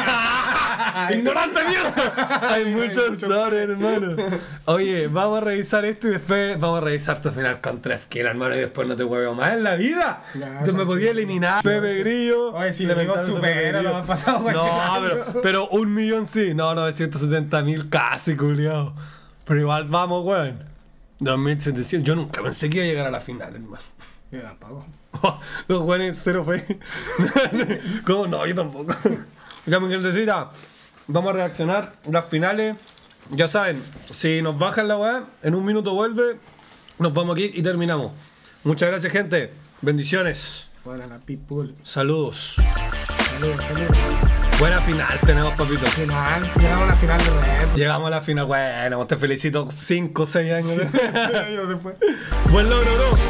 ¡Ignorante mierda! Hay muchos sabores, hermano. Oye, vamos a revisar esto y después vamos a revisar tu final con Trefkin, hermano, y después no te huevo más en la vida. Tú me podías eliminar. Pepe Grillo. Oye, si le digo supera, lo ha pasado. No, pero 1 millón sí. No, 970.000 casi, culiado. Pero igual vamos, weón. 2.700. Yo nunca pensé que iba a llegar a la final, hermano. Yo tampoco. Los weones, cero fe. ¿Cómo? No, yo tampoco. Ya, mi gentecita, vamos a reaccionar. Las finales, ya saben, si nos bajan la weá, en 1 minuto vuelve, nos vamos aquí y terminamos. Muchas gracias, gente. Bendiciones. Buena la people. Saludos. Saludos. Buena final tenemos, papito. Final, llegamos a la final de Red. Llegamos a la final, bueno, te felicito 5 o 6 años. 6 años después. Buen logro, bro.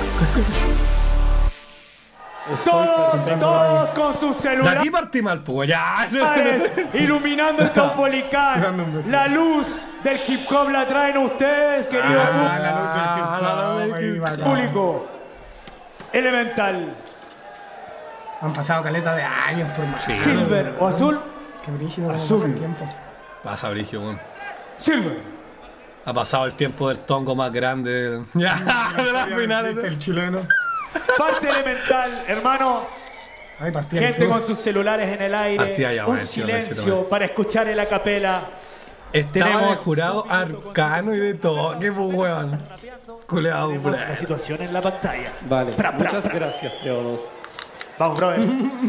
Todos con sus celulares. De aquí partí mal, pues ya. Iluminando el Caupolicán. La luz del hip hop la traen ustedes, querido la luz del hip hop. Público. Elemental. Han pasado caleta de años por más. Silver o azul. Qué brígido pasa el tiempo. Pasa brígido, weón. Silver. Ha pasado el tiempo del tongo más grande de las finales. El chileno. Parte elemental, hermano. Gente con sus celulares en el aire. Un silencio para escuchar el acapela. Tenemos el jurado arcano y de todo. Qué weón. Culeado, tenemos la situación en la pantalla. Vale. Muchas gracias, CO2. Vamos, brother.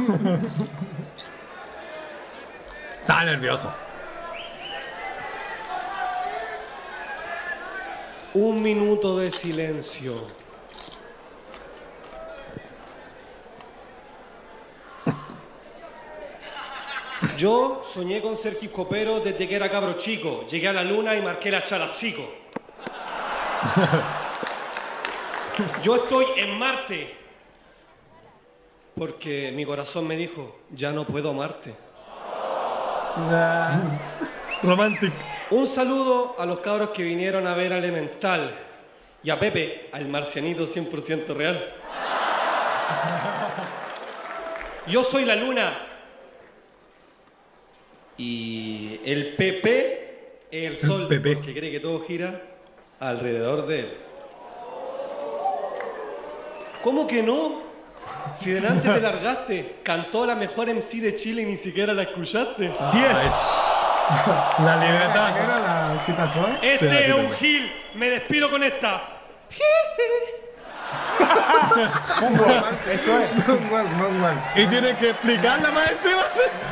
Está nervioso. 1 minuto de silencio. Yo soñé con ser hip hopero desde que era cabro chico. Llegué a la luna y marqué la chalacico. Yo estoy en Marte. Porque mi corazón me dijo, ya no puedo amarte. Romantic. Un saludo a los cabros que vinieron a ver a Elemental. Y a Pepe, al marcianito 100% real. Yo soy la luna. Y el Pepe es el sol. Pepe. Porque cree que todo gira alrededor de él. ¿Cómo que no? Si delante te largaste, cantó la mejor MC de Chile y ni siquiera la escuchaste. 10. La libertad. ¿Qué era la citación? Este es un gil. Me despido con esta. Eso es. Y tienes que explicarla más encima.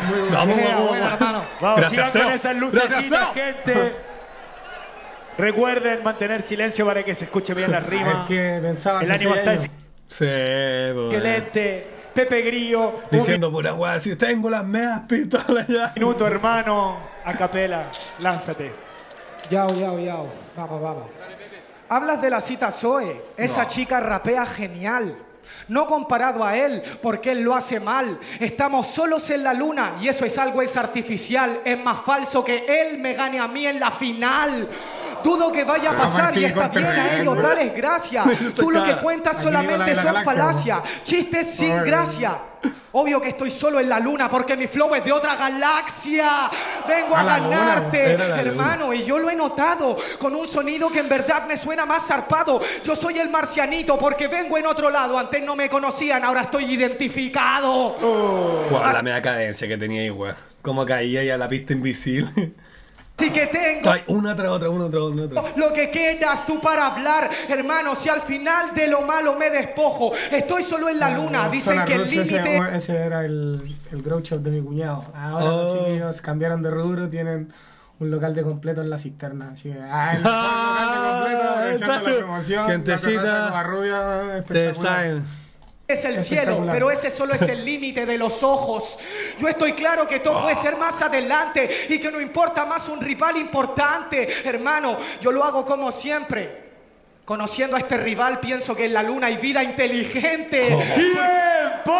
Vamos, Gracias, sigan con Seo. esas Gracias, lucecitas, Seo. gente. Recuerden mantener silencio para que se escuche bien la rima. Es que pensaba El ánimo está excelente. Pepe Grillo. Diciendo pura weá, si tengo las meas pistolas ya. Minuto, hermano. A capela. Lánzate. Yao. Vamos. Hablas de la cita Zoe. Esa chica rapea genial. No comparado a él, porque él lo hace mal. Estamos solos en la luna y eso es artificial. Es más falso que él me gane a mí en la final. Dudo que vaya a pasar y está bien a ellos, dales gracias. Tú lo que cuentas solamente son falacias, chistes sin gracia. Obvio que estoy solo en la luna porque mi flow es de otra galaxia. Vengo a ganarte, hermano, y yo lo he notado con un sonido que en verdad me suena más zarpado. Yo soy el marcianito porque vengo en otro lado. Antes no me conocían, ahora estoy identificado. Guau, la media cadencia que tenía ahí, weón. Como caía ahí a la pista invisible. Sí que tengo. Ay, una tras otra. Lo que quieras tú para hablar, hermano, si al final de lo malo me despojo. Estoy solo en la luna, dicen que el límite... Ese era el grow shop de mi cuñado. Ahora los chiquillos cambiaron de rubro, tienen un local de completo en la cisterna. Así que, el local de completo, echando la promoción. Gentecita, rubia, te saben. Es el cielo, pero ese solo es el límite de los ojos. Yo estoy claro que todo puede ser más adelante y que no importa más un rival importante. Hermano, yo lo hago como siempre. Conociendo a este rival, pienso que en la luna hay vida inteligente. ¡Tiempo!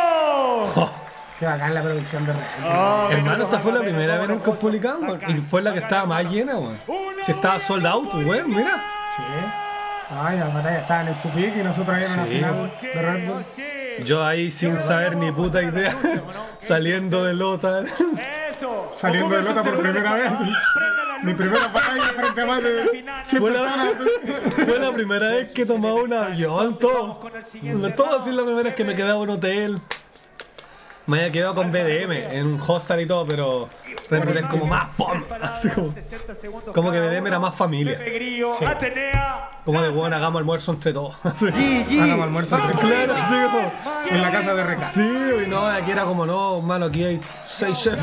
Qué bacán la producción de Red. Hermano, esta fue la primera vez que publicamos y fue la que estaba más llena, weón. Si estaba sold out, weón, mira. Sí. Ay, las batallas estaban en su pick y nosotros ahí en una final de Red Bull. Yo ahí sin saber ni puta idea, saliendo de Lota. Saliendo de Lota por primera vez. Mi primera batalla frente a más de 100 personas. Fue la primera vez que tomaba un avión, todo así la primera vez que me quedaba en un hotel. Me había quedado con BDM en un hostel y todo, pero Red Bull es como más ¡pum! Así como que BDM era más familia. Sí. Como de bueno, hagamos almuerzo entre todos. Hagamos almuerzo entre todos. Claro, así como en la casa de Reca. Sí, y no, aquí era como no, mano, aquí hay 6 chefs.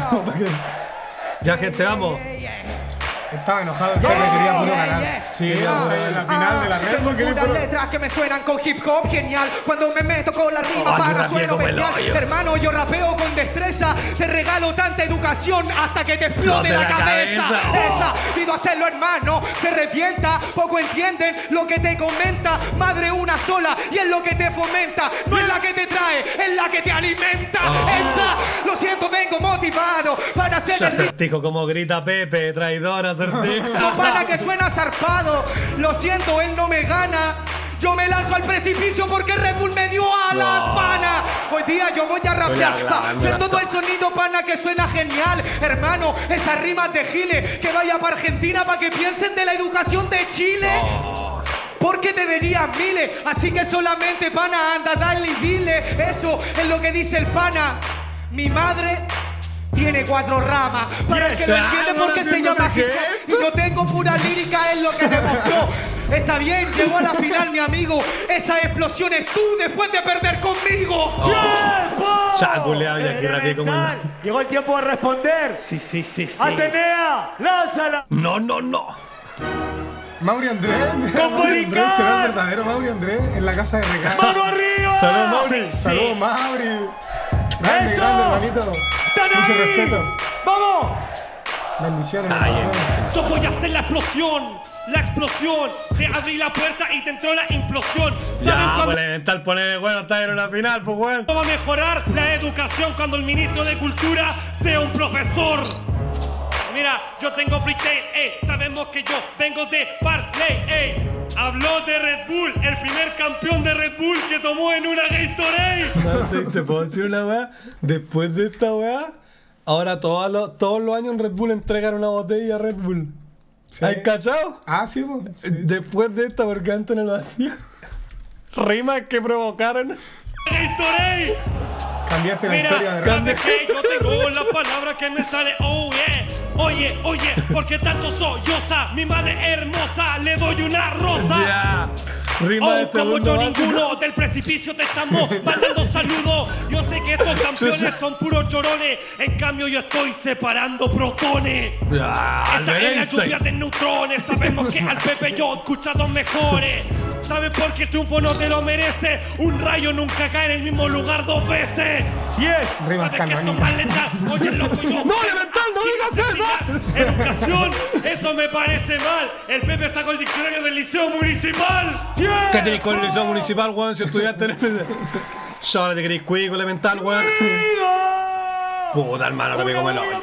Ya, gente, vamos. Estaba enojado, que quería puro ganar. Sí, en la final de la Red Bull. Tengo unas letras que me suenan con hip hop genial. Cuando me meto con la rima para sueno bestial. Hermano, yo rapeo con destreza. Te regalo tanta educación hasta que te explote la cabeza. Esa, pido hacerlo, hermano. Se revienta, poco entienden lo que te comenta. Madre una sola y es lo que te fomenta. No es la que te trae, es la que te alimenta. Entra, lo siento, vengo motivado para hacer el Acertijo, como grita Pepe, traidora. No, pana, que suena zarpado. Lo siento, él no me gana. Yo me lanzo al precipicio porque Red Bull me dio alas, pana. Hoy día yo voy a rapear. Sé todo el sonido, pana, que suena genial. Hermano, esas rimas de Gile, que vaya para Argentina para que piensen de la educación de Chile. Porque te verían miles. Así que solamente, pana, anda, dale y dile. Eso es lo que dice el pana. Mi madre tiene 4 ramas. Para el que no entiende por qué se llama hip hop. Y yo tengo pura lírica, es lo que demostró. Está bien, llegó a la final, mi amigo. Esa explosión es tú después de perder conmigo. ¡Tiempo! Chaculeado, y aquí rápido como el... Llegó el tiempo de responder. Sí. Atenea, lánzala. No. Mauri Andrés. Mauri Andrés será el verdadero Mauri Andrés en la casa de Reca. ¡Mano arriba! Saludos, Mauri. Saludos, Mauri. Grande, hermanito. Mucho respeto. ¡Vamos! Bendiciones. Yo voy a hacer la explosión. Te abrí la puerta y te entró la implosión. Ya, pues elemental pone, bueno, está en una final, pues bueno. ¿Cómo va a mejorar la educación cuando el ministro de Cultura sea un profesor? Mira, yo tengo freestyle, sabemos que yo vengo de Parley, Habló de Red Bull, el primer campeón de Red Bull que tomó en una Gatorade. No sé, te puedo decir una weá. Después de esta weá, ahora todos los años en Red Bull entregan una botella a Red Bull. ¿Sí? ¿Has cachado? Ah, sí, pues. Sí. Después de esta, porque antes no lo hacía. Rimas que provocaron. Gatorade. Cambiaste la historia de Red Bull. Yo tengo la palabra que me sale, oh yeah. Oye, ¿por qué tanto solloza? Mi madre hermosa, le doy una rosa. Ya. Rima de como yo básico. ninguno del precipicio te estamos mandando saludos. Yo sé que estos campeones son puros llorones. En cambio yo estoy separando protones. Esta es la lluvia de neutrones. Sabemos que al Pepe yo he escuchado mejores. ¿Sabes por qué el triunfo no te lo merece? Un rayo nunca cae en el mismo lugar 2 veces. Rimas canónicas. Oye, loco, yo... ¡No, elemental, no! digas eso! Educación, eso me parece mal. El Pepe sacó el diccionario del liceo municipal. ¿Qué tenéis con el liceo municipal, weón? Si estudiaste en el... Solo te queréis cuico elemental, weón. Puta, hermano, no me come el hoyo.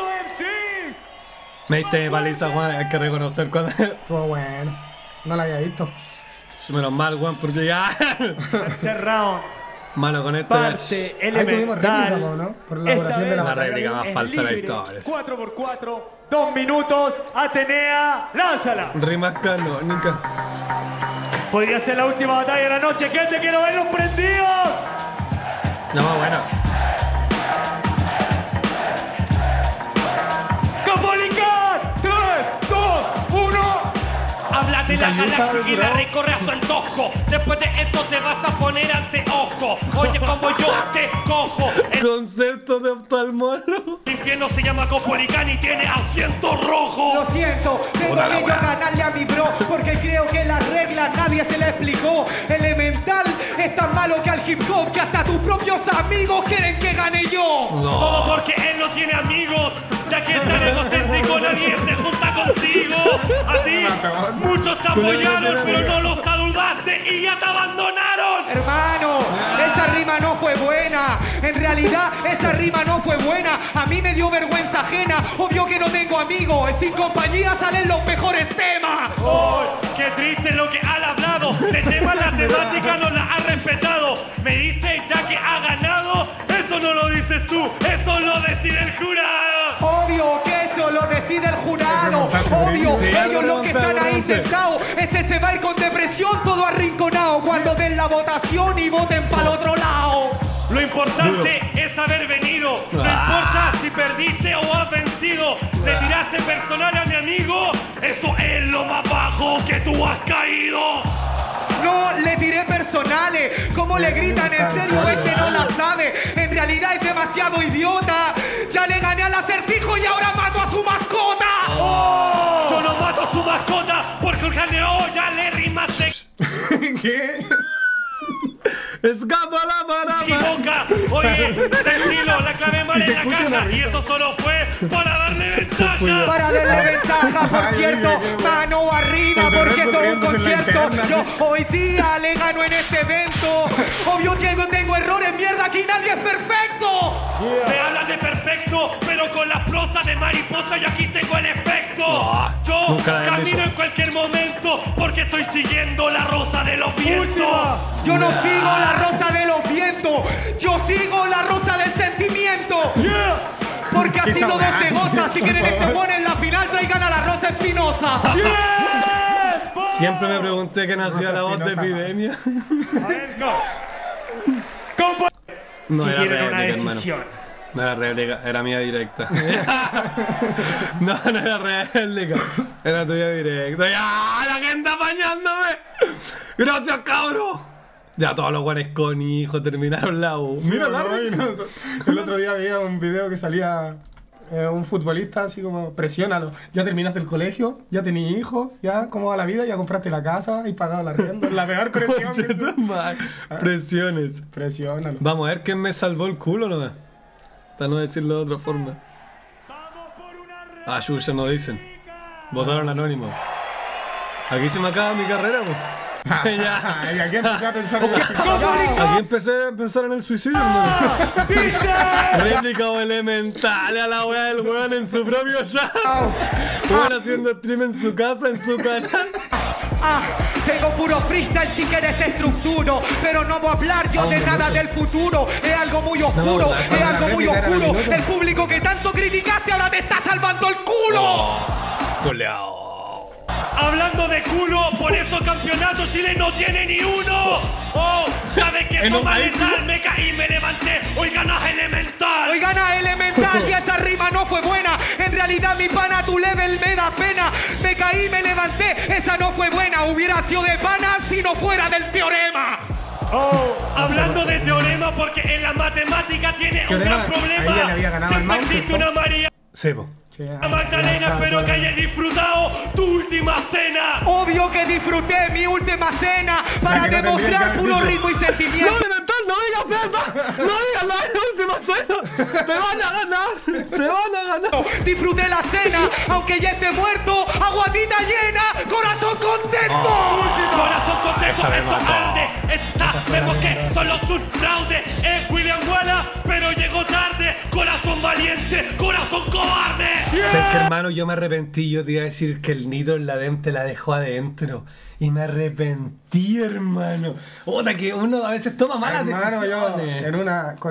Me diste paliza, weón. Hay que reconocer cuando... Estuvo bueno. No la había visto. Menos mal, weón, porque ya... Tercer round. Mano, con este parte elemental. Réplica, ¿no? Por la elaboración de la réplica más falsa de la historia. 4x4, 2 minutos. Atenea, lánzala. Rimas Cano, nunca. Podría ser la última batalla de la noche. Gente, quiero verlos prendidos. No, bueno. Capolicat. 3, 2, 1. Habla de la galaxia y la recorre a su antojo. Después de esto te vas a poner anteojo. Oye, como yo te cojo. El concepto de oftalmólogo. El infierno se llama Copolicán y tiene asiento rojo. Lo siento, tengo que yo ganarle a mi bro, porque creo que las reglas nadie se le explicó. Elemental es tan malo que al hip hop que hasta tus propios amigos quieren que gane yo. Todo porque él no tiene amigos. Ya que tan egocéntrico nadie se junta contigo. A ti muchos te apoyaron, pero no los saludaste y ya te abandonaron. Hermano, esa rima no fue buena. En realidad, esa rima no fue buena. A mí me dio vergüenza ajena. Obvio que no tengo amigos. Sin compañía salen los mejores temas. ¡Oh! ¡Qué triste lo que han hablado! De tema la temática no la ha respetado. Me dice ya que ha ganado. Eso no lo dices tú, eso lo decide el jurado. Obvio que eso lo decide el jurado. Obvio, ellos los que están ahí sentados. Este se va a ir con depresión todo arrinconado cuando den la votación y voten para el otro lado. Lo importante es haber venido. No importa si perdiste o has vencido. Le tiraste personal a mi amigo. Eso es lo más bajo que tú has caído. No, le tiré personales. ¿Cómo le gritan? En serio, es que no la sabe. En realidad es demasiado idiota. Ya le gané al acertijo y ahora mato a su mascota. Oh. Yo no mato a su mascota porque el ganeo ya le rimaste. ¿Qué? Escapa la marama. Equivoca. Oye, tranquilo, la clave mal en la caja. Y eso solo fue para darle ventaja. Para darle ventaja, por cierto. Mano arriba porque todo un concierto. Yo hoy día le gano en este evento. Obvio que no tengo errores, mierda, aquí nadie es perfecto. Me hablan de perfecto, pero con las prosas de mariposa yo aquí tengo el efecto. Yo camino en cualquier momento porque estoy siguiendo la rosa de los vientos. Yo no sigo la rosa de los vientos, yo sigo la rosa del sentimiento. Porque así todo se goza. Si quieren que te ponen la final, traigan a la Rosa Espinosa. Siempre me pregunté qué nacía la voz de Epidemia. No si era quieren réplica, una decisión. Hermano. No era réplica, era mía directa. No era réplica, era tuya directa. ¡Ya! ¡La gente apañándome! ¡Gracias, cabrón! Ya todos los guanes con hijos terminaron la U. Sí, mira, el otro día veía un video que salía un futbolista así como, presiónalo. Ya terminaste el colegio, ya tenías hijos, ya cómo va la vida, ya compraste la casa y pagado la arriendo. La peor presión. Presiones. Presiónalo. Vamos a ver quién me salvó el culo nomás. Para no decirlo de otra forma. Ah, ya no dicen. Votaron anónimo. Aquí se me acaba mi carrera, pues. Ya. Y aquí empecé a pensar en aquí empecé a pensar en el suicidio, hermano. Réplica o elemental a la wea del weón en su propio chat. Weón haciendo stream en su casa, en su canal. Tengo puro freestyle si quieres te estructuro. Pero no voy a hablar yo de nada del futuro. Es algo muy oscuro, es algo muy oscuro. El público que tanto criticaste ahora te está salvando el culo. Coleado. Hablando de culo, por eso campeonato Chile no tiene ni uno. Oh, sabes que eso malezal, me caí, me levanté. Hoy ganas elemental. Hoy ganas elemental y esa rima no fue buena. En realidad mi pana, tu level me da pena. Me caí, me levanté, esa no fue buena. Hubiera sido de pana si no fuera del teorema. Oh, hablando de teorema, porque en la matemática tiene un gran problema. Siempre existe una María. Sebo. Magdalena, espero que hayas disfrutado tu última cena. Obvio que disfruté mi última cena para demostrar puro ritmo y sentimiento. No, Elemental, no digas eso. No digas la última suelo! ¡Te van a ganar! ¡Te van a ganar! Disfruté la cena, aunque ya esté muerto. Aguatita llena, corazón contento. Corazón contento, Esa me esto mató. arde. Sabemos que solo es un fraude. Es William Wallace, pero llegó tarde. Corazón valiente, corazón cobarde. Sé que, hermano, yo me arrepentí. Yo te iba a decir que el nitro en la DEM te la dejó adentro. Y me arrepentí, hermano. Otra que uno a veces toma malas Hermano, yo decisiones. en una con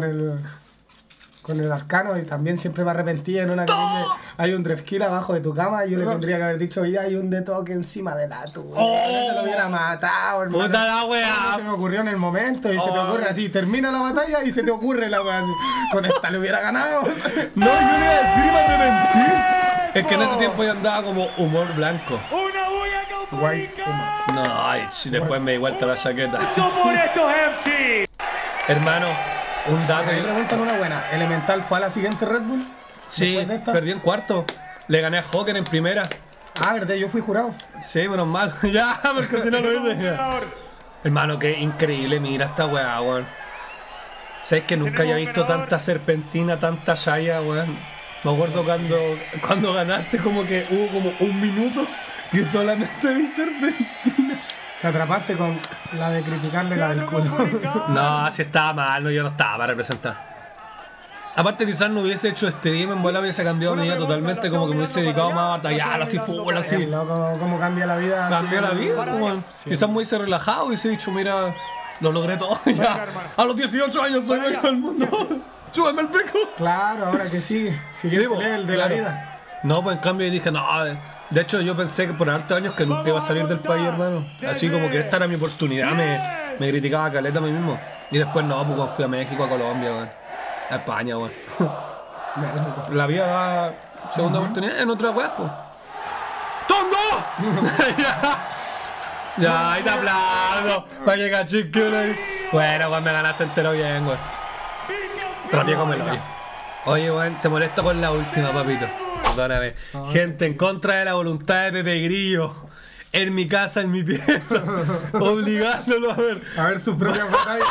el arcano y también siempre me arrepentí en una que dice hay un drefkill abajo de tu cama y yo le tendría que haber dicho y hay un detoque encima de la tuya. No se lo hubiera matado, hermano. Puta la wea. No se me ocurrió en el momento y se te ocurre así, termina la batalla y se te ocurre la wea así. Con esta le hubiera ganado. No, yo le iba a decir y me arrepentí. Es que en ese tiempo yo andaba como humor blanco. Una bulla caupónica. No, ay, si después me di vuelta la chaqueta. Somos estos MC. Hermano, un dato. Me preguntan una buena. ¿Elemental fue a la siguiente Red Bull? Sí, después de esta? perdí en cuarto. Le gané a Joker en primera. Ah, verdad, yo fui jurado. Sí, menos mal. Ya, porque si no lo hice. Hermano, qué increíble. Mira esta weá, weón. ¿Sabes que nunca había visto tanta serpentina, tanta shaya, weón? Me acuerdo cuando ganaste, como que hubo como un minuto que solamente vi serpentina. Te atrapaste con la de criticarle la del culo. No, así estaba mal, no, yo no estaba para representar. Aparte quizás no hubiese hecho stream, en bola hubiese cambiado mi vida totalmente, como que me hubiese dedicado más a batallar, así fútbol, así. Loco, ¿cómo cambia la vida? Cambia la vida, weón. Quizás me hubiese relajado y hubiese dicho, mira, lo logré todo ya. A los 18 años soy dueño del mundo. Chúbame el pico. Claro, ahora que sigue el level de la vida. No, pues en cambio yo dije, no, de hecho yo pensé que por hartos años que nunca iba a salir del país, hermano. Así como que esta era mi oportunidad, me criticaba caleta a mí mismo. Y después no, pues cuando fui a México, a Colombia, weón. A España, weón. La vida da segunda oportunidad en otra weá, pues. ¡Tongo! Ya, ahí te aplaudo. Para que cachique. Bueno, weón, me ganaste entero bien, weón. Rápido cómelo, oye. Oye, weón, te molesto con la última, papito. Perdóname. Gente, en contra de la voluntad de Pepe Grillo. En mi casa, en mi pieza. Obligándolo a ver sus propias batallas.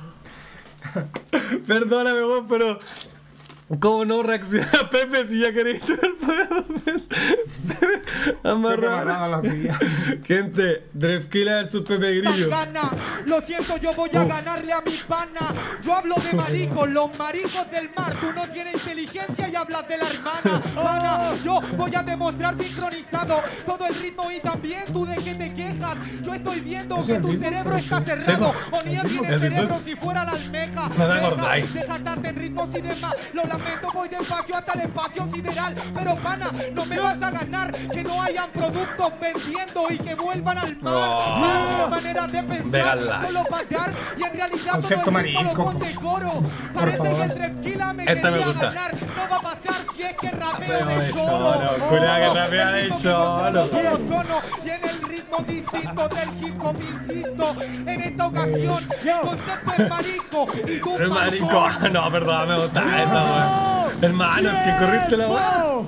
Perdóname, weón, pero ¿cómo no reacciona Pepe si ya queréis tener poder? Amarrado. Gente, Drefkilla versus Pepe Grillo. Gana. Lo siento, yo voy a ganarle a mi pana. Yo hablo de maricos, los maricos del mar. Tú no tienes inteligencia y hablas de la hermana. Pana, yo voy a demostrar sincronizado todo el ritmo y también tú de qué te quejas. Yo estoy viendo que tu cerebro está cerrado. O ni tiene cerebro si fuera la almeja. No me acordáis. Deja darte en ritmos y demás. Lo lamento, voy despacio hasta el espacio sideral. Pero pana, no me vas a ganar. Que no hayan productos vendiendo y que vuelvan al mar. Más maneras de pensar, solo patear y en realidad concepto todo el ritmo lo marico. pone coro. Parece que el Drefkilla me Esta me quería gusta. ganar. No va a pasar si es que rapeo de cholo, solo. cuidado que rapea de cholo. Y en el ritmo distinto del hip hop, insisto. En esta ocasión, el concepto es marico y tú El marico. No, perdón, me gusta esa, weón. Hermano, es que corriste la weón.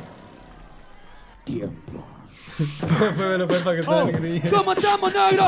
Tiempo. Fue lo para que se lo creí. ¿Cómo estamos, negro?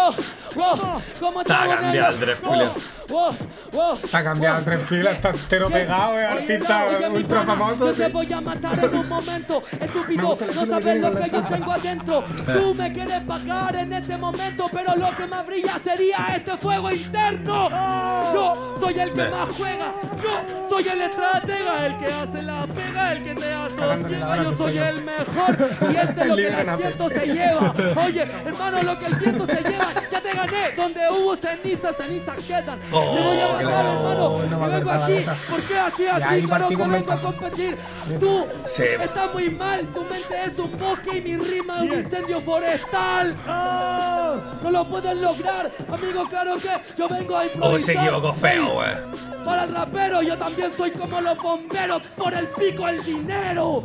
¿Cómo Está estamos, cambiado el Drefkilla. Está cambiado el Drefkilla, está entero pegado, es artista ultra famoso. Yo te voy a matar en un momento, estúpido, no sabes lo que yo tengo adentro. Tú me quieres pagar en este momento, pero lo que más brilla sería este fuego interno. Yo soy el que más juega, yo soy el estratega, el que hace la pega, el que te asosiega. Yo soy el mejor y este lo que el viento se lleva. Oye, hermano, lo que el viento se lleva, ya te gané. Donde hubo cenizas, cenizas quedan. Te voy a matar, hermano. Me vengo aquí. ¿Por qué así? Claro que vengo a competir. Tú estás muy mal. Tu mente es un bosque y mi rima es un incendio forestal. No lo pueden lograr, amigo. Claro que yo vengo a improvisar. Hoy se equivocó feo, wey. Para el rapero, yo también soy como los bomberos. Por el pico el dinero.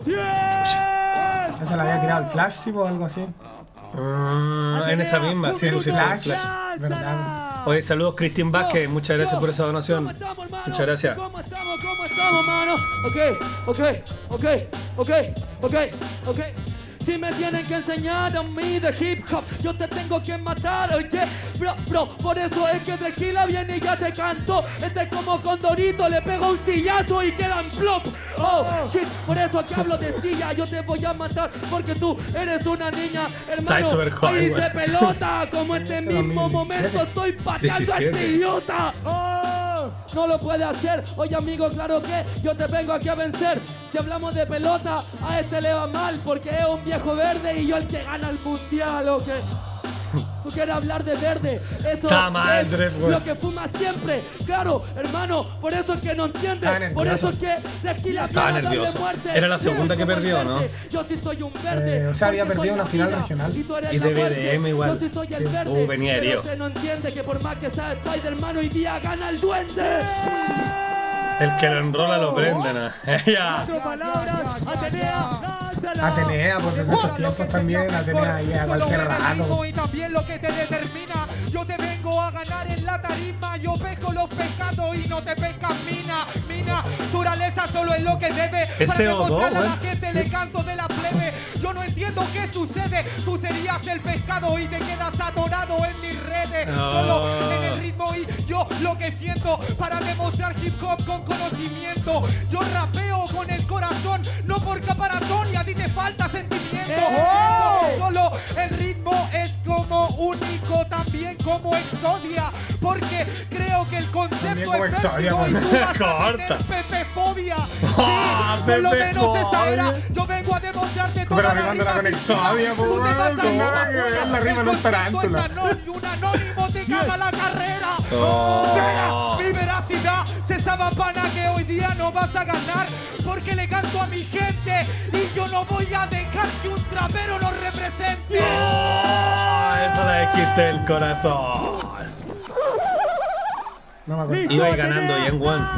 ¿Esa la había tirado el Flash, sí, o algo así? En esa misma, sí, Lucy Flash. ¿Verdad? Oye, saludos Cristian Vázquez, muchas gracias por esa donación. Muchas gracias. ¿Cómo estamos, mano? Ok. Si me tienen que enseñar a mí de hip hop, yo te tengo que matar, oye, bro, por eso es que Tequila viene y ya te canto. Este es como Condorito, le pego un sillazo y quedan plop. Oh, shit, por eso que hablo de silla, yo te voy a matar porque tú eres una niña, hermano. Ahí se pelota, como en este mismo momento estoy pateando a este idiota. Oh, no lo puede hacer. Oye, amigo, claro que yo te vengo aquí a vencer. Si hablamos de pelota, a este le va mal porque es un viejo verde y yo el que gana el mundial, ¿ok? Tú quieres hablar de verde, eso es lo que fuma siempre. Claro, hermano, por eso es que no entiende. Por eso es que Tequila estaba nervioso. Era la segunda que perdió, ¿no? Yo sí soy un verde. O sea, había perdido una final regional. Y de BDM igual. Yo sí soy el verde. Venía herido. Usted no entiende que por más que sea Spider-Man, hoy día gana el duende. El que lo enrola lo prende, ¿no? Ya. Atenea, porque en esos tiempos también Atenea ahí a cualquier rato. Y también lo que te determina. Yo te vengo a ganar en la tarima. Yo pesco los pescados y no te pescas mina. Mi naturaleza solo es lo que debe. Para demostrarle a la gente le canto de la plebe. Yo no entiendo qué sucede. Tú serías el pescado y te quedas atorado en mis redes. Solo en el ritmo y yo lo que siento para demostrar hip hop con conocimiento. Yo rapeo con el corazón, no por caparazón, y a ti te falta sentimiento. Solo el ritmo es como único, también como Exodia, porque creo que el concepto es vértigo y tú vas a tener pepefobia. Sí, por lo menos esa era. Yo vengo a demostrarte toda la rima con Exodia, tú te vas a la rima no es tarántula. Un anónimo te gana la carrera. Mi veracidad se sabe, pana, que hoy día no vas a ganar porque le canto a mi gente y yo no voy a dejar que un trapero nos represente. Eso la dijiste del corazón. No me acuerdo. Iba ganando bien, Juan.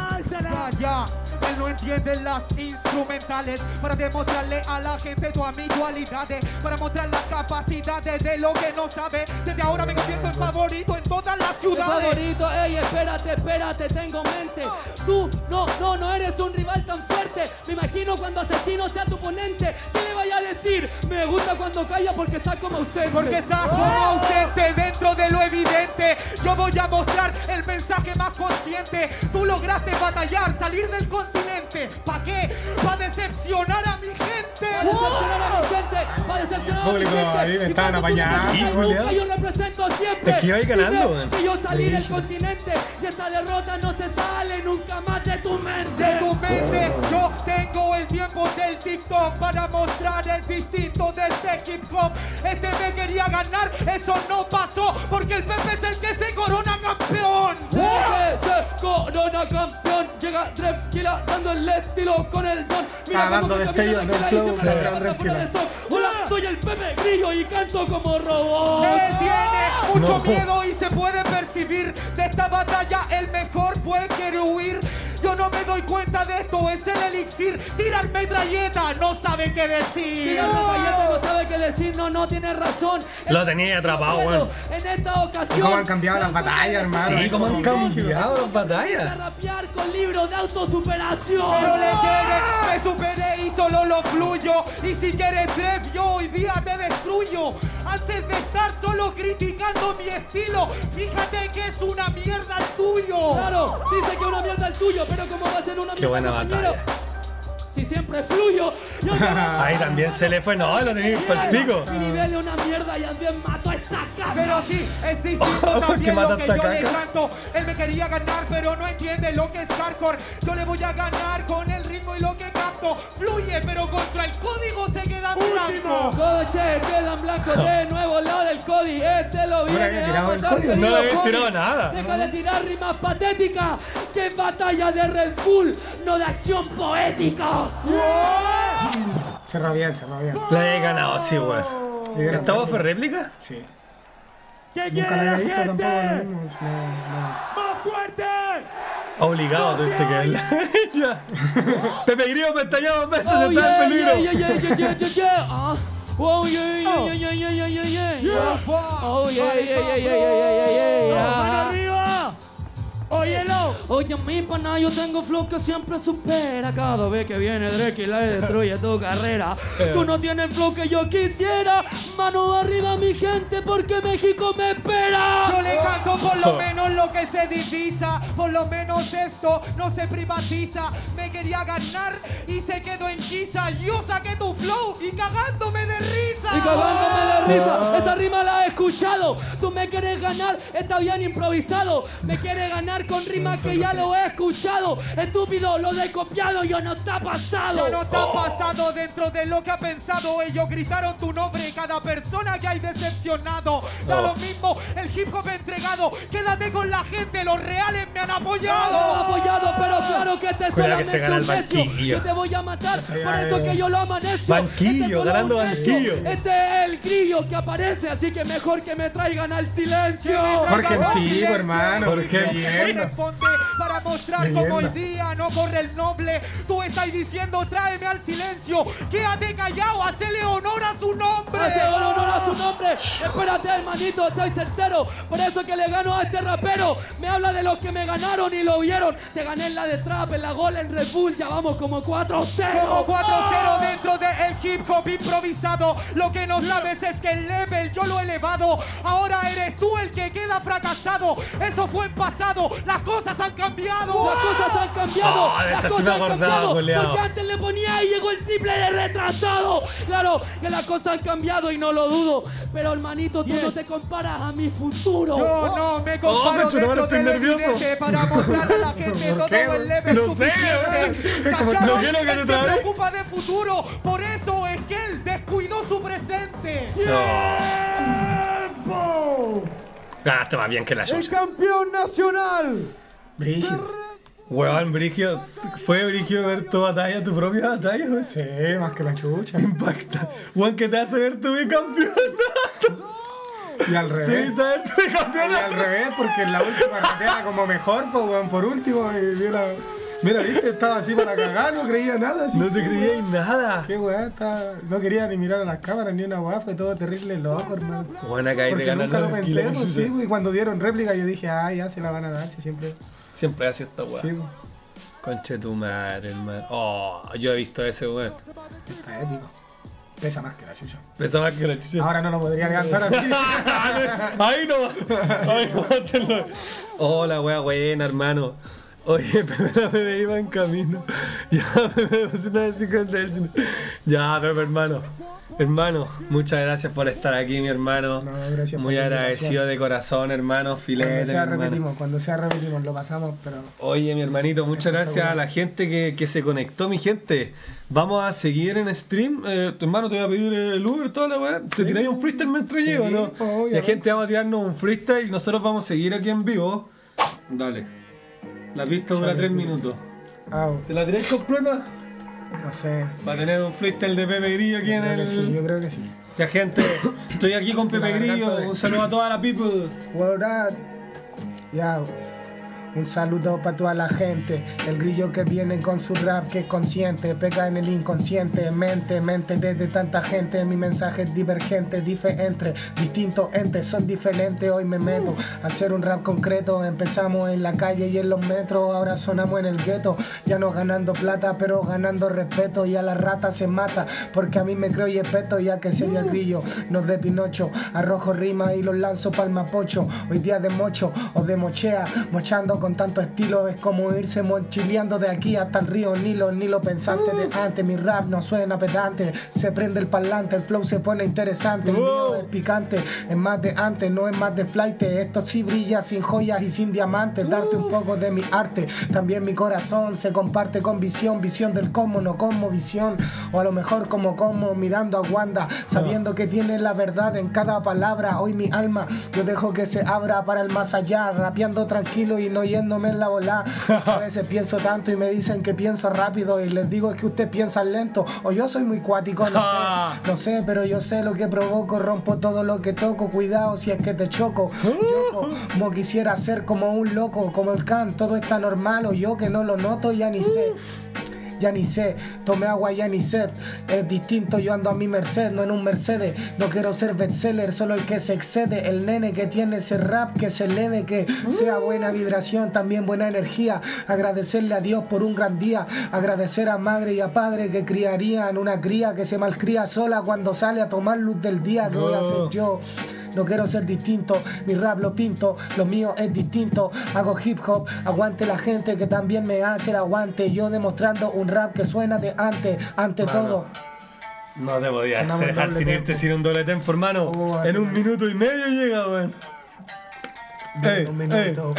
Él no entiende las instrumentales para demostrarle a la gente tu amigualidades, para mostrar las capacidades de lo que no sabe. Desde ahora me convierto en favorito en todas las ciudades. Favorito, ey, espérate, tengo mente. Tú no eres un rival tan fuerte. Me imagino cuando Asesino sea tu oponente. ¿Qué le vaya a decir? Me gusta cuando calla porque está como ausente. Porque está como ausente dentro de lo evidente. Yo voy a mostrar el mensaje más consciente. Tú lograste batallar, salir del continente. ¿Para qué? ¿Para decepcionar a mi gente? Para decepcionar a mi gente. Para decepcionar a mi gente. Ahí me estaban apañando. Yo represento siempre. Es que iba ganando. Que yo salí del continente y esta derrota no se sale nunca más de tu mente. De tu mente. Yo tengo el tiempo del TikTok para mostrar el distinto de este hip hop. Este me quería ganar, eso no pasó porque el Pepe es el que se corona campeón. Se corona campeón. Llega Tequila dando el estilo con el don. Mira dando destellos del flow. Hola, soy el Pepe Grillo y canto como robot. Él tiene mucho miedo y se puede percibir. De esta batalla el mejor fue quiere huir. Yo no me doy cuenta de esto, es el elixir. Tirar metralleta, no sabe qué decir. Tirar metralleta, no sabe qué decir, no tiene razón. Lo tenía atrapado, weón. En esta ocasión. ¿Cómo han cambiado las batallas, hermano? Sí, ¿cómo han cambiado las batallas? Rapear con libros de autosuperación. Pero le llegué, me superé y solo lo fluyo. Y si quieres trap, yo hoy día te destruyo. Antes de estar solo criticando mi estilo, fíjate que es una mierda el tuyo. Claro, dice que es una mierda el tuyo, pero como va a ser una mierda. Qué buena batalla. Si siempre fluyo, yo ahí también se le fue, no, lo tenía para el pico. Mi nivel es una mierda y también mato a esta caca. Pero sí, es distinto también lo que yo le canto. Él me quería ganar, pero no entiende lo que es hardcore. Yo le voy a ganar con el ritmo y lo que canto. Fluye, pero contra el código se queda en blanco. Coche, queda en blanco de nuevo lado del código. Este lo viene a matar. No le había tirado nada. Deja de tirar rimas patéticas. Que batalla de Red Bull, no de acción poética. Cerró bien. La he ganado, sí, weón. ¿Esta fue réplica? Sí. Nunca la había visto tampoco. ¡Más fuerte! Obligado, tuviste que verla. Pepe Grillo me estallaba dos veces, está en peligro. Oh yeah. ¡Mano arriba! ¡Óyelo! Oye, mi pana, yo tengo flow que siempre supera. Cada vez que viene Drake y la destruye tu carrera. Tú no tienes flow que yo quisiera. Mano arriba, mi gente, porque México me espera. Yo le canto por lo menos lo que se divisa. Por lo menos esto no se privatiza. Me quería ganar y se quedó en guisa. Yo saqué tu flow y cagándome de risa. Y cagándome de risa, esa rima la he escuchado. Tú me quieres ganar, está bien improvisado. Me quieres ganar con rimas que ya lo he escuchado. Estúpido, lo de copiado ya no está pasado. Ya no está pasado dentro de lo que ha pensado. Ellos gritaron tu nombre, cada persona que hay decepcionado. Da lo mismo, el hip hop entregado. Quédate con la gente, los reales me han apoyado. Pero claro que este es solamente un necio. Yo te voy a matar, por eso que yo lo amanezco. Banquillo, ganando banquillo. Este es el grillo que aparece, así que mejor que me traigan al silencio. Jorge MC, hermano. Jorge MC. Responde para mostrar cómo hoy día no corre el noble. Tú estás diciendo tráeme al silencio. Quédate callado, hacele honor a su nombre. Hacele honor a su nombre. Espérate, hermanito, estoy certero. Por eso que le gano a este rapero. Me habla de los que me ganaron y lo vieron. Te gané en la de trap, en la gol, en Red Bull. Ya vamos como 4-0. Como 4-0 dentro del hip hop improvisado. Lo que no sabes es que el level yo lo he elevado. Ahora eres tú el que queda fracasado. Eso fue en pasado. Las cosas han cambiado. Las cosas han cambiado. Las cosas han cambiado. Porque antes le ponía y llegó el triple de retrasado. Claro que las cosas han cambiado y no lo dudo. Pero hermanito, tú no te comparas a mi futuro. Yo no me comparo dentro del evidente para mostrarle a la gente todo el level suficiente. No quiero que te se preocupa de futuro. Por eso es que él descuidó su presente. ¡Tiempo! Ganaste más bien que la ¡El chucha. campeón nacional! Brígido. Huevón, Brigio, ¿fue Brigio ver tu batalla, tu propia batalla, güey? Sí, más que la chucha. Impacta. Juan, ¿qué te hace ver tu bicampeonato? Y al revés. Te ver tu bicampeonato. Y al revés, porque en la última ratea como mejor, pues, weón, por último. Y mira, viste, estaba así para cagar, no creía nada. Así. No te creía nada. Qué weón, no quería ni mirar a las cámaras ni una weá, fue todo terrible loco, hermano. Buena caída de ganar. Nunca lo pensé, pues sí, y cuando dieron réplica yo dije, ya se la van a dar, si siempre. Siempre ha sido esta weá. Sí. Conche tu madre, hermano. Oh, yo he visto ese weón. Está épico. Pesa más que la chucha. Pesa más que la chucha. Ahora no lo podría cantar así. Ahí no. Ahí no. Hola, wea buena, hermano. Oye, Pepe me iba en camino. Ya, Pepe, 250. Ya, Pepe, hermano. Hermano, muchas gracias por estar aquí, mi hermano. No, gracias. Muy agradecido de corazón, hermano. Filete, cuando sea repetimos, lo pasamos, pero... Oye, mi hermanito, muchas gracias a la gente que se conectó, mi gente. Vamos a seguir en stream. Tu hermano te voy a pedir el Uber, toda la weá. ¿Te tiráis un freestyle mientras llego, no? Y la gente va a tirarnos un freestyle y nosotros vamos a seguir aquí en vivo. Dale. La pista dura 3 minutos. ¿Te la tiráis completa? No sé. Para tener un freestyle de Pepe Grillo aquí en el... Sí, yo creo que sí. Ya, gente, estoy aquí con Pepe Grillo. Un saludo a toda la people. What up? Yeah. Un saludo para toda la gente. El grillo que viene con su rap que es consciente, pega en el inconsciente, mente de tanta gente. Mi mensaje es divergente, diferente, distintos entes son diferentes. Hoy me meto a hacer un rap concreto. Empezamos en la calle y en los metros, ahora sonamos en el gueto. Ya no ganando plata, pero ganando respeto. Y a la rata se mata, porque a mí me creo y espeto. Ya que sería el grillo, no de Pinocho. Arrojo rima y los lanzo pa'l mapocho. Hoy día de mocho o de mochea, mochando con tanto estilo. Es como irse mochileando de aquí hasta el río Nilo. Ni lo pensaste de antes. Mi rap no suena pedante, se prende el parlante, el flow se pone interesante. El mío es picante, es más de antes, no es más de flight. Esto sí brilla sin joyas y sin diamantes. Darte un poco de mi arte, también mi corazón se comparte con visión. Visión del cómo, no como visión. O a lo mejor como mirando a Wanda, sabiendo que tiene la verdad en cada palabra. Hoy mi alma yo dejo que se abra para el más allá, rapeando tranquilo y no yéndome en la bola. A veces pienso tanto y me dicen que pienso rápido, y les digo que usted piensa lento o yo soy muy cuático, no sé, pero yo sé lo que provoco. Rompo todo lo que toco, cuidado si es que te choco. Yo como quisiera ser como un loco, como el Khan, todo está normal, o yo que no lo noto ya ni sé. ya ni sé. Tomé agua, ya ni sed. Es distinto, yo ando a mi merced, no en un Mercedes. No quiero ser bestseller, solo el que se excede. El nene que tiene ese rap, que se eleve, que sea buena vibración, también buena energía. Agradecerle a Dios por un gran día. Agradecer a madre y a padre que criarían una cría que se malcría sola cuando sale a tomar luz del día. ¿Qué voy a hacer yo? No quiero ser distinto, mi rap lo pinto, lo mío es distinto. Hago hip hop, aguante la gente que también me hace el aguante. Yo demostrando un rap que suena de antes, ante todo. No te podías dejar sin irte sin un doble tempo, hermano. En 1 minuto y medio llega, weón. Un minuto.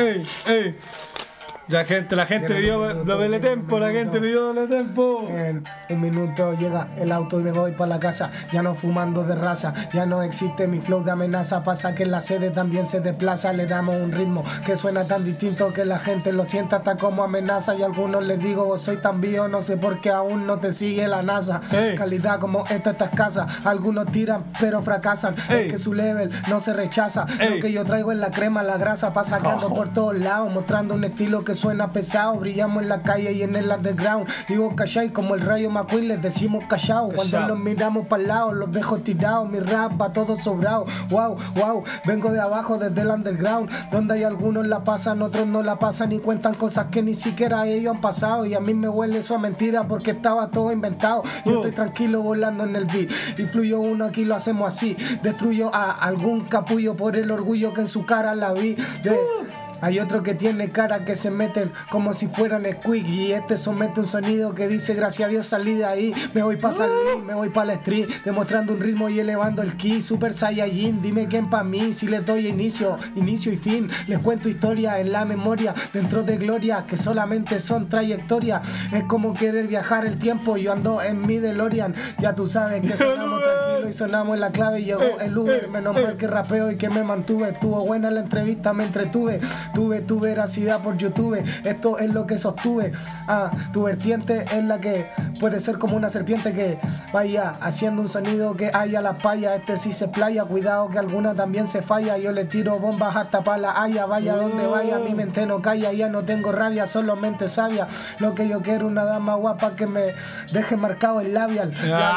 La gente pidió doble tempo, la gente pidió doble tempo. En 1 minuto llega el auto y me voy para la casa. Ya no fumando de raza, ya no existe mi flow de amenaza. Pasa que en la sede también se desplaza. Le damos un ritmo que suena tan distinto que la gente lo sienta hasta como amenaza. Y a algunos les digo, vos soy tan vivo, no sé por qué aún no te sigue la NASA. Calidad como esta escasa. Algunos tiran pero fracasan. Es que su level no se rechaza. Lo que yo traigo es la crema, la grasa. Pasa que ando por todos lados mostrando un estilo que suena pesado, brillamos en la calle y en el underground. Digo callay como el Rayo McQueen, les decimos callao. Cuando los miramos para el lado, los dejo tirados. Mi rap va todo sobrado. Wow, wow, vengo de abajo desde el underground, donde hay algunos la pasan, otros no la pasan y cuentan cosas que ni siquiera ellos han pasado. Y a mí me huele eso a mentira porque estaba todo inventado. Yo estoy tranquilo volando en el beat. Influyo uno, aquí lo hacemos así. Destruyo a algún capullo por el orgullo que en su cara la vi. Hay otro que tiene cara que se meten como si fueran squeak. Y este somete un sonido que dice gracias a Dios salí de ahí. Me voy pa' salir, me voy pa' la street, demostrando un ritmo y elevando el ki. Super Saiyajin, dime quién pa' mí. Si les doy inicio y fin. Les cuento historia en la memoria, dentro de gloria que solamente son trayectoria. Es como querer viajar el tiempo. Yo ando en mi DeLorean. Ya tú sabes que sonamos tranquilo y sonamos en la clave. Llegó el Uber, menos mal que rapeo y que me mantuve. Estuvo buena la entrevista, me entretuve. Tuve tu veracidad por YouTube, esto es lo que sostuve. Tu vertiente es la que puede ser como una serpiente que vaya haciendo un sonido que haya la paya. Este sí se playa, cuidado que alguna también se falla. Yo le tiro bombas hasta pa' la haya, vaya donde vaya, mi mente no calla. Ya no tengo rabia, solo mente sabia. Lo que yo quiero, una dama guapa que me deje marcado el labial.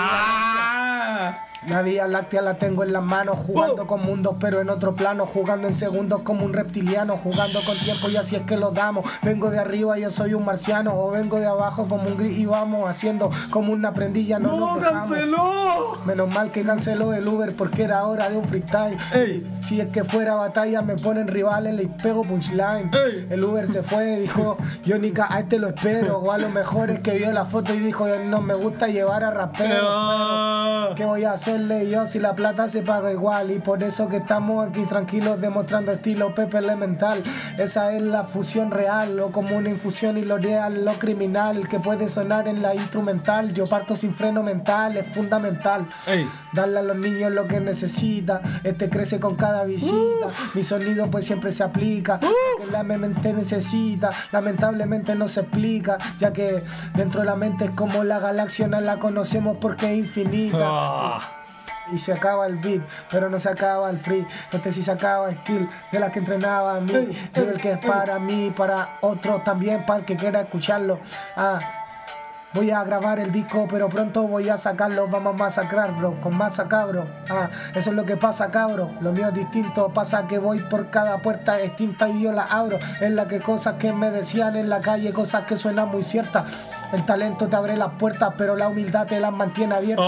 La Vía Láctea la tengo en las manos, jugando con mundos pero en otro plano, jugando en segundos como un reptiliano, jugando con tiempo y así es que lo damos. Vengo de arriba, yo soy un marciano, o vengo de abajo como un gris y vamos haciendo como una prendilla, no nos dejamos. ¡Canceló! Menos mal que canceló el Uber porque era hora de un freestyle. Si es que fuera batalla me ponen rivales, les pego punchline. El Uber se fue, dijo, yo ni a este lo espero, o a lo mejor es que vio la foto y dijo, no me gusta llevar a rapero. ¿Qué voy a hacerle yo si la plata se paga igual? Y por eso que estamos aquí tranquilos demostrando estilo Pepe Elemental. Esa es la fusión real, lo como una infusión y lo real, lo criminal que puede sonar en la instrumental. Yo parto sin freno mental, es fundamental darle a los niños lo que necesita. Este crece con cada visita. Mi sonido pues siempre se aplica, que la mente necesita. Lamentablemente no se explica, ya que dentro de la mente es como la galaxia, no la conocemos porque es infinita. Y se acaba el beat, pero no se acaba el free. Este sí se acaba skill de la que entrenaba a mí. Nivel que es para mí, para otros también, para el que quiera escucharlo. Voy a grabar el disco, pero pronto voy a sacarlo. Vamos a masacrar, bro, con masa, cabro. Eso es lo que pasa, cabro. Lo mío es distinto. Pasa que voy por cada puerta extinta y yo la abro. Es la que cosas que me decían en la calle, cosas que suenan muy ciertas. El talento te abre las puertas, pero la humildad te las mantiene abiertas.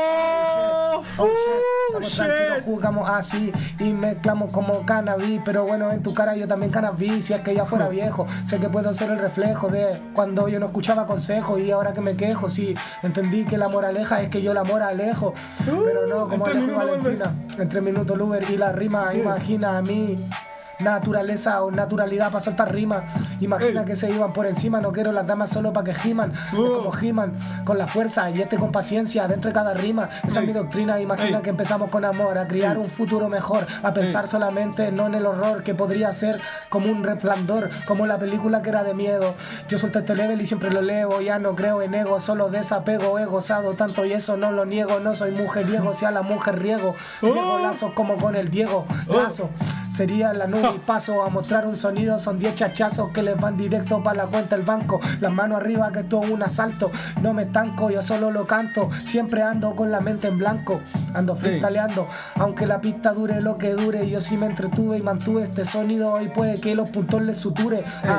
Estamos tranquilos, jugamos así y mezclamos como cannabis. Pero bueno, en tu cara yo también cannabis. Si es que ya fuera viejo, sé que puedo ser el reflejo de cuando yo no escuchaba consejos y ahora que me quejo. Sí, entendí que la moraleja es que yo la moralejo, pero no como dijo Valentina. En 3 minutos el Uber y la rima. Imagina a mí naturaleza o naturalidad para soltar rima. Imagina que se iban por encima. No quiero las damas solo para que giman. Es como giman con la fuerza y con paciencia dentro de cada rima. Esa es mi doctrina. Imagina que empezamos con amor a criar un futuro mejor, a pensar solamente no en el horror que podría ser como un resplandor, como la película que era de miedo. Yo suelto este level y siempre lo elevo. Ya no creo en ego, solo desapego. He gozado tanto y eso no lo niego. No soy mujeriego, si a la mujer riego. Riego lazos como con el Diego Lazo. Sería la nube mis pasos a mostrar un sonido. Son 10 chachazos que les van directo para la cuenta del banco. Las manos arriba que esto es un asalto. No me estanco, yo solo lo canto. Siempre ando con la mente en blanco. Ando freestyleando, aunque la pista dure lo que dure. Yo sí me entretuve y mantuve este sonido. Y puede que los puntos les suture.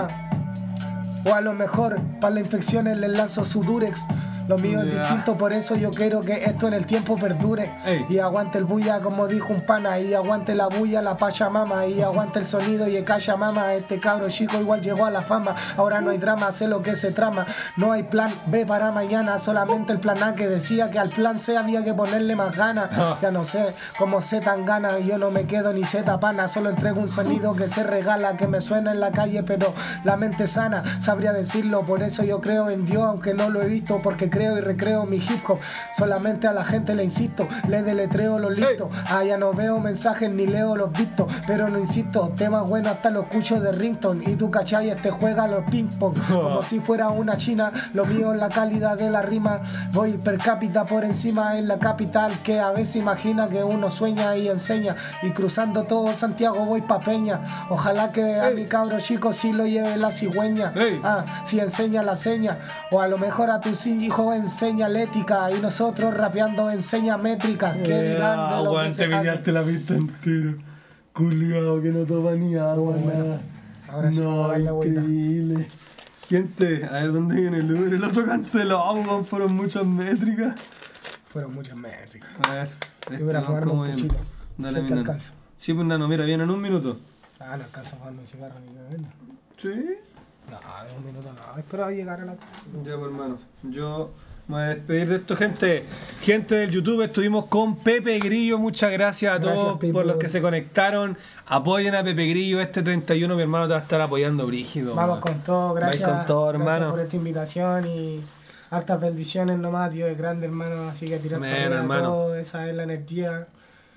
O a lo mejor para las infecciones les lanzo su Durex. Lo mío es distinto, por eso yo quiero que esto en el tiempo perdure. Y aguante el bulla, como dijo un pana. Y aguante la bulla, la pachamama. Y aguante el sonido y el cachamama. Este cabro chico igual llegó a la fama. Ahora no hay drama, sé lo que se trama. No hay plan B para mañana, solamente el plan A que decía que al plan C había que ponerle más ganas. Ya no sé cómo sé tan gana. Yo no me quedo ni zeta pana. Solo entrego un sonido que se regala, que me suena en la calle, pero la mente sana. Sabría decirlo, por eso yo creo en Dios, aunque no lo he visto, porque creo y recreo mi hip hop. Solamente a la gente le insisto, le deletreo los listos. Ya no veo mensajes ni leo los vistos, pero no insisto, temas buenos hasta los escucho de rington. Y tú cachai, juega los ping pong como si fuera una china. Lo mío es la calidad de la rima. Voy per cápita por encima en la capital, que a veces imagina que uno sueña y enseña. Y cruzando todo Santiago voy pa' Peña. Ojalá que a mi cabro chico sí lo lleve la cigüeña. Si enseña la seña, o a lo mejor a tus hijos enseña la ética, y nosotros rapeando enseña métrica. ¿Qué dirán de lo que se hace? La pista entera. Culiado que no toma ni agua, nada. Ahora sí no, increíble. Gente, a ver dónde viene el Uber. El otro cancelado, fueron muchas métricas. Fueron muchas métricas. A ver, yo voy a fumarme un puchito. Dale, mi nano. Sí, pues nano, mira, viene en un minuto. No alcanzo a fumarme un cigarro ni nada. ¿Sí? No, en un minuto no. Espero llegar a la... Ya, pues, hermanos. Yo me voy a despedir de esto, gente. Gente del YouTube, estuvimos con Pepe Grillo. Muchas gracias a todos por los que se conectaron. Apoyen a Pepe Grillo. Este 31 mi hermano te va a estar apoyando brígido. Vamos con todo, gracias. Con todo, hermano. Gracias por esta invitación y hartas bendiciones nomás. Dios es grande, hermano. Así que tirar para arriba todo. Esa es la energía.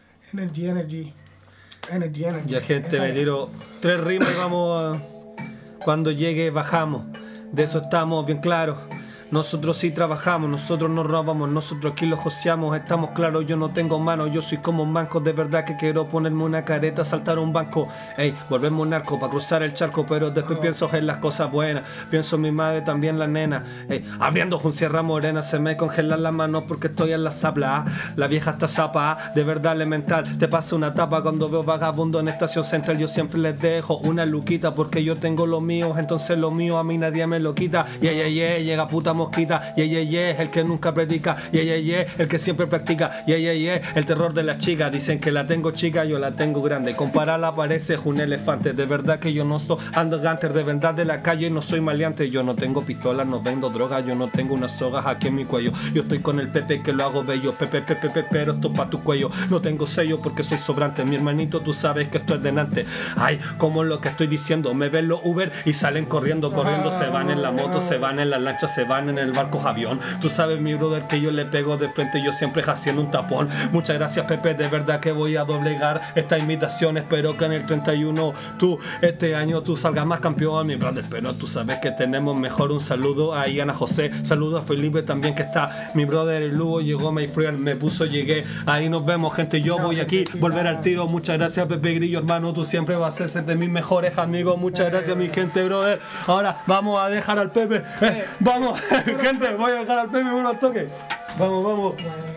Energy. Ya, gente, me tiro 3 rimas y vamos a... Cuando llegue bajamos, de eso estamos bien claros. Nosotros sí trabajamos, nosotros no robamos, nosotros aquí lo joseamos, estamos claros, yo no tengo manos, yo soy como un banco, de verdad que quiero ponerme una careta, saltar un banco, volverme un narco para cruzar el charco, pero después pienso en las cosas buenas, pienso en mi madre, también la nena, abriendo un Sierra Morena, se me congelan las manos porque estoy en la sabla, la vieja está zapa, de verdad elemental, te pasa una tapa cuando veo vagabundo en Estación Central, yo siempre les dejo una luquita, porque yo tengo lo mío, entonces lo mío a mí nadie me lo quita, llega puta mosquita, el que nunca predica, el que siempre practica, el terror de las chicas, dicen que la tengo chica, yo la tengo grande, compararla pareces un elefante, de verdad que yo no soy andante, de verdad de la calle no soy maleante, yo no tengo pistolas, no vendo drogas, yo no tengo unas sogas aquí en mi cuello, yo estoy con el Pepe que lo hago bello, Pepe, pero esto pa' tu cuello, no tengo sello porque soy sobrante, mi hermanito tú sabes que esto es denante, ay, como lo que estoy diciendo, me ven los Uber y salen corriendo, se van en la moto, se van en la lancha, se van en el barco avión. Tú sabes, mi brother, que yo le pego de frente, yo siempre haciendo un tapón. Muchas gracias, Pepe, de verdad que voy a doblegar esta invitación. Espero que en el 31 este año tú salgas más campeón, mi brother, pero tú sabes que tenemos mejor. Un saludo a Ana José, saludo a Felipe también que está, mi brother, el Lugo llegó, my friend, me puso, llegué, ahí nos vemos, gente, yo voy aquí, volver al tiro. Muchas gracias, Pepe Grillo, hermano, tú siempre vas a ser de mis mejores amigos. Muchas gracias, mi gente, brother. Ahora vamos a dejar al Pepe, vamos. Gente, voy a dejar al Pepe uno al toque. Vamos.